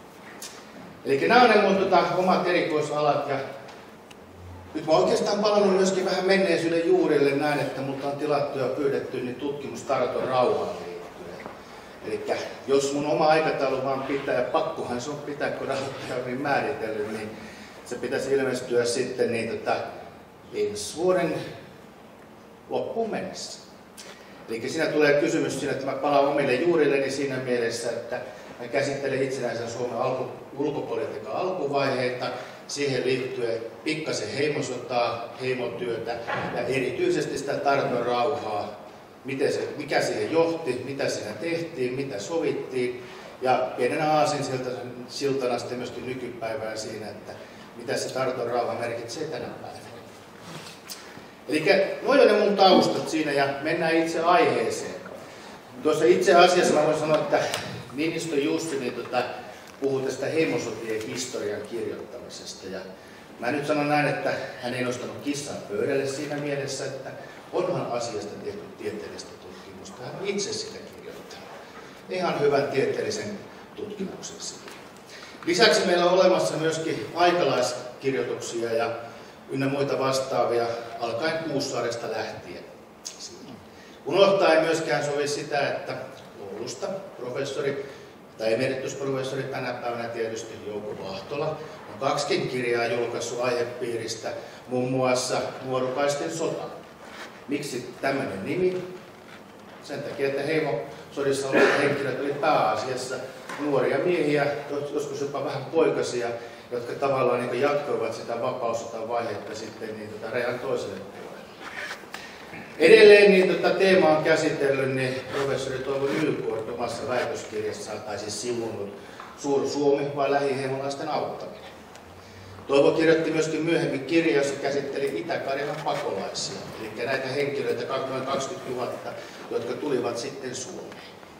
Eli nämä on ne mun tota, omat erikoisalat, ja nyt mä oikeastaan palannut myöskin vähän menneisyyden juurille näin, että multa on tilattu ja pyydetty niin tutkimustarton rauhaan liittyen. Eli jos mun oma aikataulu vaan pitää, ja pakkohan se on pitää, kun rahoittaja on niin määritellyt, niin se pitäisi ilmestyä sitten niin, tota, ensi vuoden loppuun mennessä. Eli siinä tulee kysymys siinä, että mä palaan omille juurilleni siinä mielessä, että mä käsittelen itsenäisen Suomen alku, ulkopolitiikan alkuvaiheita, siihen liittyen pikkasen heimosotaa, heimotyötä ja erityisesti sitä tarton rauhaa, miten se, mikä siihen johti, mitä siinä tehtiin, mitä sovittiin ja pienenä aasinsiltana sitten myöskin nykypäivään siinä, että mitä se tarton rauha merkitsee tänä päivänä. Eli noin on ne mun taustat siinä ja mennään itse aiheeseen. Tuossa itse asiassa mä voin sanoa, että Niinistö Jussi niin tota, puhui tästä heimosotien historian kirjoittamisesta. Ja mä nyt sanon näin, että hän ei nostanut kissan pöydälle siinä mielessä, että onhan asiasta tehty tieteellistä tutkimusta. Hän on itse sitä kirjoittanut. Ihan hyvän tieteellisen tutkimuksen siitä. Lisäksi meillä on olemassa myöskin aikalaiskirjoituksia ja ynnä muita vastaavia alkaen Kuussaaresta lähtien. Unohtaa ei myöskään sovi sitä, että Oulusta professori tai emeritusprofessori tänä päivänä tietysti Jouko Vahtola on kaksikin kirjaa julkaissut aihepiiristä, muun muassa Nuorukaisten sota. Miksi tämmöinen nimi? Sen takia, että heimosodissa olevat henkilöt oli pääasiassa nuoria miehiä, joskus jopa vähän poikasia, jotka tavallaan niin jatkoivat sitä vapaussotan vaihetta sitten niin tota rajan toiselle puolelle. Edelleen niin tota teemaa on käsitellyt niin professori Toivo Nykort omassa väitöskirjassaan, tai siis sivunnut Suur-Suomi vai lähiheimolaisten auttaminen. Toivo kirjoitti myöskin myöhemmin kirja, jossa käsitteli Itä-Karjalan pakolaisia, eli näitä henkilöitä noin kaksikymmentätuhatta, jotka tulivat sitten Suomeen.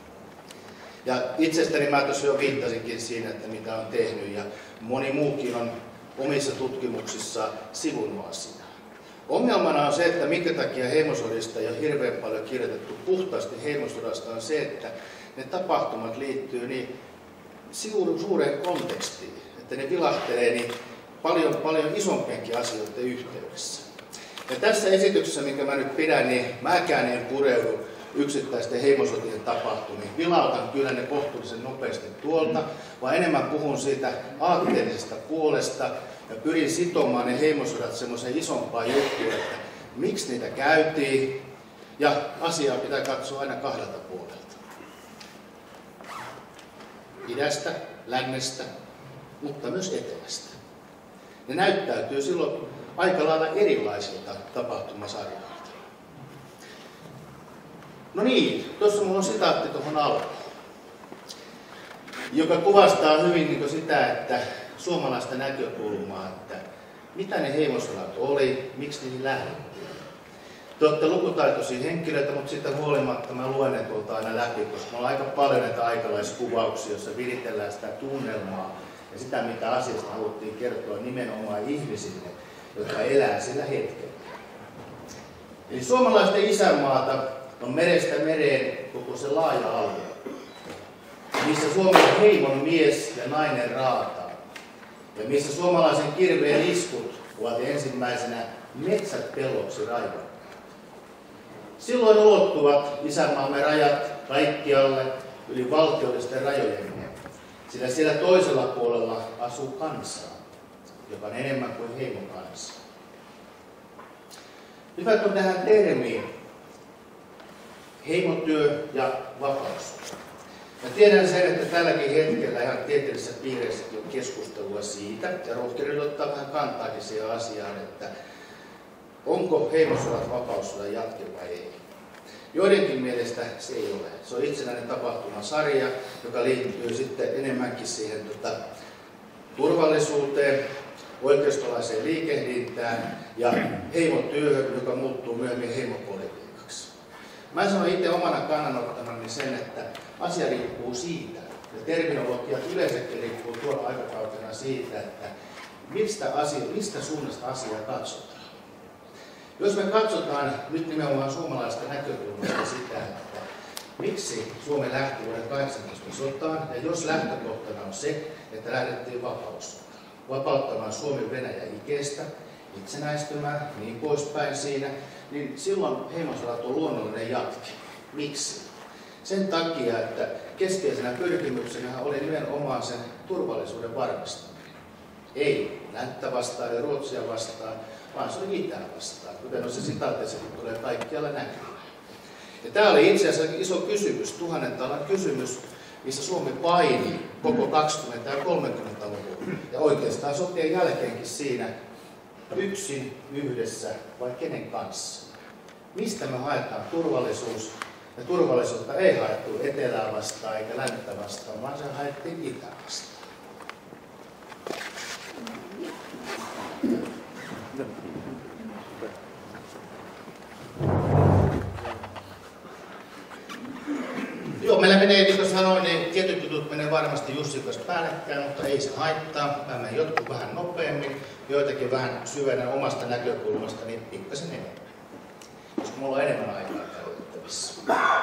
Ja itsestäni mä tuossa jo viittasinkin siinä, että mitä on tehnyt, ja moni muukin on omissa tutkimuksissaan sivunnut asiaa. Ongelmana on se, että minkä takia heimosodista ei ole hirveän paljon kirjoitettu puhtaasti heimosodasta, on se, että ne tapahtumat liittyy niin suureen kontekstiin, että ne vilahtelee niin paljon, paljon isompienkin asioiden yhteydessä. Ja tässä esityksessä, minkä mä nyt pidän, niin mäkään en pureudu yksittäisten heimosotien tapahtumiin. Vilautan kyllä ne kohtuullisen nopeasti tuolta, vaan enemmän puhun siitä aatteellisesta puolesta ja pyrin sitomaan ne heimosodat semmoiseen isompaan juttuun, että miksi niitä käytiin, ja asiaa pitää katsoa aina kahdelta puolelta. Idästä, lännestä, mutta myös etelästä. Ne näyttäytyy silloin aika lailla erilaisilta tapahtumasarjoilta. No niin, tuossa mulla on sitaatti tuohon alkuun, joka kuvastaa hyvin niin sitä, että suomalaista näkökulmaa, että mitä ne heimosodat oli, miksi niihin lähdettiin. Te olette lukutaitoisia henkilöitä, mutta siitä huolimatta mä luen ne tuolta aina läpi, koska mulla on aika paljon näitä aikalaiskuvauksia, joissa viritellään sitä tunnelmaa ja sitä, mitä asiasta haluttiin kertoa nimenomaan ihmisille, jotka elää sillä hetkellä. Eli suomalaisten isänmaata on merestä mereen koko se laaja alue, missä Suomen heimon mies ja nainen raataa, ja missä suomalaisen kirveen iskut ovat ensimmäisenä metsät pelloksi raivanneet. Silloin ulottuvat isänmaamme rajat kaikkialle yli valtiollisten rajojen, sillä siellä toisella puolella asuu kansaa, joka on enemmän kuin heimokansa. Hyvät on tähän termiin heimotyö ja vapaus. Mä tiedän sen, että tälläkin hetkellä ihan tieteellisissä piireissä on keskustelua siitä, ja rohkeudella ottaa vähän kantaakin siihen asiaan, että onko heimosodat vapaussodan jatke vai ei. Joidenkin mielestä se ei ole. Se on itsenäinen tapahtumasarja, joka liittyy sitten enemmänkin siihen tota, turvallisuuteen, oikeistolaiseen liikehdintään ja heimotyöhön, joka muuttuu myöhemmin heimopolitiikaksi. Mä sanon itse omana kannanottamani sen, että asia riippuu siitä, ja terminologiat yleensäkin riippuu tuolla aikakautena siitä, että mistä, asia, mistä suunnasta asiaa katsotaan. Jos me katsotaan nyt nimenomaan suomalaista näkökulmasta sitä, että miksi Suomi lähti vuoden kahdeksantoista sotaan, ja jos lähtökohtana on se, että lähdettiin vapaussotaan, vapauttamaan Suomi Venäjän ikeestä, itsenäistymään, niin poispäin siinä, niin silloin heimosodat on luonnollinen jatke. Miksi? Sen takia, että keskeisenä pyrkimyksenä oli nimenomaan sen turvallisuuden varmistaminen. Ei länttä vastaan ja Ruotsia vastaan, vaan se oli itää vastaan, kuten on se sitaatteessa, kun tulee kaikkialla näkymään. Ja tämä oli itse asiassa iso kysymys, tuhannen talan kysymys, missä Suomi paini koko kaksikymmentä- ja kolmekymmentäluvun. Ja oikeastaan sotien jälkeenkin siinä yksin, yhdessä vai kenen kanssa. Mistä me haetaan turvallisuus? Ja turvallisuutta ei haettu etelää vastaan eikä länttä vastaan, vaan se haettiin itää vastaan. Joo, meillä menee, niin kuin sanoin, niin tietyt jutut menee varmasti Jussin kanssa päällekkäin, mutta ei se haittaa. Mä menen jotkut vähän nopeammin, joitakin vähän syvennän omasta näkökulmasta, niin pikkasen enemmän. Koska mulla on enemmän aikaa käytettävissä.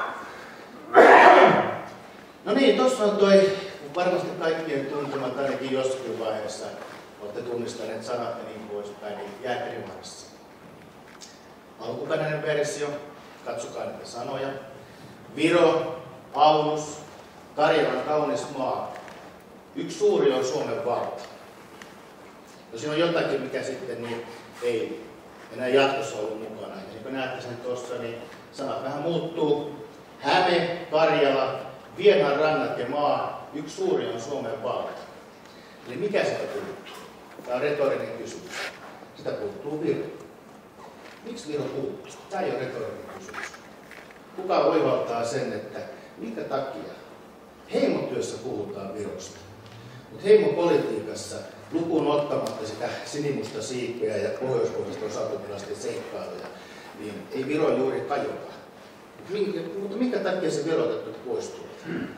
No niin, tuossa on toi varmasti kaikkien tuntemat ainakin jossakin vaiheessa. Olette tunnistaneet sanat ja niin poispäin, niin Jääkärimarssilla. Alkuperäinen versio, katsokaa niitä sanoja. Viro, Aunus, Karjalan kaunis maa. Yksi suuri on Suomen valta. Jos siinä on jotakin, mikä sitten niin ei enää jatkossa ollut mukana. Ja niin kun näette sen tuossa, niin sanat vähän muuttuu. Häme, Karjala, Vienan rannat ja maa. Yksi suuri on Suomen valta. Eli mikä sitä puuttuu? Tämä on retorinen kysymys. Sitä puuttuu Viro. Miksi Viro puuttuu? Tämä ei ole retorinen kysymys. Kuka oivaltaa sen, että minkä takia heimotyössä puhutaan Virosta, mutta heimopolitiikassa lukuun ottamatta sitä sinimusta siipeä ja pohjoispuolista osatotilaisten seikkailuja, niin ei Viro juuri kajota. Minkä, mutta minkä takia se verotettu poistuu?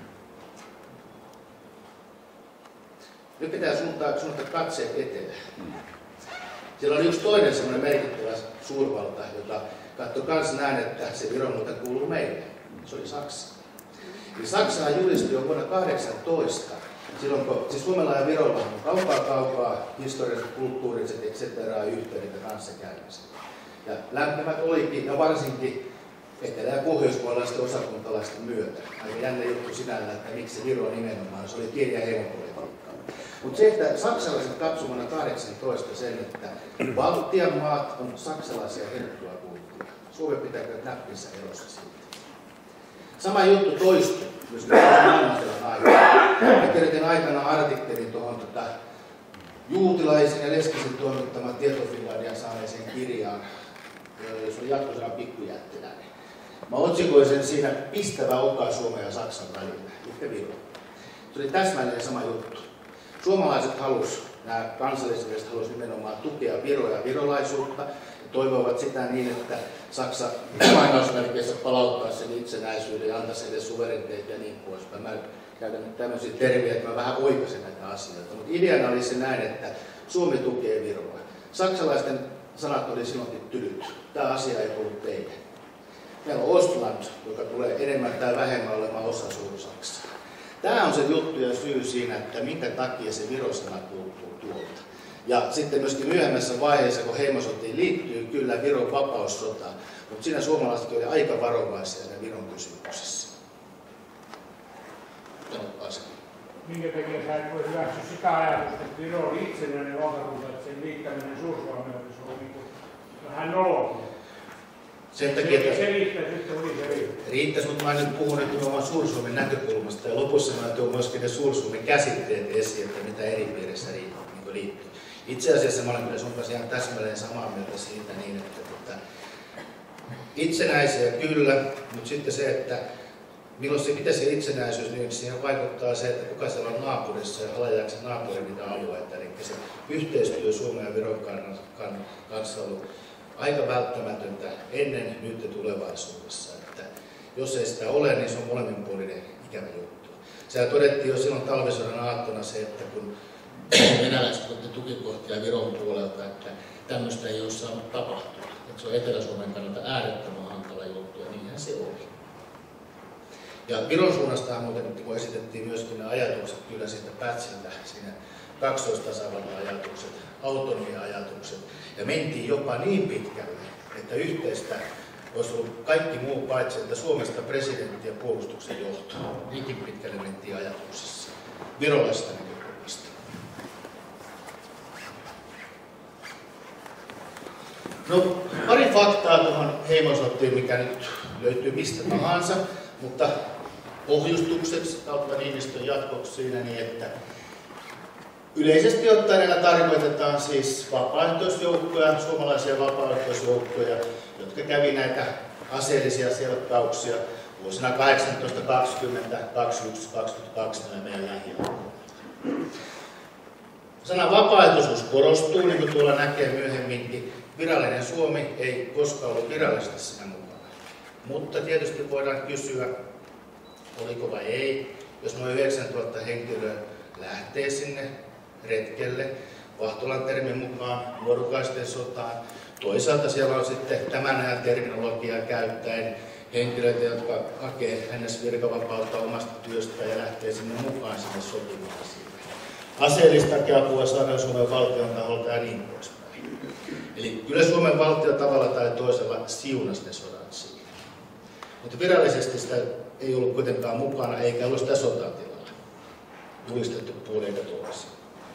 Nyt pitää suunnata, suunnata katseet etelään. Siellä oli yksi toinen semmoinen merkittävä suurvalta, joka katsoi kans näin, että se Viro muuten kuuluu meille. Se oli Saksa. Eli Saksa julisti jo vuonna kahdeksantoista, silloin kun siis Suomella ja Virolla on kaukaa kaukaa historialliset, kulttuuriset, et cetera yhteydet ja kanssakäymiset. Ja lämpimät olikin, ja varsinkin etelä- ja pohjoispuolalaisten osakuntalaisten myötä. Aika jännä juttu sinällä, että miksi se Viro nimenomaan, se oli kirja heimopolitiikka. Mutta se, että saksalaiset katsovat vuonna kahdeksantoista sen, että Baltian maat on saksalaisia herttua kulttuuria. Suomi pitääkö näppinsä erossa siitä. Sama juttu toistui myös maailmansodan aikana. Mä kirjoitin aikana artikkelin tuohon tota, Juutilaisen ja Leskisen toimittaman Tietofinlandia saaneeseen kirjaan, jos oli jatkosodan pikkujättiläinen. Mä otsikoin sen siinä pistävä oka Suomen ja Saksan välillä, ehkä Viro. Se oli täsmälleen sama juttu. Suomalaiset halus, nämä kansallisjärjestöt halusivat nimenomaan tukea Viroa ja virolaisuutta ja toivoivat sitä niin, että Saksa lainausmerkeissä palauttaa sen itsenäisyyden ja antaisi edes suvereniteetti ja niin poispäin. Mä käytän nyt tämmöisiä termiä, että mä vähän oikaisen näitä asioita. Mutta ideana oli se näin, että Suomi tukee Viroa. Saksalaisten sanat oli silloinkin tylyt. Tämä asia ei ollut teille. Meillä on Ostland, joka tulee enemmän tai vähemmän olemaan osa Suur-Saksaa. Tämä on se juttu ja syy siinä, että minkä takia se Viro-sana puuttuu tuolta. Ja sitten myöskin myöhemmässä vaiheessa, kun heimosotiin liittyy kyllä Viron vapaussota, mutta siinä suomalaiset oli aika varovaisia siinä Viron kysymyksessä. Minkä takia sä et voi hyväksyä sitä ajatusta, että Viro oli itsenäinen valtakunta, että sen liittäminen Suur-Suomeen olisi ollut niin kuin vähän noloa. Sen takia, että se riittäisi, että oli se riittäisi. Riittäisi, mutta mä nyt puhun nyt nimenomaan Suur-Suomen näkökulmasta. Ja lopussa mä tuon myöskin ne Suur-Suomen käsitteet esiin, että mitä eri piirissä liittyy. Itse asiassa mä olen kyllä sun kanssa ihan täsmälleen samaa mieltä siitä niin, että, että itsenäisiä kyllä, mutta sitten se, että milloin se, mitä se itsenäisyys, niin siihen vaikuttaa se, että kuka siellä on naapurissa ja alajaksi naapurin niitä alueita. Eli se yhteistyö Suomen ja Viron kanssa on ollut aika välttämätöntä ennen, nyt ja tulevaisuudessa. Että jos ei sitä ole, niin se on molemminpuolinen ikävä juttu. Sehän todettiin jo silloin talvisodan aattona se, että kun venäläiset otti tukikohtia Viron puolelta, että tämmöistä ei ole saanut tapahtua. Että se on Etelä-Suomen kannalta äärettömän hankala juttu, ja niinhän se oli. Ja Viron suunnastahan muuten kun esitettiin myöskin ne ajatukset kyllä siitä Pätsiltä, siinä kaksoistasavallan ajatukset, autonomia-ajatukset, ja mentiin jopa niin pitkälle, että yhteistä olisi ollut kaikki muu paitsi, että Suomesta presidentti ja puolustuksen johto. Niinkin pitkälle mentiin ajatuksessa virolaisesta näkökulmasta. No, pari faktaa tuohon heimosottiin, mikä nyt löytyy mistä tahansa, mutta pohjustukseksi kautta Niinistön jatkoksi siinä niin, että yleisesti ottaen näillä tarkoitetaan siis vapaaehtoisjoukkoja, suomalaisia vapaaehtoisjoukkoja, jotka kävi näitä aseellisia selkkauksia vuosina kahdeksantoista, kaksikymmentä, kaksikymmentäyksi, kaksikymmentäkaksi näillä meidän lähialueilla. Sana vapaaehtoisuus korostuu, niin kuin tuolla näkee myöhemminkin. Virallinen Suomi ei koskaan ollut virallisesti siinä mukana. Mutta tietysti voidaan kysyä, oliko vai ei, jos noin yhdeksäntuhatta henkilöä lähtee sinne retkelle, Vahtolan termin mukaan nuorukaisten sotaan. Toisaalta siellä on sitten tämän ajan terminologiaa käyttäen henkilöitä, jotka hakee ns. Virkavapautta omasta työstään ja lähtee sinne mukaan sinne sotimaan siitä. Aseellistakin apua saadaan Suomen valtion taholta ja niin poispäin. Eli kyllä Suomen valtio tavalla tai toisella siunasi ne sodat siinä. Mutta virallisesti sitä ei ollut kuitenkaan mukana eikä ollut sitä sotatilalla julistettu puoli eikä toisin.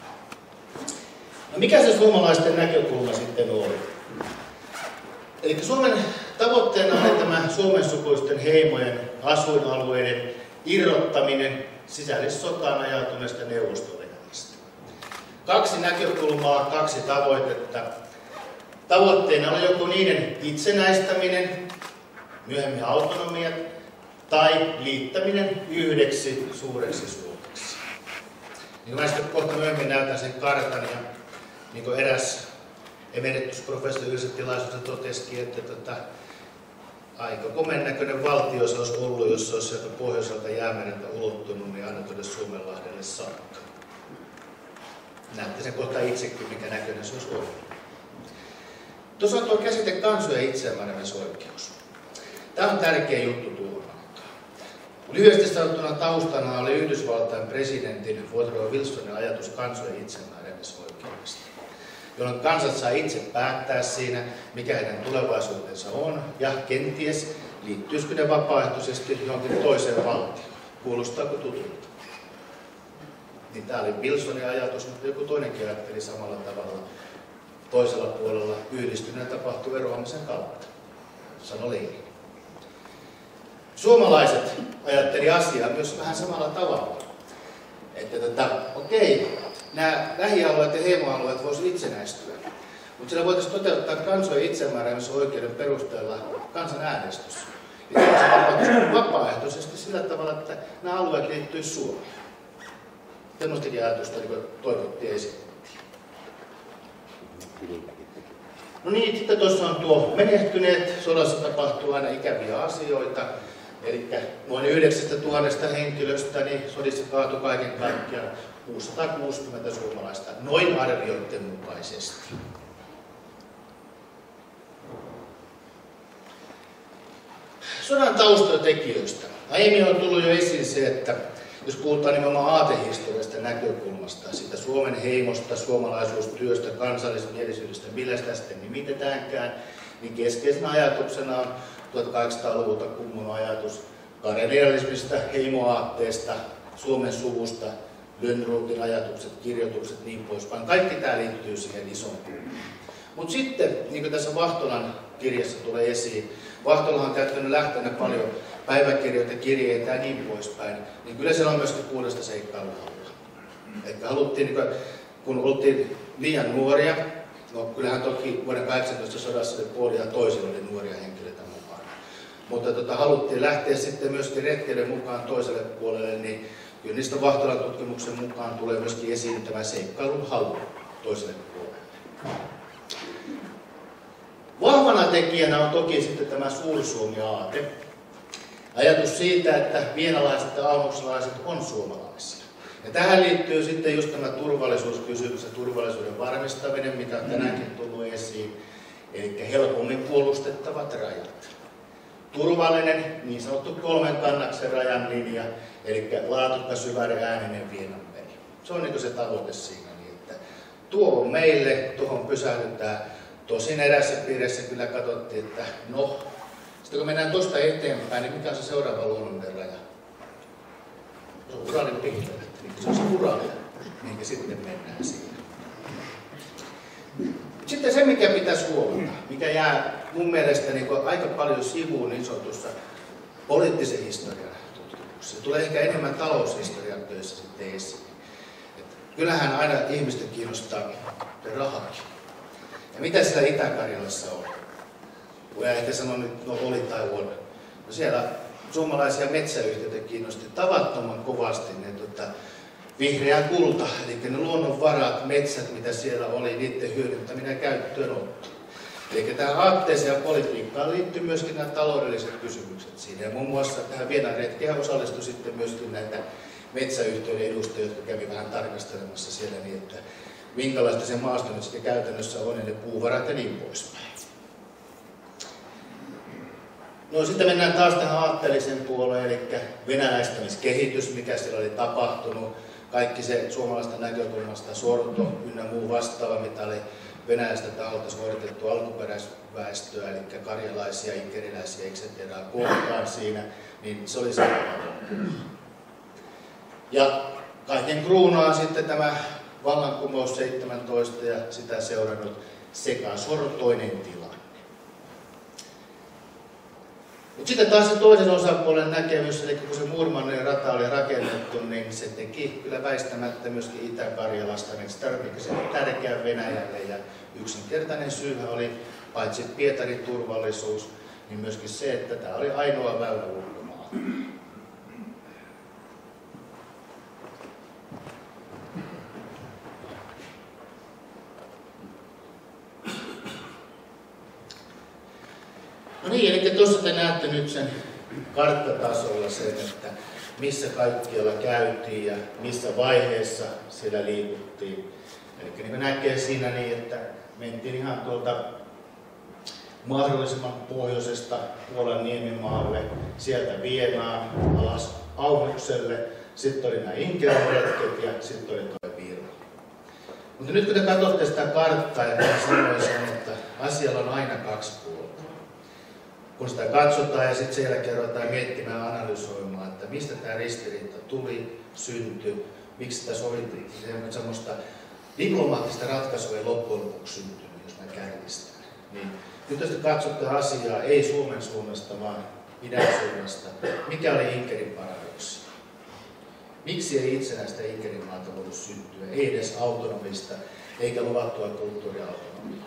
No mikä se suomalaisten näkökulma sitten oli? Eli Suomen tavoitteena oli tämä suomen sukuisten heimojen asuinalueiden irrottaminen sisällissotaan ajautuneesta Neuvosto-Venäjästä. Kaksi näkökulmaa, kaksi tavoitetta. Tavoitteena oli joko niiden itsenäistäminen, myöhemmin autonomiat, tai liittäminen yhdeksi suureksi Suomeksi. Niin mä sitten kohta myöhemmin näytän sen kartan, ja niin kuin eräs emeritusprofessori yhdessä tilaisuudessa totesikin, että tota, aika komen näköinen valtio se olisi ollut, jos se olisi sieltä pohjoiselta jäämeriltä ulottunut, niin aina tuonne Suomenlahdelle saakka. Näette sen kohta itsekin, mikä näköinen se olisi ollut. Tuossa on tuo käsite kanso- ja itsemääräämisoikeus. Tämä on tärkeä juttu tuolla. Lyhyesti sanottuna taustana oli Yhdysvaltain presidentin Woodrow Wilsonin ajatus kanso- ja itsemääräämisoikeudesta, jolloin kansat saa itse päättää siinä, mikä heidän tulevaisuutensa on, ja kenties liittyisikö ne vapaaehtoisesti johonkin toiseen valtioon. Kuulostaako tutulta? Niin tämä oli Wilsonin ajatus, mutta joku toinenkin ajatteli samalla tavalla. Toisella puolella yhdistyminen tapahtui eroamisen kautta, sanoi Lenin. Suomalaiset ajatteli asiaa myös vähän samalla tavalla. Että tota, okei, nämä lähialueet ja heimoalueet voisivat itsenäistyä, mutta sillä voitaisiin toteuttaa kansojen itsemääräämisoikeuden perusteella kansanäänestys. Ja se tapahtuisi vapaaehtoisesti sillä tavalla, että nämä alueet liittyisivät Suomeen. Tämmöistäkin ajatusta niin toivottiin esitettiin. No niin, sitten tuossa on tuo menehtyneet. Sodassa tapahtuu aina ikäviä asioita. Eli noin yhdeksästätuhannesta henkilöstä niin sodissa kaatui kaiken kaikkiaan kuusisataakuusikymmentä suomalaista, noin arvioiden mukaisesti. Sodan taustatekijöistä. Aiemmin on tullut jo esiin se, että jos puhutaan nimenomaan aatehistoriasta näkökulmasta, sitä Suomen heimosta, suomalaisuustyöstä, kansallismielisyydestä, millä sitä sitten nimitetäänkään, niin keskeisenä ajatuksena on tuhatkahdeksansataaluvulta kummun ajatus karnealismista, heimoaatteesta, Suomen suvusta, Lönnrotin ajatukset, kirjoitukset, niin poispäin. Kaikki tämä liittyy siihen isoon kuvaan. Mutta sitten, niin kuin tässä Vahtolan kirjassa tulee esiin, Vahtolahan on käyttänyt lähteenä paljon päiväkirjoita, kirjeitä ja niin poispäin, niin kyllä siellä on myöskin kuudesta seikkailuhalua. Eli haluttiin, niin kun oltiin liian nuoria, no kyllähän toki vuoden kahdeksantoista sodassa oli puoli ja toisilla oli nuoria henkilöitä mukana. Mutta tota, haluttiin lähteä sitten myöskin retkeiden mukaan toiselle puolelle, niin kyllä niistä Vahtolan tutkimuksen mukaan tulee myöskin esiin tämä seikkailun halu toiselle puolelle. Vahvana tekijänä on toki sitten tämä Suur-Suomi-aate. Ajatus siitä, että vienalaiset ja almukselaiset on suomalaisia. Ja tähän liittyy sitten just tämä turvallisuuskysymys ja turvallisuuden varmistaminen, mikä on tänäänkin tullut esiin. Eli helpommin puolustettavat rajat. Turvallinen, niin sanottu kolmen kannaksen rajan linja, eli laatukka, syväri, ääninen, Vienanmeri. Se on niin se tavoite siinä, niin että tuo on meille, tuohon pysähdytään. Tosin erässä piirissä kyllä katsottiin, että no, sitten kun mennään tuosta eteenpäin, niin mikä on se seuraava luonnollinen raja? Se on Uralin pihtälä, niin se on se Uralia, minkä sitten mennään siinä. Sitten se, mikä pitäisi huomata, mikä jää mun mielestä niin aika paljon sivuun niin sanotussa poliittisen historian tutkimuksessa. Se tulee ehkä enemmän taloushistorian töissä sitten esiin. Että kyllähän aina ihmisten kiinnostaa rahakin. Ja mitä siellä Itä-Karjalassa on? Voi ehkä sanoa nyt, no oli tai on. No siellä suomalaisia metsäyhtiöitä kiinnosti tavattoman kovasti ne tota, vihreä kulta, eli ne luonnonvarat, metsät, mitä siellä oli, niiden hyödyntäminen ja käyttöönotto. Eli tähän aatteeseen ja politiikkaan liittyy myöskin nämä taloudelliset kysymykset siinä. Ja muun muassa tähän Vienan retkeen osallistui sitten myöskin näitä metsäyhtiöiden edustajia, jotka kävi vähän tarkastelemassa siellä niin, että minkälaista se maasto nyt sitten käytännössä on, ja ne puuvarat ja niin poispäin. No sitten mennään taas tähän aatteelliseen puoleen, eli venäläistämiskehitys, mikä siellä oli tapahtunut. Kaikki se suomalaista näkökulmasta, sorto ynnä muu vastaava, mitä oli venäläistä taholta suoritettu alkuperäisväestöä, eli karjalaisia, inkeriläisiä, et cetera kohtaan siinä, niin se oli se. Ja kaiken kruunaan sitten tämä vallankumous seitsemäntoista ja sitä seurannut sekasortoinen tilanne. Mutta sitten taas se toisen osapuolen näkemys, eli kun se Muurmannin rata oli rakennettu, niin se teki kyllä väistämättä myöskin Itä-Karjalasta strategisen tärkeän Venäjälle. Ja yksinkertainen syyhän oli paitsi Pietarin turvallisuus, niin myöskin se, että tämä oli ainoa väylä ulkomaan. No niin, eli tuossa te näette nyt sen karttatasolla sen, että missä kaikkialla käytiin ja missä vaiheessa siellä liikuttiin. Eli niin kuin näkee siinä niin, että mentiin ihan tuolta mahdollisimman pohjoisesta Puolan Niemimaalle, sieltä Vienaan, alas Aunukselle, sitten oli nämä Inkeroretket ja sitten oli tuo Viru. Mutta nyt kun te katsotte sitä karttaa, ja sanoisin, että asialla on aina kaksi puolta. Kun sitä katsotaan ja sitten sen jälkeen ruvetaan miettimään ja analysoimaan, että mistä tämä ristiriita tuli, syntyi, miksi sitä sovittiin. Semmoista diplomaattista ratkaisua ei loppujen lopuksi syntynyt, jos mä kärjistän. Niin, nyt jos katsotte asiaa ei Suomen suunnasta, vaan idän suunnasta, mikä oli Inkerin paradoksi? Miksi ei itsenäistä Inkerin maata voinut syntyä? Ei edes autonomista, eikä luvattua kulttuuriautonomiaa.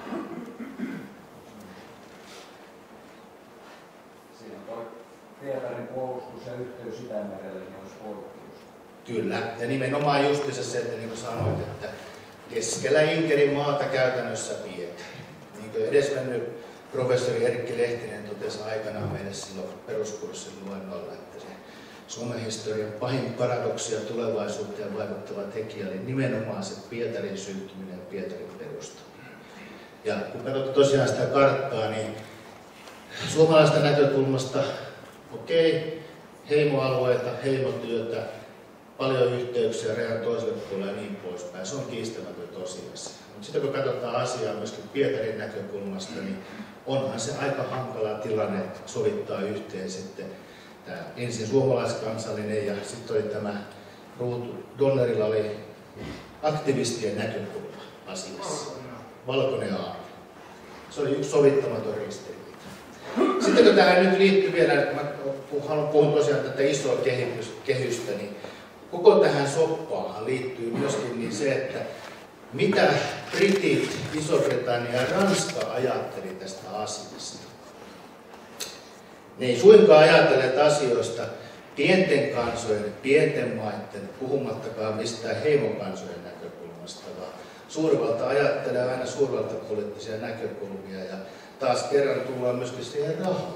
Siinä toi Pietarin puolustus ja yhteys Itämerelle niin olisi poikkeus. Kyllä, ja nimenomaan justiinsa se, että niin kuin sanoit, että keskellä Inkerin maata käytännössä Pietari. Niin kuin edesmennyt professori Erkki Lehtinen totesi aikanaan meille silloin peruskurssin luennolla, että se Suomen historian pahin paradoksi ja tulevaisuuteen vaikuttava tekijä oli nimenomaan se Pietarin syntyminen ja Pietarin perustaminen. Ja kun katsotaan tosiaan sitä karttaa, niin suomalaista näkökulmasta, okei, okay, heimoalueita, heimotyötä, paljon yhteyksiä rajan toiselle puolelle ja niin poispäin. Se on kiistämätön tosiasia. Mutta sitten kun katsotaan asiaa myöskin Pietarin näkökulmasta, niin onhan se aika hankala tilanne sovittaa yhteen sitten tämä ensin suomalaiskansallinen ja sitten oli tämä Ruut Donnerilla oli aktivistien näkökulma asiassa. Valkoinen aamu. Se oli yksi sovittamaton ristiriita. Sitten kun tähän nyt liittyy vielä, mä puhun tosiaan tätä isoa kehystä, niin koko tähän soppaan liittyy myöskin niin se, että mitä britit, Iso-Britannia ja Ranska ajatteli tästä asiasta. Ne ei suinkaan ajatelleet asioista pienten kansojen, pienten maiden, puhumattakaan mistään heimokansojen näkökulmasta, vaan suurvalta ajattelee aina suurvaltapoliittisia näkökulmia ja taas kerran tullaan myöskin siihen rahaan.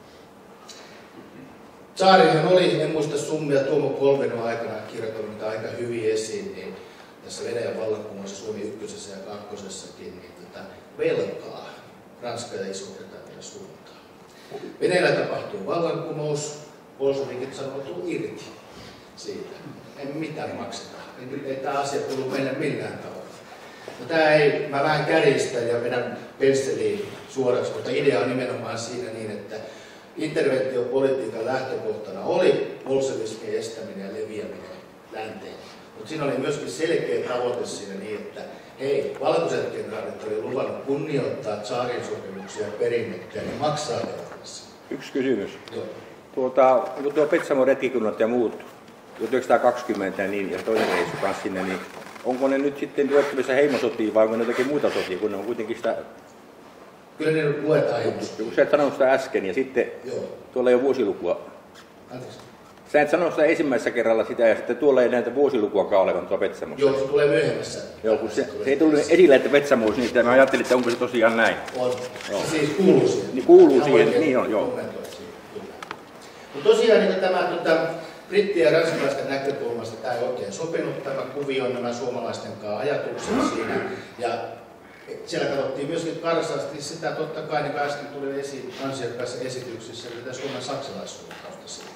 Tsaarihan oli, en muista summia, Tuomo Polveno aikanaan kirjoittanut niitä aika hyvin esiin, niin tässä Venäjän vallankumouksessa Suomi ykkösessä ja kakkosessakin, niin tätä velkaa Ranska ja Iso-Britannia suuntaan. Venäjällä tapahtuu vallankumous, bolshevikit sanoutuu irti siitä. Ei mitään makseta. Ei tämä asia tullut meille millään tavalla. No, tämä ei, mä vähän kärjistän ja vedän pensseliin suoraksi, mutta idea on nimenomaan siinä niin, että interventiopolitiikan lähtökohtana oli bolshevismin estäminen ja leviäminen länteen. Mutta siinä oli myöskin selkeä tavoite siinä niin, että hei, valkoiset kenraalit oli luvannut kunnioittaa tsaarin sopimuksia ja perinnettä ja ne maksaa veronsa. Yksi kysymys. Joo. Tuota, kun tuo Petsamon retkikunnat ja muut tuhatyhdeksänsataakaksikymmentä niin, ja toinen reissu kanssa sinne, niin onko ne nyt sitten luettavissa heimosotiin vai onko ne jotakin muita sotia, kun ne on kuitenkin sitä... Kyllä ne luetaan heimosotiin. Kun sä et sanonut sitä äsken ja sitten Joo. tuolla ei ole vuosilukua. Anteeksi. Sä et sanonut sitä ensimmäisessä kerralla sitä ja sitten tuolla ei näitä vuosilukuakaan olevan tuolla Petsamossa. Joo, se tulee myöhemmässä. Joo, kun se, se ei tullut esille, että Petsamo olisi niitä, ja mä ajattelin, että onko se tosiaan näin. On. Joo. Se siis kuuluu siihen. Niin kuuluu siihen, niin on, joo. Mutta tosiaan niin tämä tuota, brittien ja ranskalaisten näkökulmasta tämä ei oikein sopinut tämä kuvio, nämä suomalaisten kanssa ajatukset siinä. Ja siellä katsottiin myöskin karsaasti sitä, totta kai niin äsken tuli esiin ansiokkaissa esityksissä, tätä Suomen saksalaissuuntausta siinä.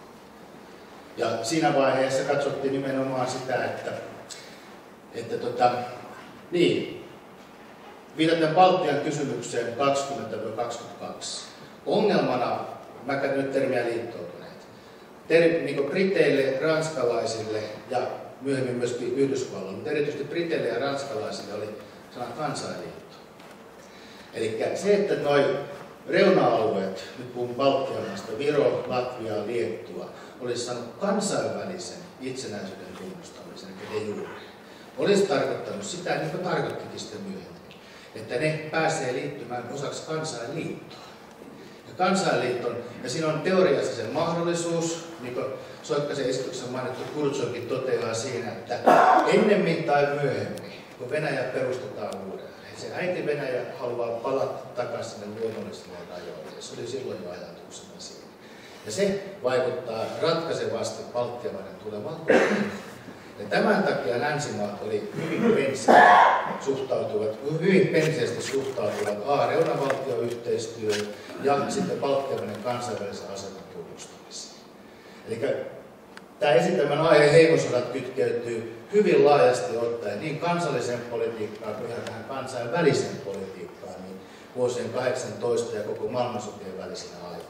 Ja siinä vaiheessa katsottiin nimenomaan sitä, että, että tota, niin, viitaten Baltian kysymykseen kaksikymmentä kaksikymmentäkaksi. Ongelmana, mä käytän nyt termiä liittoutuneet, ter, niin briteille, ranskalaisille ja myöhemmin myöskin Yhdysvalloille, mutta erityisesti briteille ja ranskalaisille oli sana kansainliitto. Eli se, että nuo reuna-alueet, nyt puhun Baltian maista, Viro, Latvia, Liettua, olisi saanut kansainvälisen itsenäisyyden tunnustamisen, eli de jure. Olisi tarkoittanut sitä, niin kuin tarkoittikin sitten myöhemmin, että ne pääsee liittymään osaksi kansainliittoa. Ja kansainliiton, ja siinä on teoriassa sen mahdollisuus, niin kuin Soikkasen esityksessä mainittu Kurtsonkin toteaa siinä, että ennemmin tai myöhemmin, kun Venäjä perustetaan uudelleen, se äiti Venäjä haluaa palata takaisin sinne luonnollisille rajoille, ja se oli silloin jo ajatuksena siinä. Ja se vaikuttaa ratkaisevasti Baltian maiden tulevaan kohdallaan. Ja tämän takia länsimaat oli hyvin penseesti suhtautuvat, hyvin penseesti suhtautuvat A. reunavaltioyhteistyöhön ja sitten Baltian maiden kansainvälisen aseman tunnustamiseen. Eli tämä esitelmän aihe heimosodat kytkeytyy hyvin laajasti ottaen niin kansalliseen politiikkaan kuin ihan tähän kansainväliseen politiikkaan niin vuosien kahdeksantoista ja koko maailmansotien välisenä aikana.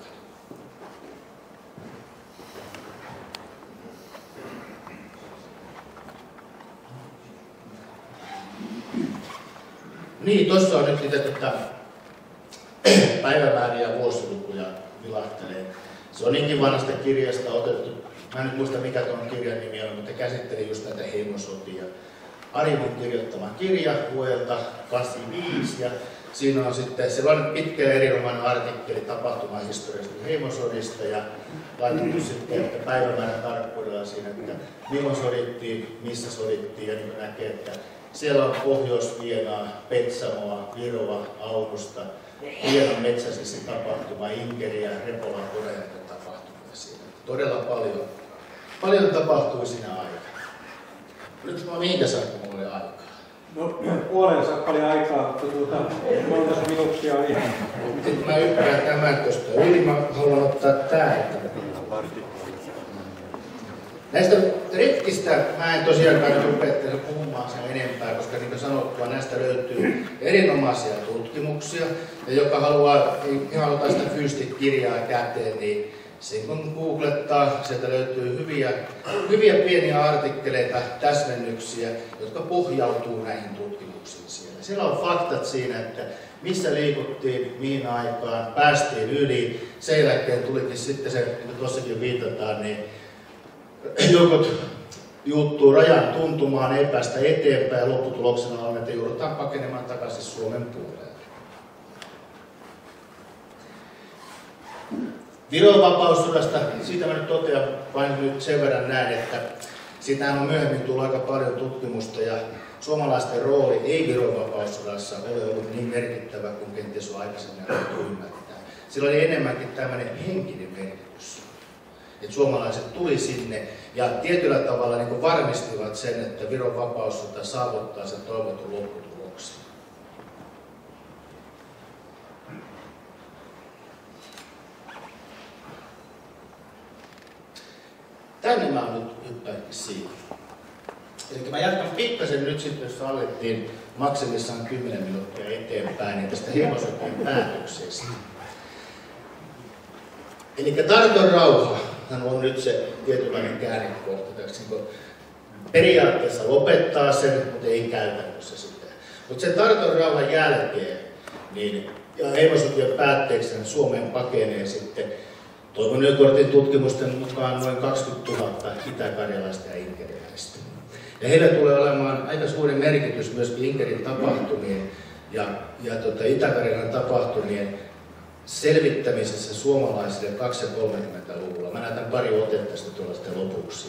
Niin, tuossa on nyt niitä tota, päivämääriä ja vuosilukuja vilahtelee. Se on niinkin vanhasta kirjasta otettu. Mä en nyt muista mikä tuon kirjan nimi on, mutta käsitteli just näitä heimosotia. Arimon kirjoittama kirja vuodelta kahdeksankymmentäviisi ja siinä on sitten sellainen pitkä ja erinomainen artikkeli tapahtumahistoriasta heimosodista ja laitettu sitten että päivämäärän tarkkuudella siinä, että milloin sodittiin, missä sodittiin ja niin kuin näkee, että siellä on Pohjois-Vienaa, Petsamoa, Viroa, Augusta, Vienan metsäsissä tapahtuma, Inkeriä, Repola, Korean tapahtumia siinä. Todella paljon, paljon tapahtui siinä aikana. Nyt mä mihinkä saakka mulla oli aikaa? No puoleen saakka oli aikaa, mutta tuota, monta minuuttia oli. Sitten mä yppään tämän tuosta yli, mä haluan ottaa tää. Näistä retkistä mä en tosiaankaan rupea puhumaan sen enempää, koska niin kuin sanottua, näistä löytyy erinomaisia tutkimuksia. Ja joka haluaa ihan ottaa sitä fyysistä kirjaa käteen, niin sen kun googlettaa, sieltä löytyy hyviä, hyviä pieniä artikkeleita, täsmennyksiä, jotka pohjautuu näihin tutkimuksiin siellä. Siellä on faktat siinä, että missä liikuttiin, mihin aikaan, päästiin yli. Sen jälkeen tulikin sitten se, niin kuin tuossakin viitataan, niin joukot juuttuu rajan tuntumaan, ei päästä eteenpäin ja lopputuloksena on, että joudutaan pakenemaan takaisin Suomen puolelle. Viron vapaussodasta, siitä mä nyt totean vain nyt sen verran näin, että siitähän on myöhemmin tullut aika paljon tutkimusta ja suomalaisten rooli ei Viron vapaussodassa ole ollut niin merkittävä kuin kenties on aikaisemmin alettu ymmärtää. Sillä oli enemmänkin tämmöinen henkinen merkitys. Että suomalaiset tuli sinne ja tietyllä tavalla niin kuin varmistivat sen, että Viron vapaussota saavuttaa sen toivotun lopputuloksen. Tänne mä oon nyt hyppäänkin siitä. Eli mä jatkan pikkasen nyt sitten, jos alettiin maksimissaan kymmenen minuuttia eteenpäin, niin tästä heimosotien päätöksestä. Eli Tarton rauha on nyt se tietynlainen käännekohta. Periaatteessa lopettaa sen, mutta ei käytännössä sitä. Mutta sen Tarton rauhan jälkeen, niin ja heimosotien päätteeksi Suomeen pakenee sitten Toivon Nykortin tutkimusten mukaan noin kaksikymmentätuhatta itä-karjalaista ja inkeriläistä. Ja heillä tulee olemaan aika suuri merkitys myöskin Inkerin tapahtumien ja, ja tota, Itä-Karjalan tapahtumien selvittämisessä suomalaisille kaksikymmentä-kolmekymmentäluvulla. Mä näytän pari otetta sitten tuolla sitten lopuksi.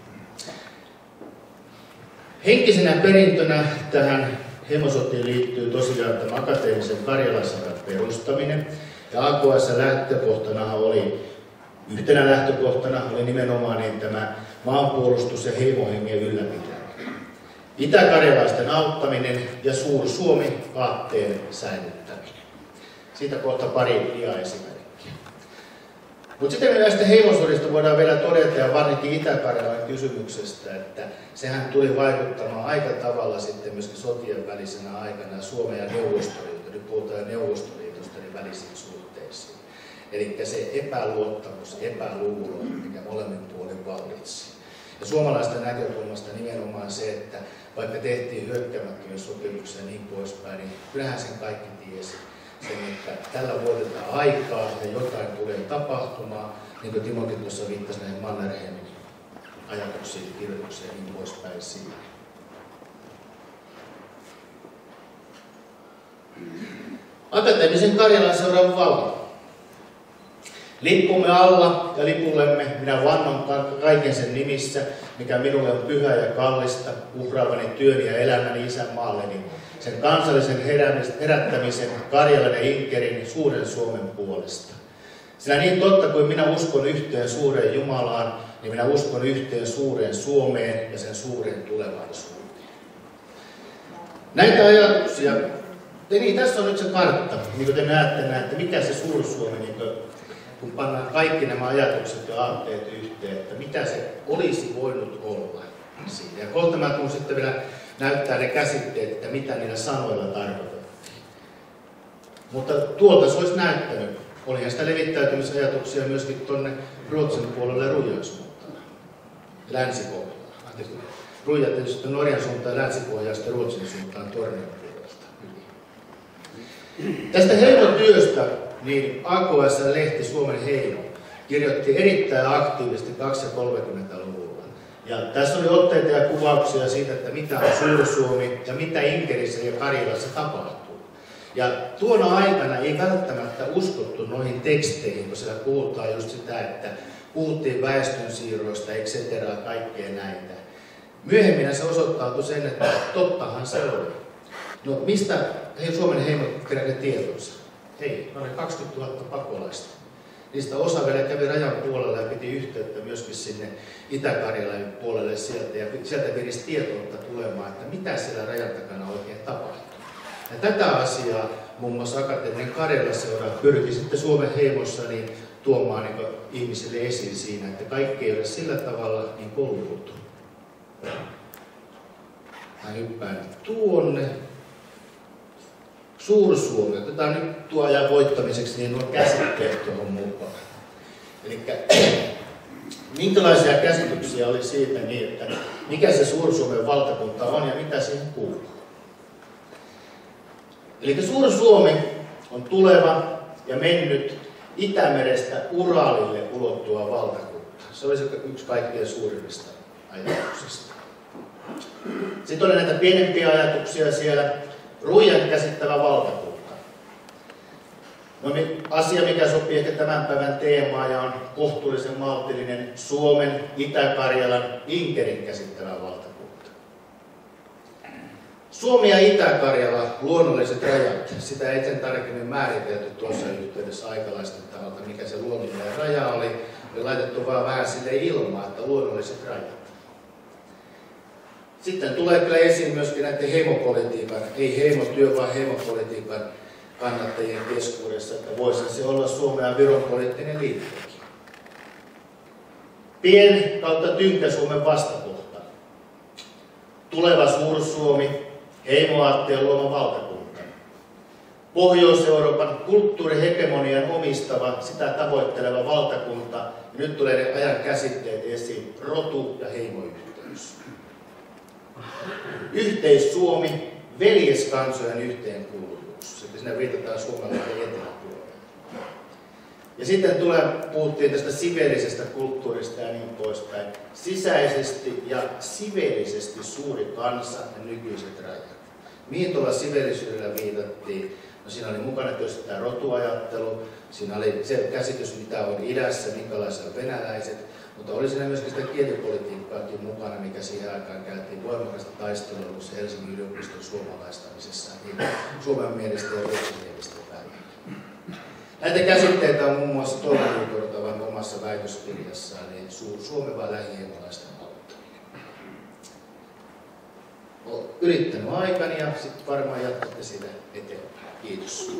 Henkisenä perintönä tähän heimosotiin liittyy tosiaan tämä akateemisen Karjalansadan perustaminen. Ja A K S lähtökohtana oli, yhtenä lähtökohtana oli nimenomaan niin tämä maanpuolustus ja heimohengen ylläpitäminen. Itä-karjalaisten auttaminen ja Suur-Suomi aatteen säilyttäminen. Siitä kohta pari dia-esimerkkiä. Mutta sitten näistä heimosodista voidaan vielä todeta, ja varsinkin Itä-Karjalan kysymyksestä, että sehän tuli vaikuttamaan aika tavalla sitten myöskin sotien välisenä aikana Suomen ja Neuvostoliiton, nyt puhutaan Neuvostoliitosta, niin välisiin suhteisiin. Eli se epäluottamus, epäluulo, mikä molemmin puolin vallitsi. Ja suomalaisten näkökulmasta nimenomaan se, että vaikka tehtiin hyökkäämättömyyssopimuksia ja niin poispäin, niin kyllähän sen kaikki tiesi. Sen, että tällä vuodetaan aikaa ja jotain tulee tapahtumaan, niin kuin Timokin tuossa viittasi näihin Mannerheimin ajatuksiin, kirjoituksiin ja niin poispäin siihen. Akateemisen Karjalan seuraava valo. Lippumme alla ja lipullemme minä vannon kaiken sen nimissä, mikä minulle on pyhä ja kallista, uhraavani työni ja elämäni isänmaalleni, sen kansallisen herättämisen Karjalan ja Inkerin suuren Suomen puolesta. Sillä niin totta kuin minä uskon yhteen suureen Jumalaan, niin minä uskon yhteen suureen Suomeen ja sen suureen tulevaisuuteen. Näitä ajatuksia, niin tässä on nyt se kartta, niin kuin te näette, näette mikä se Suur-Suomi, niin kuin, kun pannaan kaikki nämä ajatukset ja aatteet yhteen, että mitä se olisi voinut olla siinä. Ja kohta mä tuun sitten vielä näyttää ne käsitteet, että mitä niillä sanoilla tarkoitettiin. Mutta tuolta se olisi näyttänyt. Olihan sitä levittäytymisajatuksia myöskin tuonne Ruotsin puolelle Ruijan suuntaan. Länsi-Pohjaan. Ruija tietysti Norjan suuntaan, Länsi-Pohjaan ja sitten Ruotsin suuntaan Tornion puolesta. Tästä heimotyöstä niin A K S-lehti Suomen Heimo kirjoitti erittäin aktiivisesti kaksikymmentä-kolmekymmentäluvulla. Ja tässä oli otteita ja kuvauksia siitä, että mitä on Suur-Suomi ja mitä Inkerissä ja Karjalassa tapahtuu. Ja tuona aikana ei välttämättä uskottu noihin teksteihin, kun siellä puhutaan just sitä, että puhuttiin väestönsiirroista, et cetera, kaikkea näitä. Myöhemmin se osoittautui sen, että tottahan se oli. No mistä hei, Suomen Heimo keräsi tietonsa? Hei, ne oli kaksikymmentätuhatta pakolaista. Niistä osa vielä kävi rajan puolella ja piti yhteyttä myöskin sinne Itä-Karjalan puolelle sieltä. Ja sieltä virisi tietoutta tulemaan, että mitä siellä rajan takana oikein tapahtuu. Ja tätä asiaa muun muassa Akateeminen Karjala-seura pyrki sitten Suomen Heimossa niin tuomaan niin ihmisille esiin siinä, että kaikki ei ole sillä tavalla niin koulutettu. Mä hyppään tuonne. Suur-Suomi. Otetaan nyt tuo ajan voittamiseksi niin nuo käsitteet tuohon mukaan. Eli minkälaisia käsityksiä oli siitä niin, että mikä se Suur-Suomen valtakunta on ja mitä siihen kuuluu. Eli Suur-Suomi on tuleva ja mennyt Itämerestä Uralille ulottuva valtakunta. Se oli yksi kaikkein suurimmista ajatuksista. Sitten oli näitä pienempiä ajatuksia siellä. Ruijan käsittävä valtakunta. No, asia, mikä sopii ehkä tämän päivän teemaan ja on kohtuullisen maltillinen, Suomen, Itä-Karjalan, Inkerin käsittävä valtakunta. Suomi ja Itä-Karjala, luonnolliset rajat, sitä ei sen tarkemmin määritelty tuossa yhteydessä aikalaisten taholta, mikä se luonnollinen raja oli, oli laitettu vaan vähän sille ilmaa, että luonnolliset rajat. Sitten tulee kyllä esiin myöskin näiden heimopolitiikan, ei heimotyö, vaan heimopolitiikan kannattajien keskuudessa, että voisi se olla Suomen ja Viron poliittinen liittokin. Pien kautta Tynkä-Suomen vastakohta. Tuleva Suur-Suomi, heimoaatteen luoma valtakunta. Pohjois-Euroopan kulttuurihegemonian omistava, sitä tavoitteleva valtakunta. Ja nyt tulee ne ajan käsitteet esiin, rotu- ja heimoyhteys. Yhteis-Suomi, veljeskansojen yhteenkuuluvuus. Siinä viitataan suomalaisen eteläpuolelle. Ja sitten tulee, puhuttiin tästä siveellisestä kulttuurista ja niin poispäin. Sisäisesti ja siveellisesti suuri kansa ja nykyiset rajat. Mihin tuolla siveellisyydellä viitattiin? No siinä oli mukana tietysti tämä rotuajattelu. Siinä oli se käsitys, mitä on idässä, minkälaisia on venäläiset. Mutta oli siinä myöskin sitä kielipolitiikkaakin mukana, mikä siihen aikaan käytiin voimakasta taistelua Helsingin yliopiston suomalaistamisessa, niin suomenmielistä ja ruotsinmielistä välillä. Näitä käsitteitä on muun muassa Toivo Kortavan omassa väitöskirjassaan, niin Suur-Suomi vai lähiheimolaisten auttaminen. Olen yrittänyt aikani ja sitten varmaan jatkatte siitä eteenpäin. Kiitos.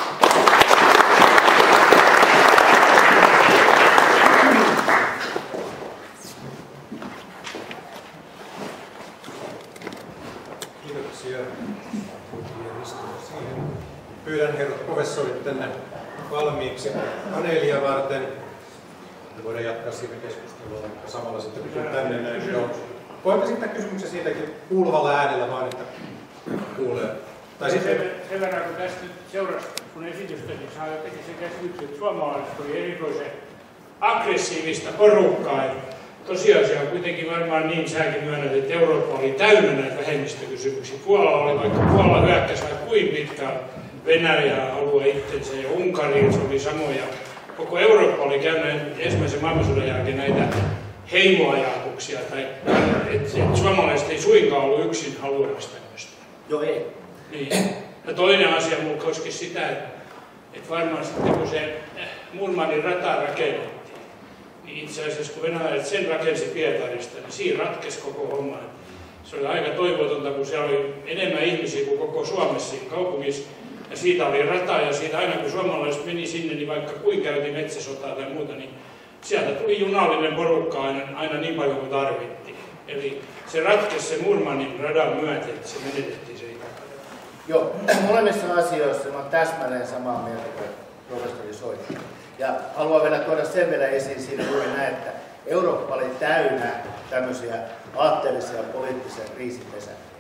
Pyydän herrat professorit tänne valmiiksi paneelia varten. Voidaan jatkaa siitä keskustelua samalla sitten kun tänne näin. Voimme esittää kysymyksen siitäkin kuuluvalla äänellä vaan, että kuulee. Tai sitten sen, sen verran, kun tästä nyt seurasi kun esitystä, niin saa jotenkin se käsityksen, että suomalaiset oli erikoisen aggressiivista porukkaa. Tosiasia on kuitenkin varmaan niin, säkin myönnät, että Eurooppa oli täynnä näitä vähemmistökysymyksiä. Puola oli, vaikka Puola hyökkäsi vaikka kuin pitkään Venäjän alue itsensä ja Unkariin, se oli samoja. Koko Eurooppa oli käynyt ensimmäisen maailmansodan jälkeen näitä heimoajatuksia, tai että et suomalaiset ei suinkaan ollut yksin haluamassa tämmöistä. Joo, ei. Niin. Ja toinen asia minulla koski sitä, että et varmaan sitten kun se Murmanin rata rakennettiin, niin itse asiassa kun venäläiset sen rakensi Pietarista, niin siinä ratkesi koko homma. Se oli aika toivotonta, kun siellä oli enemmän ihmisiä kuin koko Suomessa kaupungissa. Ja siitä oli rata ja siitä aina kun suomalaiset meni sinne, niin vaikka kuin käytiin metsäsotaa tai muuta, niin sieltä tuli junallinen porukka aina, aina niin paljon kuin tarvittiin. Eli se ratkesi se Murmanin radan myötä, että se menetettiin se Itä-Karjala. Joo, molemmissa asioissa mä olen täsmälleen samaa mieltä kuin professori Soini. Ja haluan vielä tuoda sen vielä esiin siinä juuri näin, että Eurooppa oli täynnä tämmöisiä aatteellisia ja poliittisia kriisipesäkkeitä.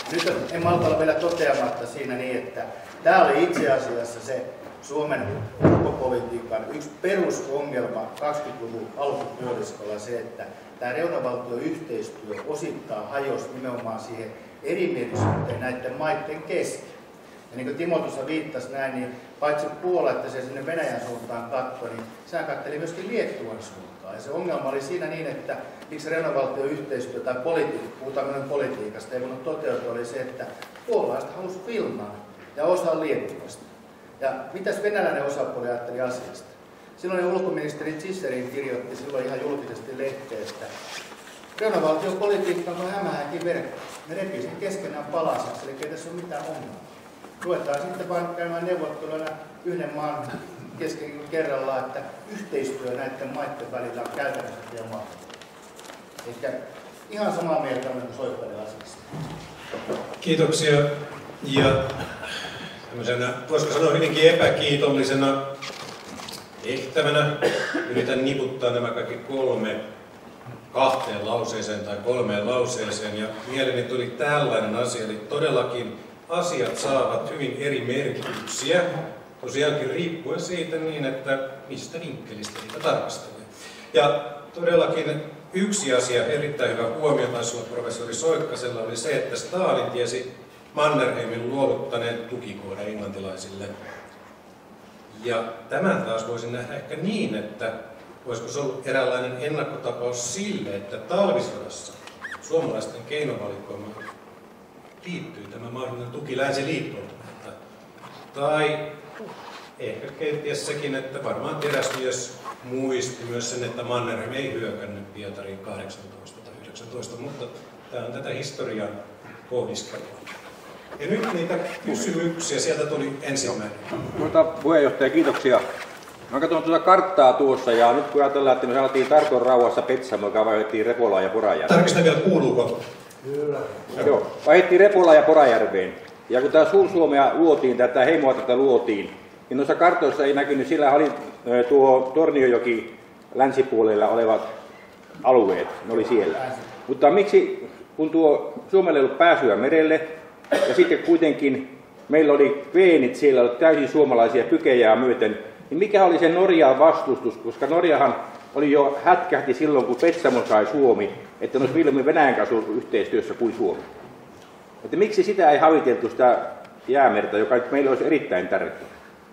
Nyt en malta olla vielä toteamatta siinä niin, että tämä oli itse asiassa se Suomen ulkopolitiikan yksi perusongelma kaksikymmentäluvun alkupuoliskolla se, että tämä reunavaltioyhteistyö osittain hajosi nimenomaan siihen erimielisyyteen näiden maiden kesken. Ja niin kuin Timo tuossa viittasi näin, niin paitsi Puola, että se sinne Venäjän suuntaan katsoi, niin sehän katseli myöskin Liettuan suuntaan. Ja se ongelma oli siinä niin, että miksi reunavaltioyhteistyö tai politiikka, puhutaan politiikasta, ei voinut toteutua, oli se, että puolalaiset halusivat Vilnaa ja osaa Liettuasta. Ja mitäs venäläinen osapuoli ajatteli asiasta? Silloin ulkoministeri Zisserin kirjoitti silloin ihan julkisesti lehteen, että reunavaltiopolitiikka on hämähäkin verkko. Ne repii sen keskenään palaseksi, eli ei tässä ole mitään ongelmaa. Ruvetaan sitten vain käymään neuvotteluina yhden maan kesken kerrallaan, että yhteistyö näiden maiden välillä on käytännössä vielä mahdollista. Eli ihan samaa mieltä on kuin Soippanen asiasta. Kiitoksia. Ja tämmöisenä, voisiko sanoa hyvinkin epäkiitollisena tehtävänä yritän niputtaa nämä kaikki kolme kahteen lauseeseen tai kolmeen lauseeseen. Ja mieleeni tuli tällainen asia, eli todellakin asiat saavat hyvin eri merkityksiä, tosiaankin riippuen siitä niin, että mistä vinkkelistä niitä tarkastelee. Ja todellakin yksi asia, erittäin hyvä huomio, taisi olla professori Soikkasella, oli se, että Stalin tiesi Mannerheimin luovuttaneen tukikohdan englantilaisille. Ja tämän taas voisin nähdä ehkä niin, että voisiko se ollut eräänlainen ennakkotapaus sille, että talvisodassa suomalaisten keinovalikoimaan liittyy tämä mahdollinen tuki länsiliittoutuneelta. Tai ehkä kenties sekin, että varmaan teräsmies muisti myös sen, että Mannerheim ei hyökännyt Pietariin kahdeksantoista tai yhdeksäntoista, mutta tämä on tätä historian pohdiskelua. Ja nyt niitä kysymyksiä, sieltä tuli ensimmäinen. Tuota, puheenjohtaja, kiitoksia. Mä katson tuota karttaa tuossa ja nyt kun ajatellaan, että me saatiin Tarton rauhassa Petsamo, joka vaihdettiin Repolaan ja Porajärveen. Tarkistan vielä, kuuluuko? Kyllä. Joo, vaihdettiin Repolaan ja Porajärveen. Ja kun tämä Suur-Suomea luotiin, tätä heimoa tätä luotiin, niin noissa kartoissa ei näkynyt, sillä oli tuo Torniojoki länsipuolella olevat alueet, ne oli siellä. Mutta miksi, kun tuo Suomelle ei ollut pääsyä merelle, ja sitten kuitenkin meillä oli veenit siellä, oli täysin suomalaisia pykejää myöten, niin mikä oli se Norjan vastustus, koska Norjahan oli jo hätkähti silloin, kun Petsamo sai Suomi, että ne olisi mieluummin Venäjän kanssa yhteistyössä kuin Suomi. Että miksi sitä ei haviteltu sitä jäämerta, joka meillä olisi erittäin tärkeä?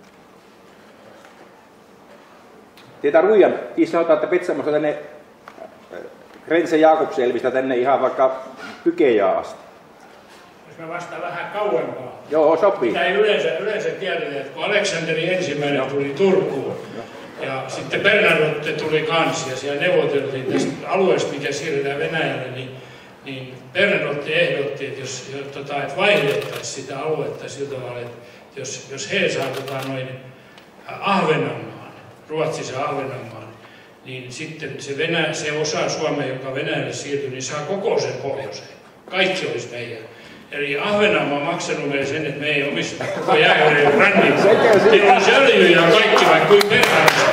Tietää Ruijan, siis sanotaan, että Petsamossa tänne Grense Jakobselvistä tänne ihan vaikka Pykejää asti. Jos mä vastaan vähän kauempaa. Joo, sopii. Mitä ei yleensä, yleensä tiedetään, että kun Aleksanteri ensimmäinen tuli Turkuun ja sitten Bernadotte tuli kanssa ja siellä neuvoteltiin tästä alueesta, mikä siirretään Venäjälle, niin, niin Bernadotte ehdotti, että, jos, tota, että vaihdettaisiin sitä aluetta sillä tavalla, että jos, jos he saa tota, noin Ahvenanmaan, Ruotsissa Ahvenanmaan, niin sitten se, Venäjä, se osa Suomea, joka Venäjälle siirtyi, niin saa koko sen pohjoisen. Kaikki olisi meidän. Eli Ahvenanmaa on maksanut meille sen, että me ei omista koko Jääkärin rannikkoa. Siinä on se öljy ja kaikki vaikka kuin perhaalista.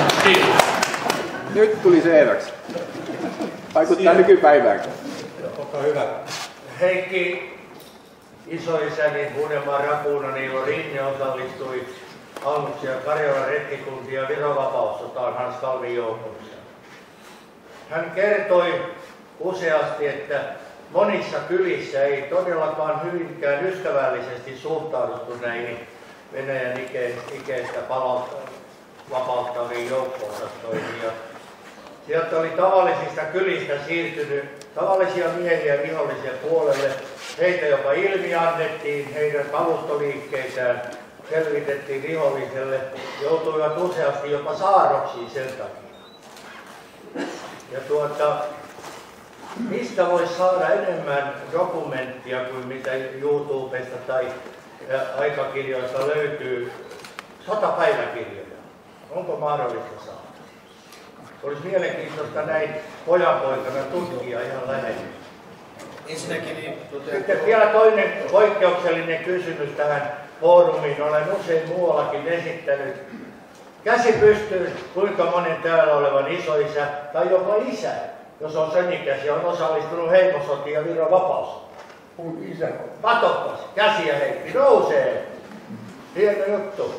Nyt tuli selväksi. Vaikuttaa nykypäiväänkin. Olkaa hyvä. Heikki, isoisäni Uudenmaan Rakuuna Niilo Rinne osallistui Almuksen ja Karjalan retkikuntiin ja Viron vapaussotaan Hans Kalvin joukossa. Hän kertoi useasti, että monissa kylissä ei todellakaan hyvinkään ystävällisesti suhtauduttu näihin Venäjän ikeistä vapauttaviin joukko-osastoihin. Sieltä oli tavallisista kylistä siirtynyt tavallisia miehiä vihollisen puolelle. Heitä jopa ilmi annettiin, heidän kalustoliikkeitään selvitettiin viholliselle, joutuivat useasti jopa saarroksiin sen takia. Ja tuota, mistä voisi saada enemmän dokumenttia kuin mitä YouTubesta tai aikakirjoista löytyy? Sata päiväkirjoja. Onko mahdollista saada? Olisi mielenkiintoista näin pojanpoikana tutkia ihan lähellä. Ensinnäkin niin, Sitten vielä toinen poikkeuksellinen kysymys tähän foorumiin. Olen usein muuallakin esittänyt. Käsi pystyy, kuinka monen täällä olevan isoisä tai jopa isä, jos on sen ikäisiä, on osallistunut heimosotiin ja Viron vapaussotaan. mun isä. Katoppas, käsiä Heikki, nousee. Hieno juttu.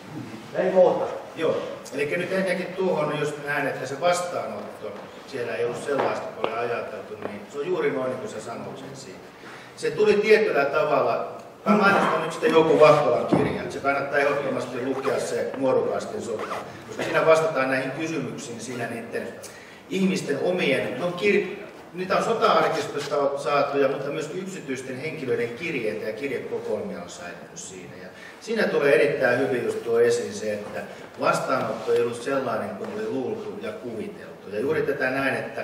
Ei muuta. Joo, eli nyt ennenkin tuohon, jos näen, että se vastaanotto, siellä ei ollut sellaista, kun oli ajateltu, niin se on juuri noin niin kuin sä sanoit sen siinä. Se tuli tietyllä tavalla, mä mainostan nyt sitä Jouko Vahtolan kirjaa, se kannattaa ehdottomasti lukea se Nuorukaisten sota, koska siinä vastataan näihin kysymyksiin siinä niiden ihmisten omien, no kir- niitä on sota-arkistosta saatuja, mutta myös yksityisten henkilöiden kirjeitä ja kirjekokoelmia on säilynyt siinä. Ja siinä tulee erittäin hyvin just tuo esiin se, että vastaanotto ei ollut sellainen kuin oli luultu ja kuviteltu. Ja juuri tätä näin, että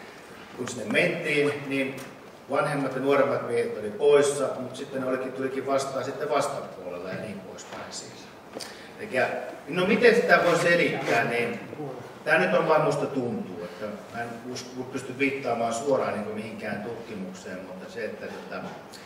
kun sinne mentiin, niin vanhemmat ja nuoremmat miehet oli poissa, mutta sitten ne olikin, tulikin vastaan sitten vastapuolella ja niin poispäin siis. Eli, no miten sitä voi selittää, niin tämä nyt on vaan musta tuntuu, että mä en pysty viittaamaan suoraan niin kuin mihinkään tutkimukseen, mutta se, että, että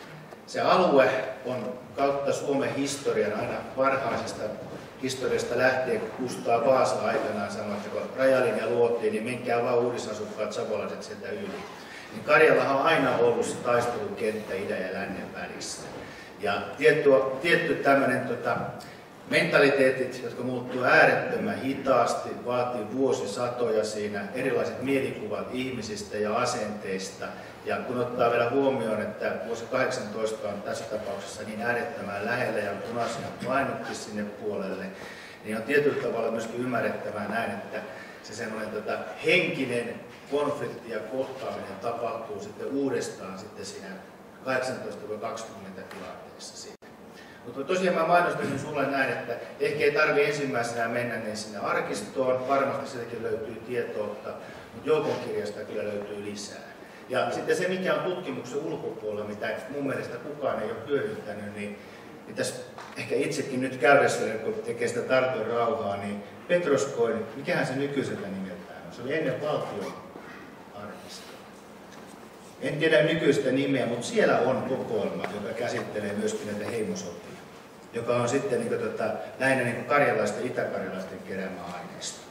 se alue on kautta Suomen historian aina varhaisesta historiasta lähtien, kun Kustaa Vaasa aikanaan sanoi, että kun rajalinja luotiin, niin menkää vaan uudisasukkaat savolaiset sieltä yli. Niin Karjalahan on aina ollut se taistelukenttä idän ja lännen välissä. Ja tietty, tietty tämmöinen tota, mentaliteetit, jotka muuttuu äärettömän hitaasti, vaatii vuosisatoja siinä, erilaiset mielikuvat ihmisistä ja asenteista. Ja kun ottaa vielä huomioon, että vuosi kahdeksantoista on tässä tapauksessa niin äärettömän lähellä ja punaisena painotkin sinne puolelle, niin on tietyllä tavalla myöskin ymmärrettävää näin, että se semmoinen tota, henkinen konflikti ja kohtaaminen tapahtuu sitten uudestaan sitten siinä kahdeksantoista kaksikymmentä tilanteessa siinä. Mutta tosiaan mä mainostin sulle näin, että ehkä ei tarvi ensimmäisenä mennä niin sinne arkistoon, varmasti sieltäkin löytyy tietoa, mutta Joukon kirjasta kyllä löytyy lisää. Ja sitten se, mikä on tutkimuksen ulkopuolella, mitä mun mielestä kukaan ei ole hyödyntänyt, niin pitäisi ehkä itsekin nyt käydä siellä, kun tekee sitä Tarton rauhaa, niin Petroskoin, mikähän se nykyisellä nimeltään on? Se oli ennen valtion arkisto. En tiedä nykyistä nimeä, mutta siellä on kokoelma, joka käsittelee myöskin näitä heimosotia, joka on sitten niin kuin, tota, lähinnä niin karjalaisten ja itäkarjalaisten keräämä aineisto.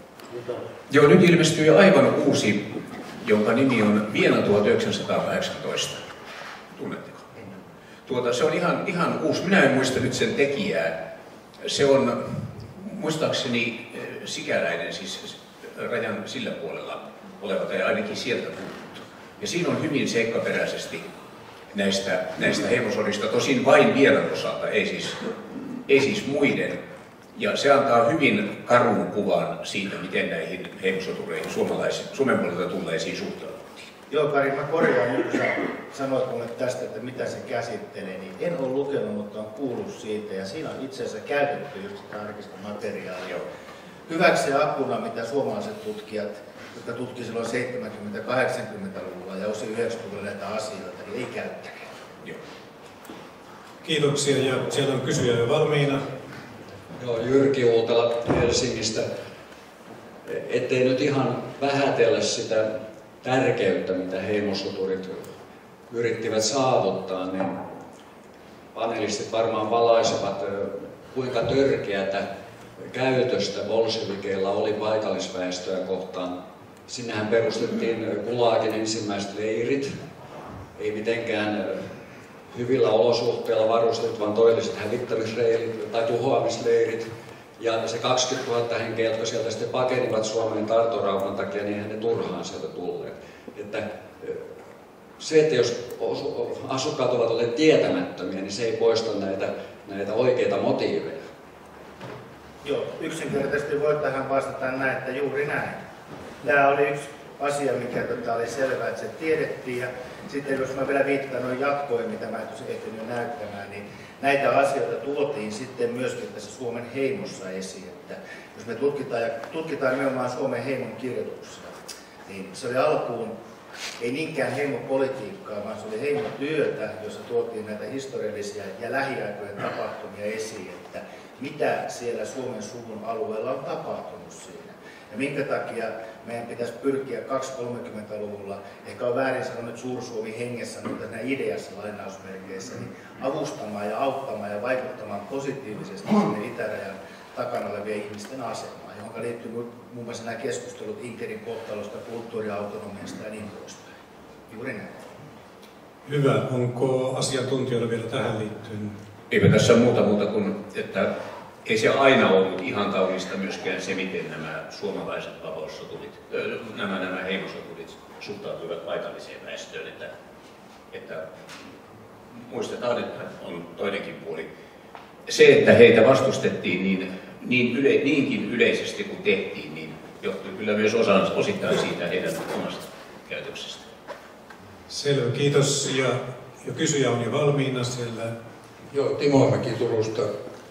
Joo, nyt ilmestyy aivan uusi, jonka nimi on Viena tuhatyhdeksänsataakahdeksantoista. Tunnetteko? Tuota, se on ihan, ihan uusi. Minä en muista nyt sen tekijää. Se on muistaakseni sikäläinen, siis rajan sillä puolella oleva, tai ainakin sieltä puhuttu. Ja siinä on hyvin seikkaperäisesti näistä, näistä heimosodista, tosin vain Vienan osalta, ei siis, ei siis muiden. Ja se antaa hyvin karun kuvan siitä, miten näihin heimosotureihin Suomen puolelta tulleisiin suhtauduttiin. Joo, Kari, mä korjaan nyt, kun sä sanoit mulle tästä, että mitä se käsittelee, niin en ole lukenut, mutta on kuullut siitä, ja siinä on itse asiassa käytetty just sitä arkista materiaalia. Hyväksi ja apuna, mitä suomalaiset tutkijat, jotka tutkivat silloin seitsemänkymmentä-kahdeksankymmentäluvulla ja osin yhdeksänkymmentäluvulla näitä asioita, niin ei käyttäkään. Joo. Kiitoksia, ja siellä on kysyjä jo valmiina. Joo, Jyrki Uutela Helsingistä. Ettei nyt ihan vähätellä sitä tärkeyttä, mitä heimosoturit yrittivät saavuttaa, niin panelistit varmaan valaisevat, kuinka törkeätä käytöstä bolshevikeilla oli paikallisväestöä kohtaan. Sinnehän perustettiin Gulagin ensimmäiset leirit, ei mitenkään hyvillä olosuhteilla varustetut, vaan todelliset hävittämisleirit tai tuhoamisleirit. Ja se kaksikymmentätuhatta henkeä, jotka sieltä sitten pakenivat Suomeen Tarton rauhan takia, niin eihän ne turhaan sieltä tulleet. Että se, että jos asukkaat ovat olleet tietämättömiä, niin se ei poista näitä, näitä oikeita motiiveja. Joo, yksinkertaisesti voi tähän vastata näin, että juuri näin. Tämä oli yksi asia, mikä tota, oli selvää, että se tiedettiin. Ja sitten jos mä vielä viittaan noin jatkoin, mitä mä en tuossa ehtinyt näyttämään, niin näitä asioita tuotiin sitten myöskin tässä Suomen heimossa esiin. Että jos me tutkitaan, ja tutkitaan nimenomaan Suomen heimon kirjoituksia, niin se oli alkuun ei niinkään heimopolitiikkaa, vaan se oli heimotyötä, jossa tuotiin näitä historiallisia ja lähiaikojen tapahtumia esiin, että mitä siellä Suomen suvun alueella on tapahtunut siinä. Ja minkä takia meidän pitäisi pyrkiä kaksikymmentä-kolmekymmentäluvulla, ehkä on väärin sanoa nyt Suur-Suomi hengessä, mutta siinä ideassa lainausmerkeissä, niin avustamaan ja auttamaan ja vaikuttamaan positiivisesti sinne itärajan takana olevien ihmisten asemaan, johon liittyy muun muassa nämä keskustelut Inkerin kohtalosta, kulttuuriautonomiasta ja niin poispäin. Juuri näin. Hyvä. Onko asiantuntijoilla vielä tähän liittyen? Eipä tässä ole muuta muuta kuin, että ei se aina ollut ihan kaunista myöskään se, miten nämä suomalaiset vapaussoturit, nämä, nämä heimosoturit suhtautuivat paikalliseen väestöön. Että, että muistetaan, että on toinenkin puoli. Se, että heitä vastustettiin niin, niin yle, niinkin yleisesti kuin tehtiin, niin johtui kyllä myös osan, osittain siitä heidän omasta käytöksestä. Selvä, kiitos. Ja, ja kysyjä on jo valmiina siellä. Joo, Timo Mäki Turusta.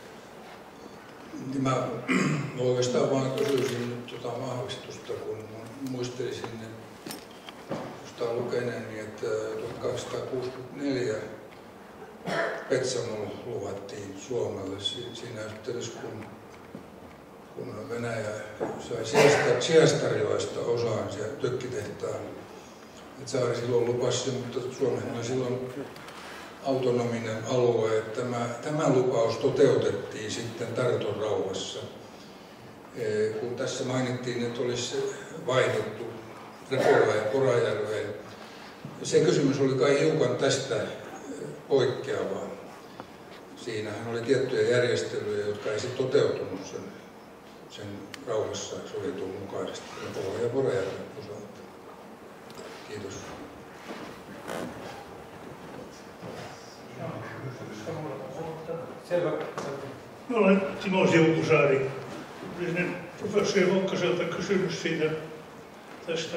Mä oikeastaan vaan kysyisin nyt tuota vahvistusta, kun muistelisin, että lukeneeni, että tuhatkahdeksansataakuusikymmentäneljä Petsamolla luvattiin Suomelle siinä yhteydessä, kun, kun Venäjä sai sijastarjoista osaan siellä tökkitehtaan. Että saari silloin lupasi, mutta Suomessa oli silloin autonominen alue. Tämä, tämä lupaus toteutettiin sitten Tarton rauhassa. Kun tässä mainittiin, että olisi vaihdettu Repola ja Porajärveen. Se kysymys oli kai hiukan tästä poikkeavaa. Siinähän oli tiettyjä järjestelyjä, jotka ei sitten toteutunut sen, sen rauhassa sovitun mukaisesti Repola ja Porajärven osalta. Kiitos. Selvä. Mä olen Timo Siukusaari. Olisin professori Hokkaselta kysymys siitä tästä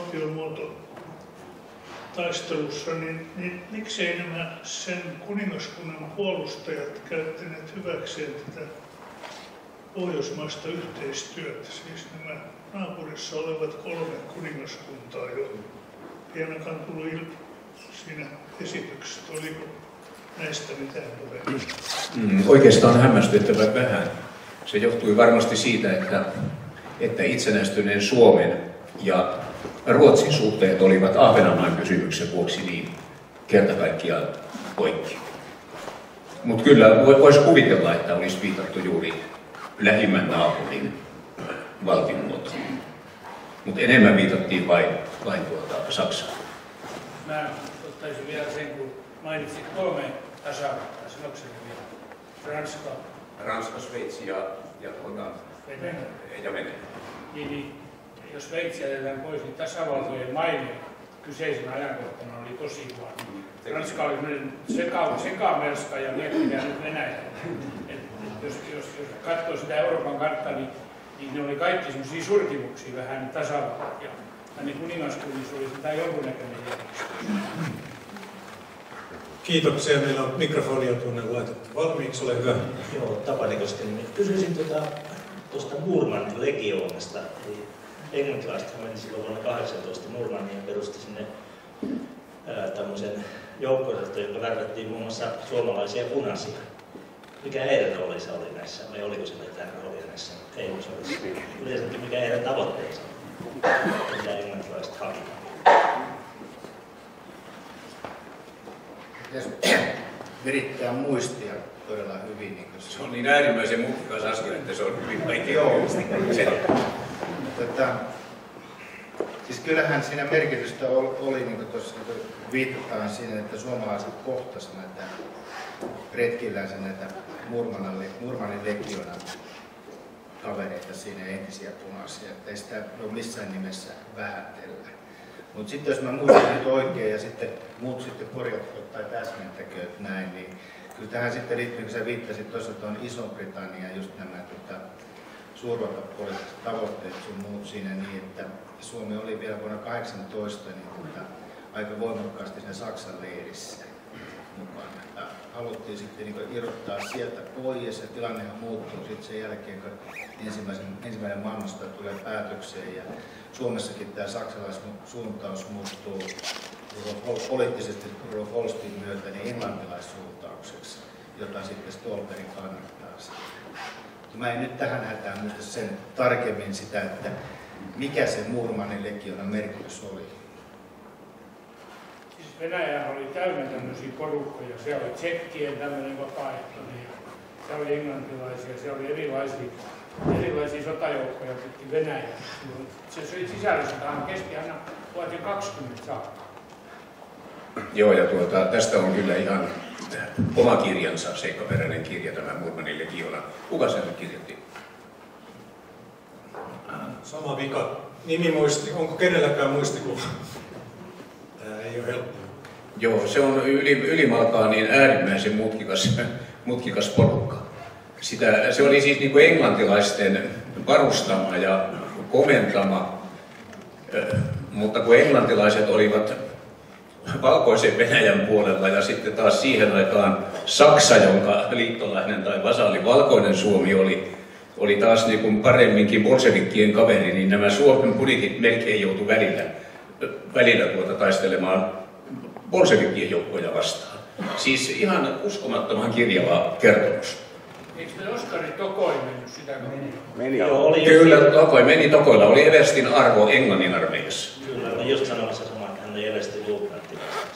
valtionmuototaistelussa, niin, niin miksei nämä sen kuningaskunnan puolustajat käyttäneet hyväkseen tätä pohjoismaista yhteistyötä, siis nämä naapurissa olevat kolme kuningaskuntaa, jo ei ainakaan tullut ilmi siinä esityksessä. Oliko näistä mitään puhetta? Mm, oikeastaan hämmästyttävän vähän. Se johtui varmasti siitä, että, että itsenäistyneen Suomen ja Ruotsin suhteet olivat Ahvenanmaan kysymyksen vuoksi niin kerta kaikkiaan poikki. Mutta kyllä voisi kuvitella, että olisi viitattu juuri lähimmän naapurin valtionmuotoon. Mutta enemmän viitattiin vain, vain tuota Saksaan. Mä ottaisin vielä sen, kun mainitsit kolme tasavaltaa, sanokseni vielä. Ranska, Ranska, Sveitsi ja, ja, tuota, Venäjä. ja Venäjä. Niin, niin, jos Sveitsi jätetään pois, niin tasavaltojen maine kyseisen ajankohtana oli tosi huono. Ranska oli seka, sekamelska ja miettikää nyt Venäjä. Et, et, jos, jos, jos katsoo sitä Euroopan karttaa, niin, niin ne oli kaikki sellaisia surkimuksia vähän tasavallat. Ja niin kuningaskunnissa oli sitä jonkunnäköinen järjestys. Kiitoksia. Meillä on mikrofonia tuonne laitettu valmiiksi. Ole hyvä. Joo, Tapani Koskinen. Kysyisin tuota, tuosta Murmanin legioonasta. Eli englantilaiset meni silloin vuonna kahdeksantoista Murmaniin ja perusti sinne ää, tämmöisen joukko-osaston, joka värvättiin muun muassa suomalaisia punaisia. Mikä heidän roolinsa oli näissä, vai oliko se mitään roolia näissä heimosodissa? Yleensäkin mikä heidän tavoitteensa on, mitä englantilaiset hakivat? Virittää muistia todella hyvin. Niin se on niin äärimmäisen mutkikas asia, että se on hyvin vaikea. Joo. Tota, siis kyllähän siinä merkitystä oli, niin kuin tuossa viitataan siinä, että suomalaiset kohtasivat näitä retkillänsä näitä Murmanin legionan kavereita siinä, entisiä punaisia, että ei sitä ole missään nimessä vähätellä. Mutta sitten jos mä muistan nyt oikein ja sitten muut sitten korjatko tai täsmentäkö näin, niin kyllä tähän sitten liittyy, kun sä viittasit tuossa tuon Iso-Britannian just nämä tota, suurvaltapoliittiset tavoitteet sun muut siinä niin, että Suomi oli vielä vuonna kahdeksantoista niin tota, aika voimakkaasti siinä Saksan leirissä mukana. Ja haluttiin sitten niin irrottaa sieltä pois ja tilannehan muuttuu sitten sen jälkeen, kun ensimmäisen, ensimmäinen maailmansota tulee päätökseen ja Suomessakin tämä saksalaissuuntaus muuttuu poliittisesti Rudolf Holstein myötä niin englantilaissuuntaukseksi, jota sitten Stolberg kannattaa. Mä en nyt tähän hätään muista sen tarkemmin sitä, että mikä se Murmanin legionan merkitys oli. Siis Venäjä oli täynnä tämmöisiä porukkoja. Siellä oli tsekkien tämmöinen vapaaehtoinen, siellä oli englantilaisia, siellä oli erilaisia, erilaisia sotajoukkoja pitkin Venäjää. Se sisällissotahan kesti aina tuhatyhdeksänsataakaksikymmentä saakka. Joo, ja tuota, tästä on kyllä ihan oma kirjansa, seikkaperäinen kirja, tämä Murmanin legiona. Kuka sen kirjoitti? Sama vika. Nimimuisti, onko kenelläkään muistikuva? Tämä ei ole helppoa. Joo, se on yli, ylimalkaan niin äärimmäisen mutkikas, mutkikas porukka. Sitä, se oli siis niin kuin englantilaisten varustama ja komentama, mutta kun englantilaiset olivat Valkoisen Venäjän puolella ja sitten taas siihen aikaan Saksa, jonka liittolainen tai vasalli Valkoinen Suomi oli, oli taas niin kuin paremminkin bolshevikkien kaveri, niin nämä Suomen punitit melkein joutui välillä, välillä tuota taistelemaan bolshevikkien joukkoja vastaan. Siis ihan uskomattoman kirjava kertomus. Eikö me Oskari Tokoi mennyt sitä? Meni. Joo, oli Kyllä, just... Tokoi meni Tokoilla. Oli Everstin arvo Englannin armeijassa. Kyllä, olen just sanomassa samaa, että hän oli Everstin luutnantti.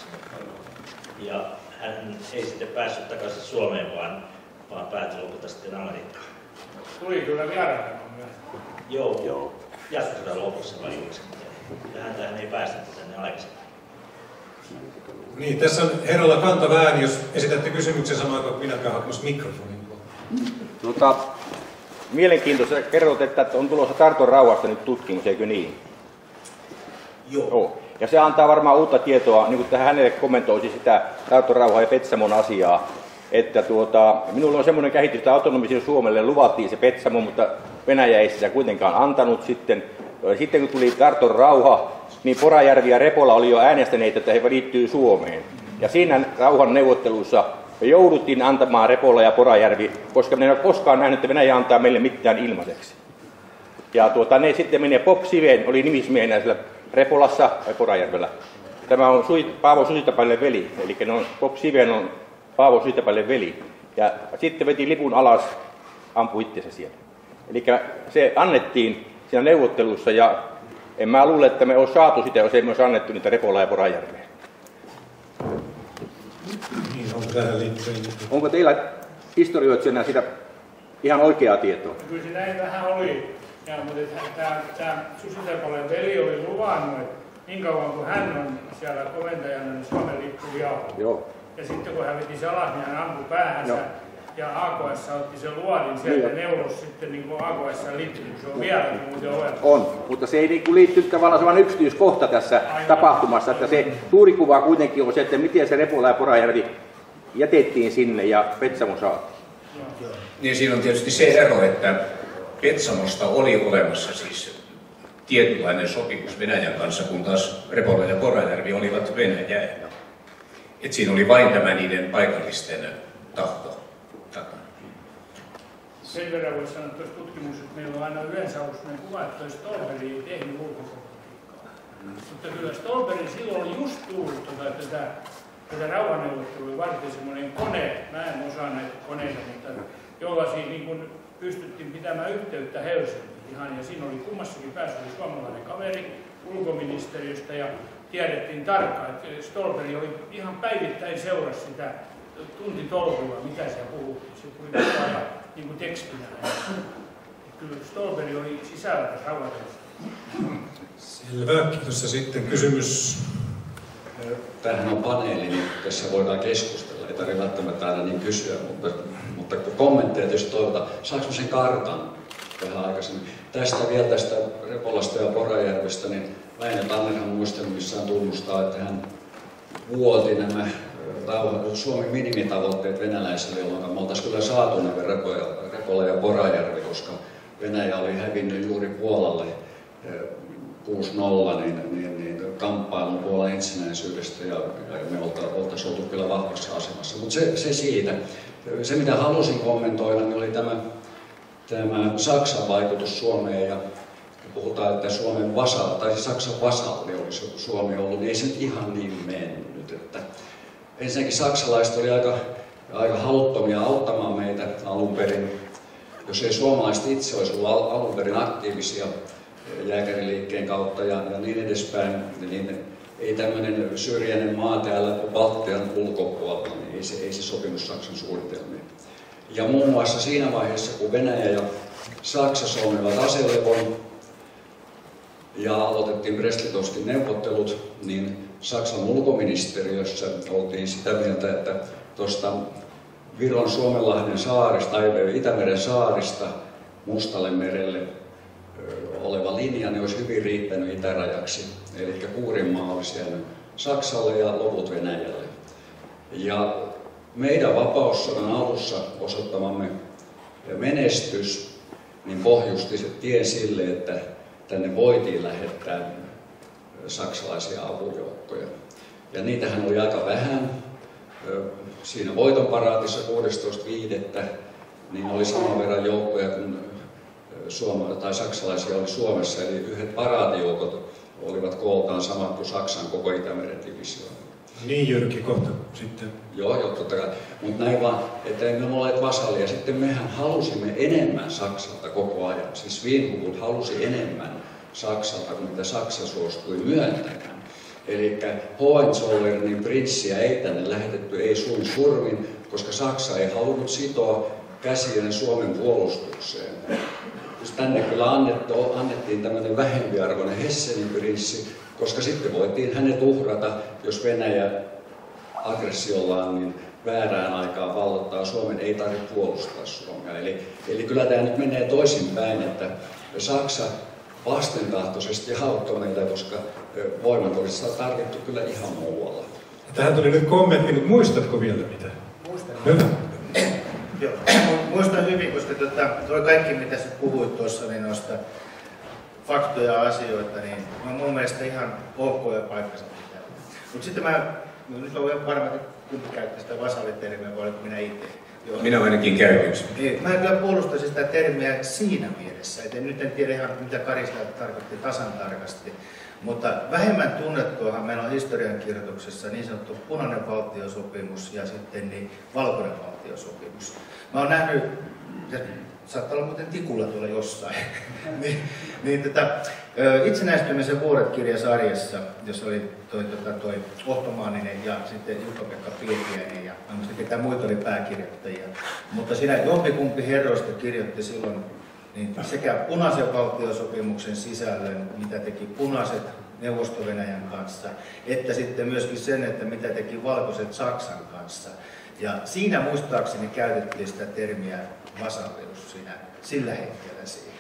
Ja hän ei sitten päässyt takaisin Suomeen, vaan, vaan päätyi lopulta sitten Amerikkaan. Tuli kyllä vieraana. Joo, joo. Jatkosodan lopussa vai juuri. Ja häntä hän ei päästä tänne aikaisemmin. Niin, tässä on herralla kantava ääni, jos esitätte kysymyksen samaan kuin minä käyn hakemassa mikrofonin. Tuota, mielenkiintoista kerrot, että on tulossa Tarton rauhasta nyt tutkimus, eikö niin? Joo. Joo. Ja se antaa varmaan uutta tietoa, niin kuin tähän hänelle kommentoisi sitä Tarton rauhaa ja Petsamon asiaa. Että tuota, minulla on semmoinen käsitys, että autonomiselle Suomelle luvattiin se Petsamo, mutta Venäjä ei sitä kuitenkaan antanut sitten. Sitten kun tuli Tarton rauha, niin Porajärvi ja Repola oli jo äänestäneet, että he liittyy Suomeen. Ja siinä rauhan neuvottelussa me jouduttiin antamaan Repola ja Porajärvi, koska me ei ole koskaan nähnyt, että Venäjä antaa meille mitään ilmaiseksi. Ja tuota, ne sitten menee Pop Siveen, oli nimismiehenä siellä Repolassa ja Porajärvellä. Tämä on Paavo Susitapainen veli, eli ne on, Pop Siveen on Paavo Susitapainen veli. Ja sitten veti lipun alas, ampui itsensä siellä. Eli se annettiin siinä neuvottelussa, ja en mä luule, että me olisi saatu sitä, jos ei me olisi annettu niitä Repola ja Porajärveä. Niin, onko tähän liittyen? Onko teillä historioitsijana sitä ihan oikeaa tietoa? Kyllä se näin vähän oli. Ja, mutta tämä, tämä Susitapainen veli oli luvannut, että niin kauan kuin hän on siellä komentajana, niin Suomen lippu jauhuu. Joo. Ja sitten kun hän veti se alas, niin hän ampui päähänsä. Joo. Ja A K S otti sen luodin sieltä Niin. neulos sitten niin kuin A K S lippu, se on vieläkin muuten olemassa. On, mutta se ei niin liitty tavallaan, se on yksityiskohta tässä Aivan. tapahtumassa, että se suuri kuva kuitenkin on se, että miten se Repola ja Porajärvi jätettiin sinne ja Petsamo saatiin. Niin siinä on tietysti se ero, että Petsamosta oli olemassa siis tietynlainen sopimus Venäjän kanssa, kun taas Repola ja Porajärvi olivat Venäjää. Et siinä oli vain tämä niiden paikallisten tahto takana. Sen verran voisi sanoa tuossa tutkimuksessa, että meillä on aina yleensä ollut sellainen kuva, että Stolberg ei tehnyt ulkopolitiikkaa. Mutta kyllä Stolberg silloin oli just tullut tuota, tätä, tätä rauhanneuvottelua varten semmoinen kone, mä en osaa näitä koneita, mutta jolla siinä niin kun pystyttiin pitämään yhteyttä Helsinkiin ihan, ja siinä oli kummassakin päässä oli suomalainen kaveri ulkoministeriöstä, ja tiedettiin tarkkaan, että Stolberg oli ihan päivittäin seurasi sitä tuntitolkulla, mitä siellä puhuttiin. Se tuli koko ajan niin kuin tekstinä. Kyllä Stolberg oli sisällä tässä rauhanneuvottelussa. Selvä, kiitos. Ja sitten kysymys. Tämähän on paneeli, niin tässä voidaan keskustella. Ei tarvitse välttämättä aina niin kysyä, mutta, mutta kommentteja tietysti toivotaan. Saanko sen kartan vähän aikaisemmin? Tästä vielä tästä Repolasta ja Porajärvestä, niin Väinö Tannerhan muistelmissaan tunnustaa, että hän vuoti nämä Suomen minimitavoitteet venäläisille, jolloin me oltaisiin kyllä saatu nämä Repola ja Porajärvi, koska Venäjä oli hävinnyt juuri Puolalle kuusi nolla niin, niin, niin kamppailun Puolan itsenäisyydestä ja, ja me oltaisiin oltu kyllä vahvassa asemassa. Mutta se, se siitä. Se mitä halusin kommentoida niin oli tämä, tämä Saksan vaikutus Suomeen ja puhutaan, että Suomen vasa, tai Saksan vasalli olisi Suomi ollut, niin ei se nyt ihan niin mennyt. Että ensinnäkin saksalaiset oli aika, aika haluttomia auttamaan meitä alun perin. Jos ei suomalaiset itse olisi ollut alun perin aktiivisia jääkäriliikkeen kautta ja, ja niin edespäin, niin ei tämmöinen syrjäinen maa täällä Baltian ulkopuolella, niin ei se, ei se sopinut Saksan suunnitelmiin. Ja muun muassa siinä vaiheessa, kun Venäjä ja Saksa solmivat aselevon ja aloitettiin Brest-Litovskin neuvottelut, niin Saksan ulkoministeriössä oltiin sitä mieltä, että tuosta Viron Suomenlahden saarista tai Itämeren saarista Mustalle merelle oleva linja niin olisi hyvin riittänyt itärajaksi. Eli Kuurinmaa olisi jäänyt Saksalle ja loput Venäjälle. Ja meidän vapaussodan alussa osoittamamme menestys niin pohjusti se tien sille, että tänne voitiin lähettää saksalaisia apujoukkoja. Ja niitähän oli aika vähän. Siinä voitonparaatissa kuudestoista viidettä niin oli saman verran joukkoja kuin Suoma, tai saksalaisia oli Suomessa, eli yhdet paraatijoukot olivat kooltaan samat kuin Saksan koko Itämeren divisioon. Niin Jyrki, kohta sitten. Joo, joo, totta kai. Mutta näin vaan, että emme olleet vasallia. Sitten mehän halusimme enemmän Saksalta koko ajan. Siis Svinhufvud halusi enemmän Saksalta kuin mitä Saksa suostui myöntämään. Eli Hohenzollernin prinssiä ei tänne lähetetty, ei suin surmin, koska Saksa ei halunnut sitoa käsiään Suomen puolustukseen. Tänne kyllä annettu, annettiin tämmöinen vähempiarvoinen Hessenin prinssi, koska sitten voitiin hänet uhrata, jos Venäjä aggressiollaan niin väärään aikaan vallottaa Suomen, ei tarvitse puolustaa Suomea. Eli, eli kyllä tämä nyt menee toisinpäin, että Saksa vastentahtoisesti auttoi meitä, koska voimat olisi tarvittu kyllä ihan muualla. Tähän tuli nyt kommentti, mutta muistatko vielä mitä? Muistan. Hyvä. Joo, muistan hyvin, koska tota, toi kaikki mitä sä puhuit tuossa, niin noista faktoja ja asioita, niin on mun mielestä ihan ok ja paikkansa pitää. Mutta sitten mä, no nyt olen varma, että kumpi käyttää sitä vasallitermiä, vai oliko minä itse? Joo. Minä ainakin käytin. Mä kyllä puolustaisin sitä termiä siinä mielessä, että nyt en tiedä ihan mitä Karisla tarkoitti tasan tarkasti, mutta vähemmän tunnettuahan meillä on historiankirjoituksessa niin sanottu punainen valtiosopimus ja sitten niin valkoinen valtiosopimus. Mä oon nähnyt, saattaa olla muuten tikulla tuolla jossain, niin, niin tota, Itsenäistymisen vuodet-kirjasarjassa, jossa oli toi, toi, toi Ohtomaaninen ja sitten Jukka-Pekka Pietiäinen ja ketä muita oli pääkirjoittajia. Mutta siinä jompikumpi herroista kirjoitti silloin niin sekä punaisen valtiosopimuksen sisällön, mitä teki punaiset Neuvosto-Venäjän kanssa, että sitten myöskin sen, että mitä teki valkoiset Saksan kanssa. Ja siinä muistaakseni käytettiin sitä termiä vasallius siinä, sillä hetkellä siihen.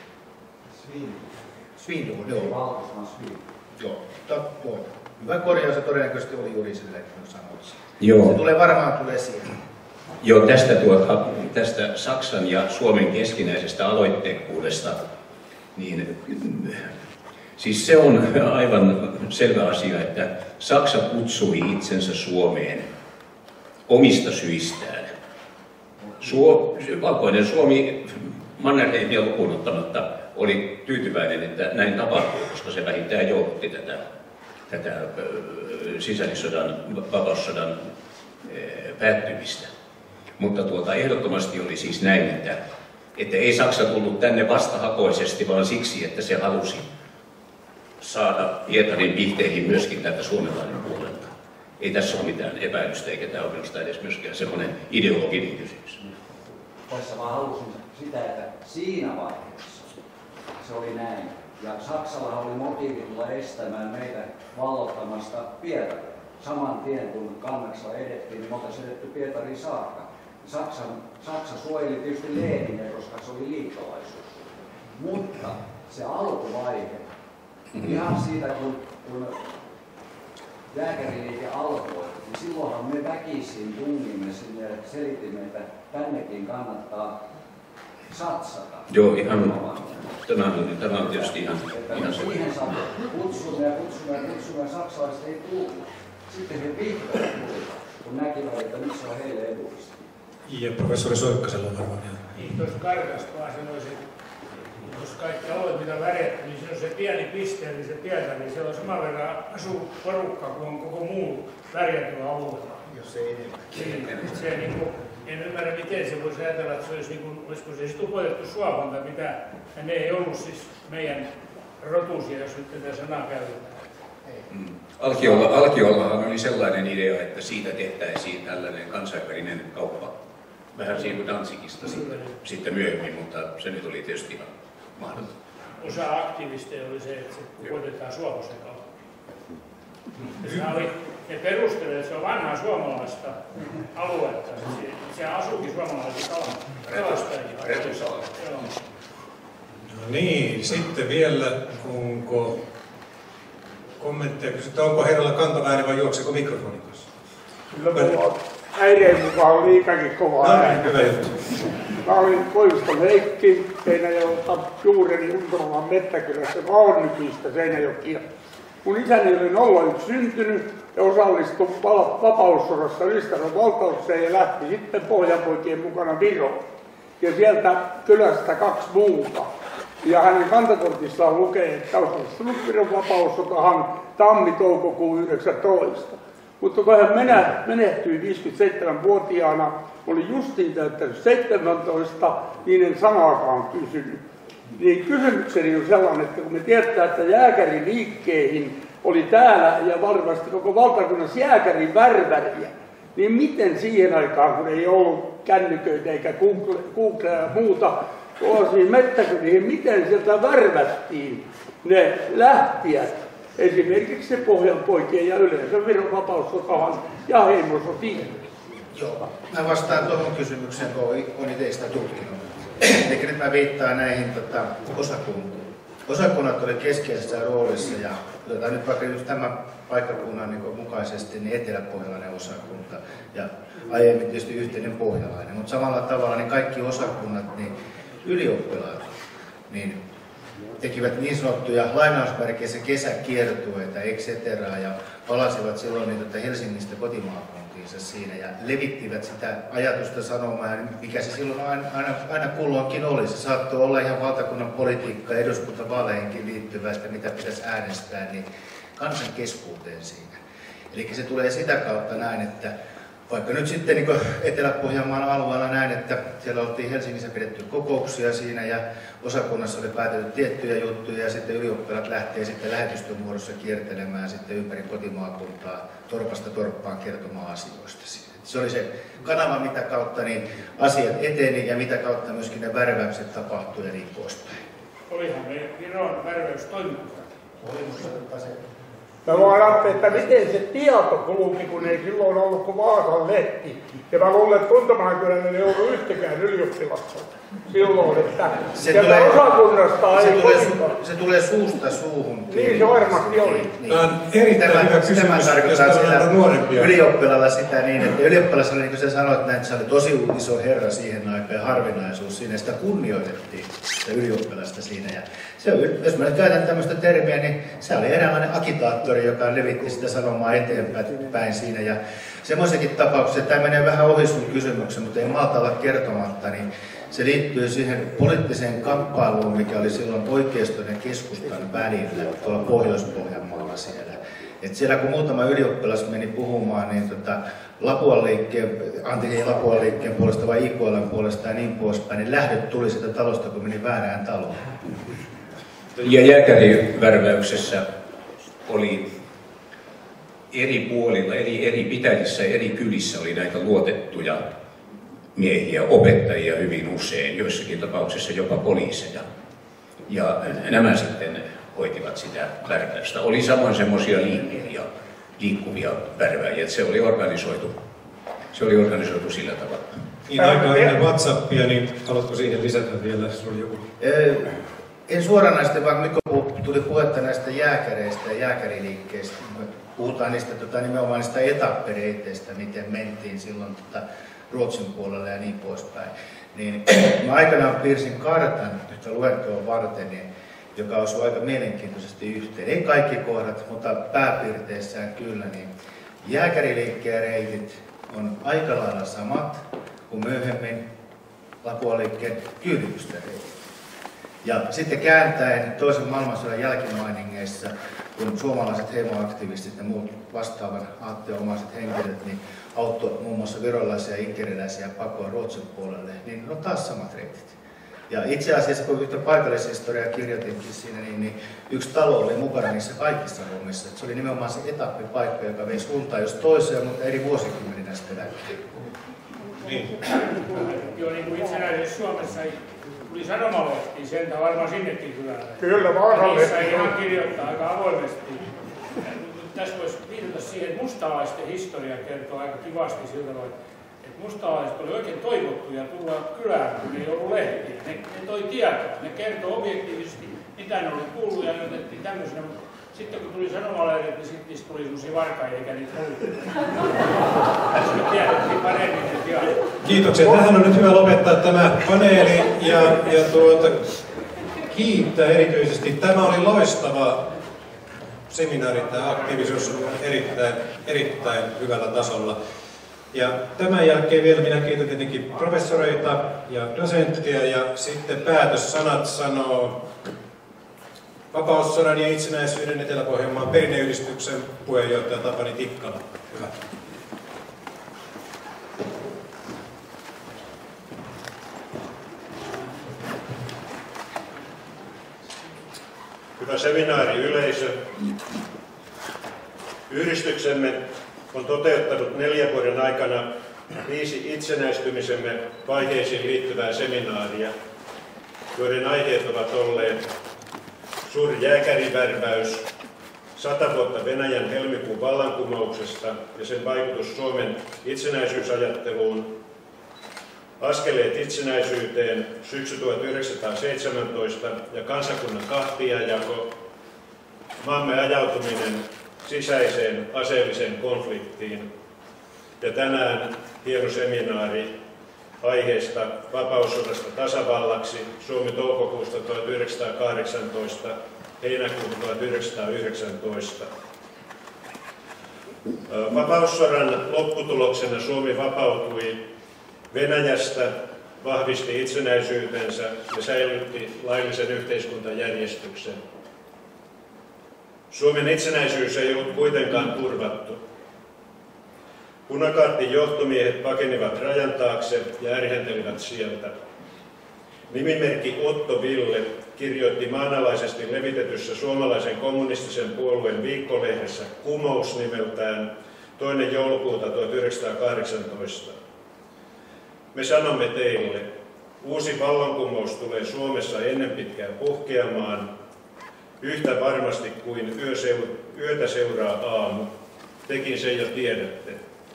Svinhufvud, joo. Joo, joo. Hyvä korjaus, se todennäköisesti oli juuri silleen, kun sanoit. Joo. Se tulee varmaan tulee siihen. Joo, tästä, tuota, tästä Saksan ja Suomen keskinäisestä aloitteekkuudesta, niin siis se on aivan selvä asia, että Saksa kutsui itsensä Suomeen omista syistään. Suo, valkoinen Suomi Mannerheimia lukuun ottamatta oli tyytyväinen, että näin tapahtui, koska se vähintään johti tätä, tätä sisällissodan, vapaussodan päättymistä. Mutta tuota, ehdottomasti oli siis näin, että, että ei Saksa tullut tänne vastahakoisesti, vaan siksi, että se halusi saada Pietarin pihteihin myöskin tätä suomalainen puolelta. Ei tässä ole mitään epäilystä, eikä tämä ole minusta edes myöskään semmoinen ideologinen kysymys. Tässä vaan halusin sitä, että siinä vaiheessa se oli näin. Ja Saksalla oli motiivi tulla estämään meitä vallottamasta Pietaria. Saman tien kun Kannaksella edettiin, niin me oltaisiin edetty Pietariin saakka. Saksan, Saksa suojeli tietysti Leninia, koska se oli liittolaisuus. Mutta se alkuvaihe, ihan siitä kun, kun lääkäriliike alkoi, niin silloinhan me väkisin tungimme sinne ja selitimme, että tännekin kannattaa satsata. Joo, ihan. Tämä on, tämä on tietysti ihan. ihan siihen saakka kutsumme ja kutsumme ja kutsumme ja saksalaiset ei tullut. Sitten he vihdoin tulivat, kun näkivät, että missä on heille edullista. Ja professori Soikkasella on varmaan vielä. Niin, tuossa kartasta vaan sanoisin, jos kaikki alueet mitä värjätty, niin se on se pieni piste, eli se Pietari, niin siellä on saman verran asuu porukka kuin on koko muu värjätty alueella. Jos ei enemmän. Niin, se, niin kuin, en ymmärrä, miten se voisi ajatella, että se olisi, niin kuin, olisiko se sitten upotettu suoponta, mitä, ja ne ei ollut siis meidän rotuisia, jos nyt tätä sanaa käytetään. Mm. Alkiolla, Alkiollahan oli sellainen idea, että siitä tehtäisiin tällainen kansainvälinen kauppa. Vähän siinä kuin Danzigista sitten, sitten myöhemmin, mutta se nyt oli tietysti ihan mahdollista. Osa aktiivisteja oli se, että se upotetaan Suomosen kautta. Se oli, ne perustelee, että se on vanhaa suomalaista aluetta. Se, se asuukin suomalaisista kalastajia. No niin, sitten vielä, onko kommentteja kysytään, onko herralla kantava vai juokseeko mikrofonin kanssa? Kyllä mulla äireen mukaan on liikakin kova ääni. No, hyvä juttu. Mä olin Koiviston Heikki, Seinäjoelta juureni Untolan Mettäkylässä, mä oon nykyistä Seinäjokia. Mun isäni oli nolla yksi syntynyt ja osallistui vapaussodassa Ylistaron valtaukseen ja lähti sitten pohjanpoikien mukana Viroon. Ja sieltä kylästä kaksi muuta. Ja hänen kantakortissaan lukee, että osallistunut Viron vapaussotahan tammi-toukokuun yhdeksäntoista. Mutta kun hän menehtyi viisikymmentäseitsemänvuotiaana, oli justiin täyttänyt seitsemäntoista, niin en sanaakaan kysynyt. Niin kysymykseni on sellainen, että kun me tiedetään, että jääkäriliikkeihin oli täällä ja varmasti koko valtakunnassa jääkärivärväriä, niin miten siihen aikaan, kun ei ollut kännyköitä eikä Googlea ja muuta, siis mettäkyliin, miten sieltä värvättiin ne lähtijät, esimerkiksi se Pohjanpoikien ja yleensä Viron vapaussotahan ja heimosotiin? Joo, mä vastaan tuohon kysymykseen, kun olen itse sitä tutkinut. Eli nyt mä viittaan näihin tota, osakuntiin. Osakunnat oli keskeisessä roolissa ja otetaan nyt vaikka just tämän paikkakunnan niin mukaisesti niin eteläpohjalainen osakunta ja aiemmin tietysti yhteinen pohjalainen, mutta samalla tavalla niin kaikki osakunnat, niin ylioppilaat, niin tekivät niin sanottuja lainausmerkeissä kesäkiertueita, et cetera ja palasivat silloin niin, että Helsingistä kotimaakuntiinsa siinä ja levittivät sitä ajatusta sanomaan, mikä se silloin aina, aina, aina kulloinkin oli. Se saattoi olla ihan valtakunnan politiikka, eduskuntavaaleihinkin liittyvää, että mitä pitäisi äänestää, niin kansan keskuuteen siinä. Eli se tulee sitä kautta näin, että vaikka nyt sitten niin Etelä-Pohjanmaan alueella näin, että siellä oltiin Helsingissä pidetty kokouksia siinä ja osakunnassa oli päätetty tiettyjä juttuja ja sitten ylioppilaat lähtee sitten lähetystön muodossa kiertelemään sitten ympäri kotimaakuntaa torpasta torppaan kertomaan asioista siinä. Se oli se kanava, mitä kautta niin asiat eteni ja mitä kautta myöskin ne värväykset tapahtui ja niin poispäin. Olihan me Viron värväys toiminut. Mä vaan ajattelin, että miten se tieto kulki, kun ei silloin ollut kuin Vaasan lehti. Ja mä luulen, että Tuntamäenkylällä ei ollut yhtäkään ylioppilasta silloin, että se tulee, osakunnasta se ei tulee, kovinkaan. se tulee suusta suuhun. Niin se varmasti oli. Niin. Tämä on erittäin Tämä, hyvä kysymys, tämä tarkoittaa jos sitä nuorempia. ylioppilalla sitä niin, että ylioppilassa oli, niin kuin sä sanoit näin, että se oli tosi iso herra siihen aikaan ja harvinaisuus siinä, sitä kunnioitettiin, sitä ylioppilasta siinä. Ja se on, jos mä nyt käytän tämmöistä termiä, niin se oli eräänlainen agitaattori, joka levitti sitä sanomaa eteenpäin siinä. Ja semmoisenkin tapauksessa, tämä menee vähän ohi sun kysymyksen, mutta ei malta olla kertomatta, niin se liittyy siihen poliittiseen kamppailuun, mikä oli silloin oikeiston ja keskustan välillä tuolla Pohjois-Pohjanmaalla siellä. Et siellä kun muutama ylioppilas meni puhumaan, niin tota, Lapuan liikkeen, anteeksi Lapuan liikkeen puolesta vai I K L:n puolesta ja niin poispäin, niin lähdöt tuli sitä talosta, kun meni väärään taloon. Ja jääkärivärväyksessä oli eri puolilla, eri, eri pitäjissä, eri kylissä oli näitä luotettuja miehiä, opettajia hyvin usein, joissakin tapauksissa jopa poliiseja. Ja nämä sitten hoitivat sitä värväystä. Oli samoin semmoisia liikkuvia, liikkuvia värväjiä, että se oli organisoitu, se oli organisoitu sillä tavalla. Niin aika ennen WhatsAppia, niin haluatko siihen lisätä vielä, jos oli joku? En suoranaisesti, vaan Mikko tuli puhetta näistä jääkäreistä ja jääkäriliikkeistä. Puhutaan niistä tota, nimenomaan niistä etappereitteistä, miten mentiin silloin tota, Ruotsin puolella ja niin poispäin. Niin, mä aikanaan piirsin kartan yhtä luentoa varten, niin, joka osui aika mielenkiintoisesti yhteen. Ei kaikki kohdat, mutta pääpiirteissään kyllä. Niin jääkäriliikkeen reitit on aika lailla samat kuin myöhemmin Lapuan liikkeen kyyditysten reitit. Ja sitten kääntäen toisen maailmansodan jälkimainingeissa, kun suomalaiset heimoaktivistit ja muut vastaavan aatteomaiset henkilöt niin auttoi muun muassa virolaisia ja inkeriläisiä pakoon Ruotsin puolelle, niin on taas samat reitit. Ja itse asiassa, kun yhtä paikallishistoriaa kirjoitinkin siinä, niin, niin yksi talo oli mukana niissä kaikissa hommissa. Se oli nimenomaan se etappipaikka, joka vei suuntaan jos toiseen, mutta eri vuosikymmeninä sitten lähtee. Niin. Joo, niin kuin itsenäisessä Suomessa tuli sanomalehti, sen varmaan sinnekin kylään. Kyllä, Vaasan lehti. Niissä ihan kirjoittaa aika avoimesti. tässä voisi viitata siihen, että mustalaisten historia kertoo aika kivasti sillä tavalla, että mustalaiset oli oikein toivottuja tulla kylään, kun ei ollut lehtiä. Ne, ne toi tietoa, ne kertoo objektiivisesti, mitä ne oli kuullut ja ne otettiin tämmöisenä. Sitten kun tuli sanomalehdet, niin sitten niistä tuli sellaisia varkaita, eikä niitä ollut. Tässä me tiedettiin paremmin ne tiedot. Kiitoksia. Tähän on nyt hyvä lopettaa tämä paneeli ja, ja tuota, kiittää erityisesti. Tämä oli loistava seminaari, tämä aktiivisuus on erittäin, erittäin hyvällä tasolla. Ja tämän jälkeen vielä minä kiitän tietenkin professoreita ja dosenttia ja sitten päätössanat sanoo Vapaussodan ja itsenäisyyden Etelä-Pohjanmaan perinneyhdistyksen puheenjohtaja Tapani Tikkala. Hyvä. Hyvä seminaariyleisö. Yhdistyksemme on toteuttanut neljän vuoden aikana viisi itsenäistymisemme vaiheisiin liittyvää seminaaria, joiden aiheet ovat olleet suuri jääkärivärväys, sata vuotta Venäjän helmikuun vallankumouksesta ja sen vaikutus Suomen itsenäisyysajatteluun, askeleet itsenäisyyteen syksy tuhatyhdeksänsataaseitsemäntoista ja kansakunnan kahtiajako, maamme ajautuminen sisäiseen aseelliseen konfliktiin. Ja tänään hieno seminaari aiheesta vapaussodasta tasavallaksi Suomi toukokuusta tuhatyhdeksänsataakahdeksantoista heinäkuuta tuhatyhdeksänsataayhdeksäntoista. Vapaussodan lopputuloksena Suomi vapautui Venäjästä, vahvisti itsenäisyytensä ja säilytti laillisen yhteiskuntajärjestyksen. Suomen itsenäisyys ei ollut kuitenkaan turvattu. Punakaartin johtomiehet pakenivat rajan taakse ja ärhentelivät sieltä. Nimimerkki Otto Ville kirjoitti maanalaisesti levitetyssä suomalaisen kommunistisen puolueen viikkolehdessä Kumous nimeltään toinen joulukuuta tuhatyhdeksänsataakahdeksantoista. Me sanomme teille, uusi vallankumous tulee Suomessa ennen pitkää puhkeamaan, yhtä varmasti kuin yötä seuraa aamu. Tekin sen jo tiedätte.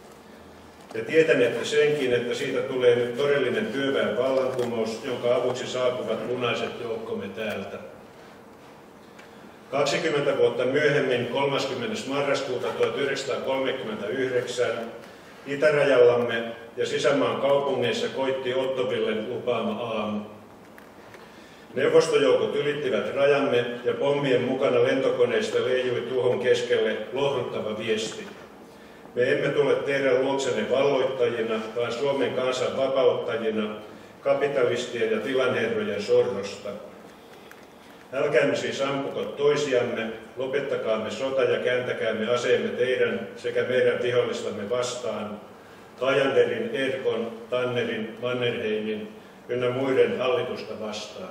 Ja tietänette senkin, että siitä tulee nyt todellinen työväen vallankumous, jonka avuksi saapuvat punaiset joukkomme täältä. kaksikymmentä vuotta myöhemmin, kolmaskymmenes marraskuuta tuhatyhdeksänsataakolmekymmentäyhdeksän, itärajallamme ja sisämaan kaupungeissa koitti Otto Villen lupaama aamu. Neuvostojoukot ylittivät rajamme ja pommien mukana lentokoneista leijui tuhon keskelle lohduttava viesti. Me emme tule teidän luoksenne valloittajina, vaan Suomen kansan vapauttajina, kapitalistien ja tilanherrojen sorrosta. Älkäämme siis ampuko toisiamme, lopettakaamme sota ja kääntäkäämme aseemme teidän sekä meidän vihollistamme vastaan, Tajanderin, Erkon, Tannerin, Mannerheimin ynnä muiden hallitusta vastaan.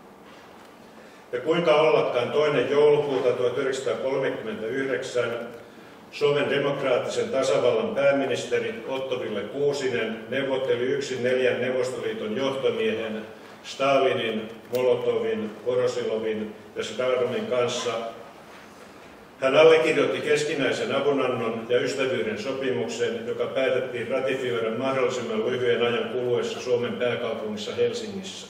Ja kuinka ollakaan toinen joulukuuta tuhatyhdeksänsataakolmekymmentäyhdeksän Suomen demokraattisen tasavallan pääministeri Otto Ville Kuusinen neuvotteli yksin neljän Neuvostoliiton johtomiehen Stalinin, Molotovin, Vorosilovin ja Stalinin kanssa. Hän allekirjoitti keskinäisen avunannon ja ystävyyden sopimuksen, joka päätettiin ratifioida mahdollisimman lyhyen ajan kuluessa Suomen pääkaupungissa Helsingissä.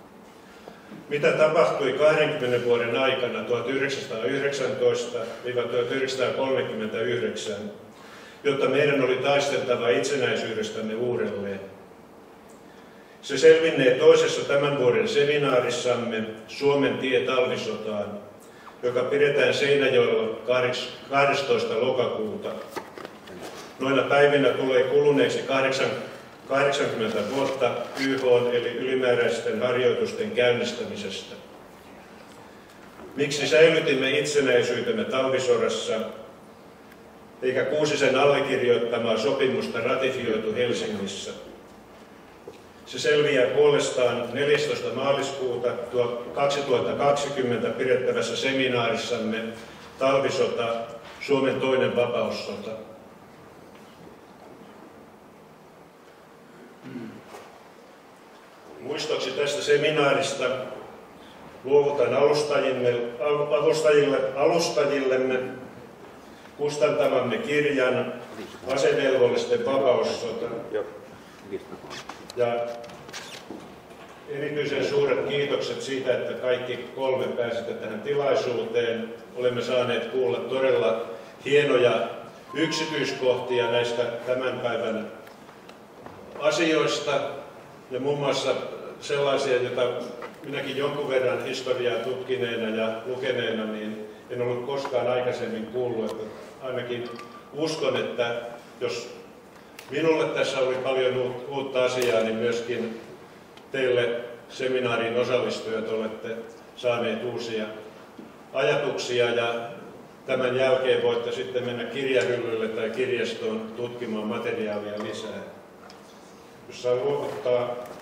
Mitä tapahtui kahdenkymmenen vuoden aikana tuhatyhdeksänsataayhdeksäntoista tuhatyhdeksänsataakolmekymmentäyhdeksän, jotta meidän oli taisteltava itsenäisyydestämme uudelleen? Se selvinnee toisessa tämän vuoden seminaarissamme Suomen tie talvisotaan, joka pidetään Seinäjoella kahdestoista lokakuuta. Noina päivinä tulee kuluneeksi kahdeksankymmentä vuotta Y K:n eli ylimääräisten harjoitusten käynnistämisestä. Miksi säilytimme itsenäisyytemme talvisodassa, eikä Kuusisen allekirjoittamaa sopimusta ratifioitu Helsingissä? Se selviää puolestaan neljästoista maaliskuuta kaksituhattakaksikymmentä pidettävässä seminaarissamme Talvisota, Suomen toinen vapaussota. Muistoksi tästä seminaarista luovutan alustajille, alustajille, alustajillemme kustantamamme kirjan Asevelvollisten vapaussota. Ja erityisen suuret kiitokset siitä, että kaikki kolme pääsitte tähän tilaisuuteen. Olemme saaneet kuulla todella hienoja yksityiskohtia näistä tämän päivän asioista ja muun muassa sellaisia, joita minäkin jonkun verran historiaa tutkineena ja lukeneena, niin en ollut koskaan aikaisemmin kuullut, että ainakin uskon, että jos minulle tässä oli paljon uutta asiaa, niin myöskin teille seminaariin osallistujat olette saaneet uusia ajatuksia ja tämän jälkeen voitte sitten mennä kirjahyllylle tai kirjastoon tutkimaan materiaalia lisää. Jos saa luovuttaa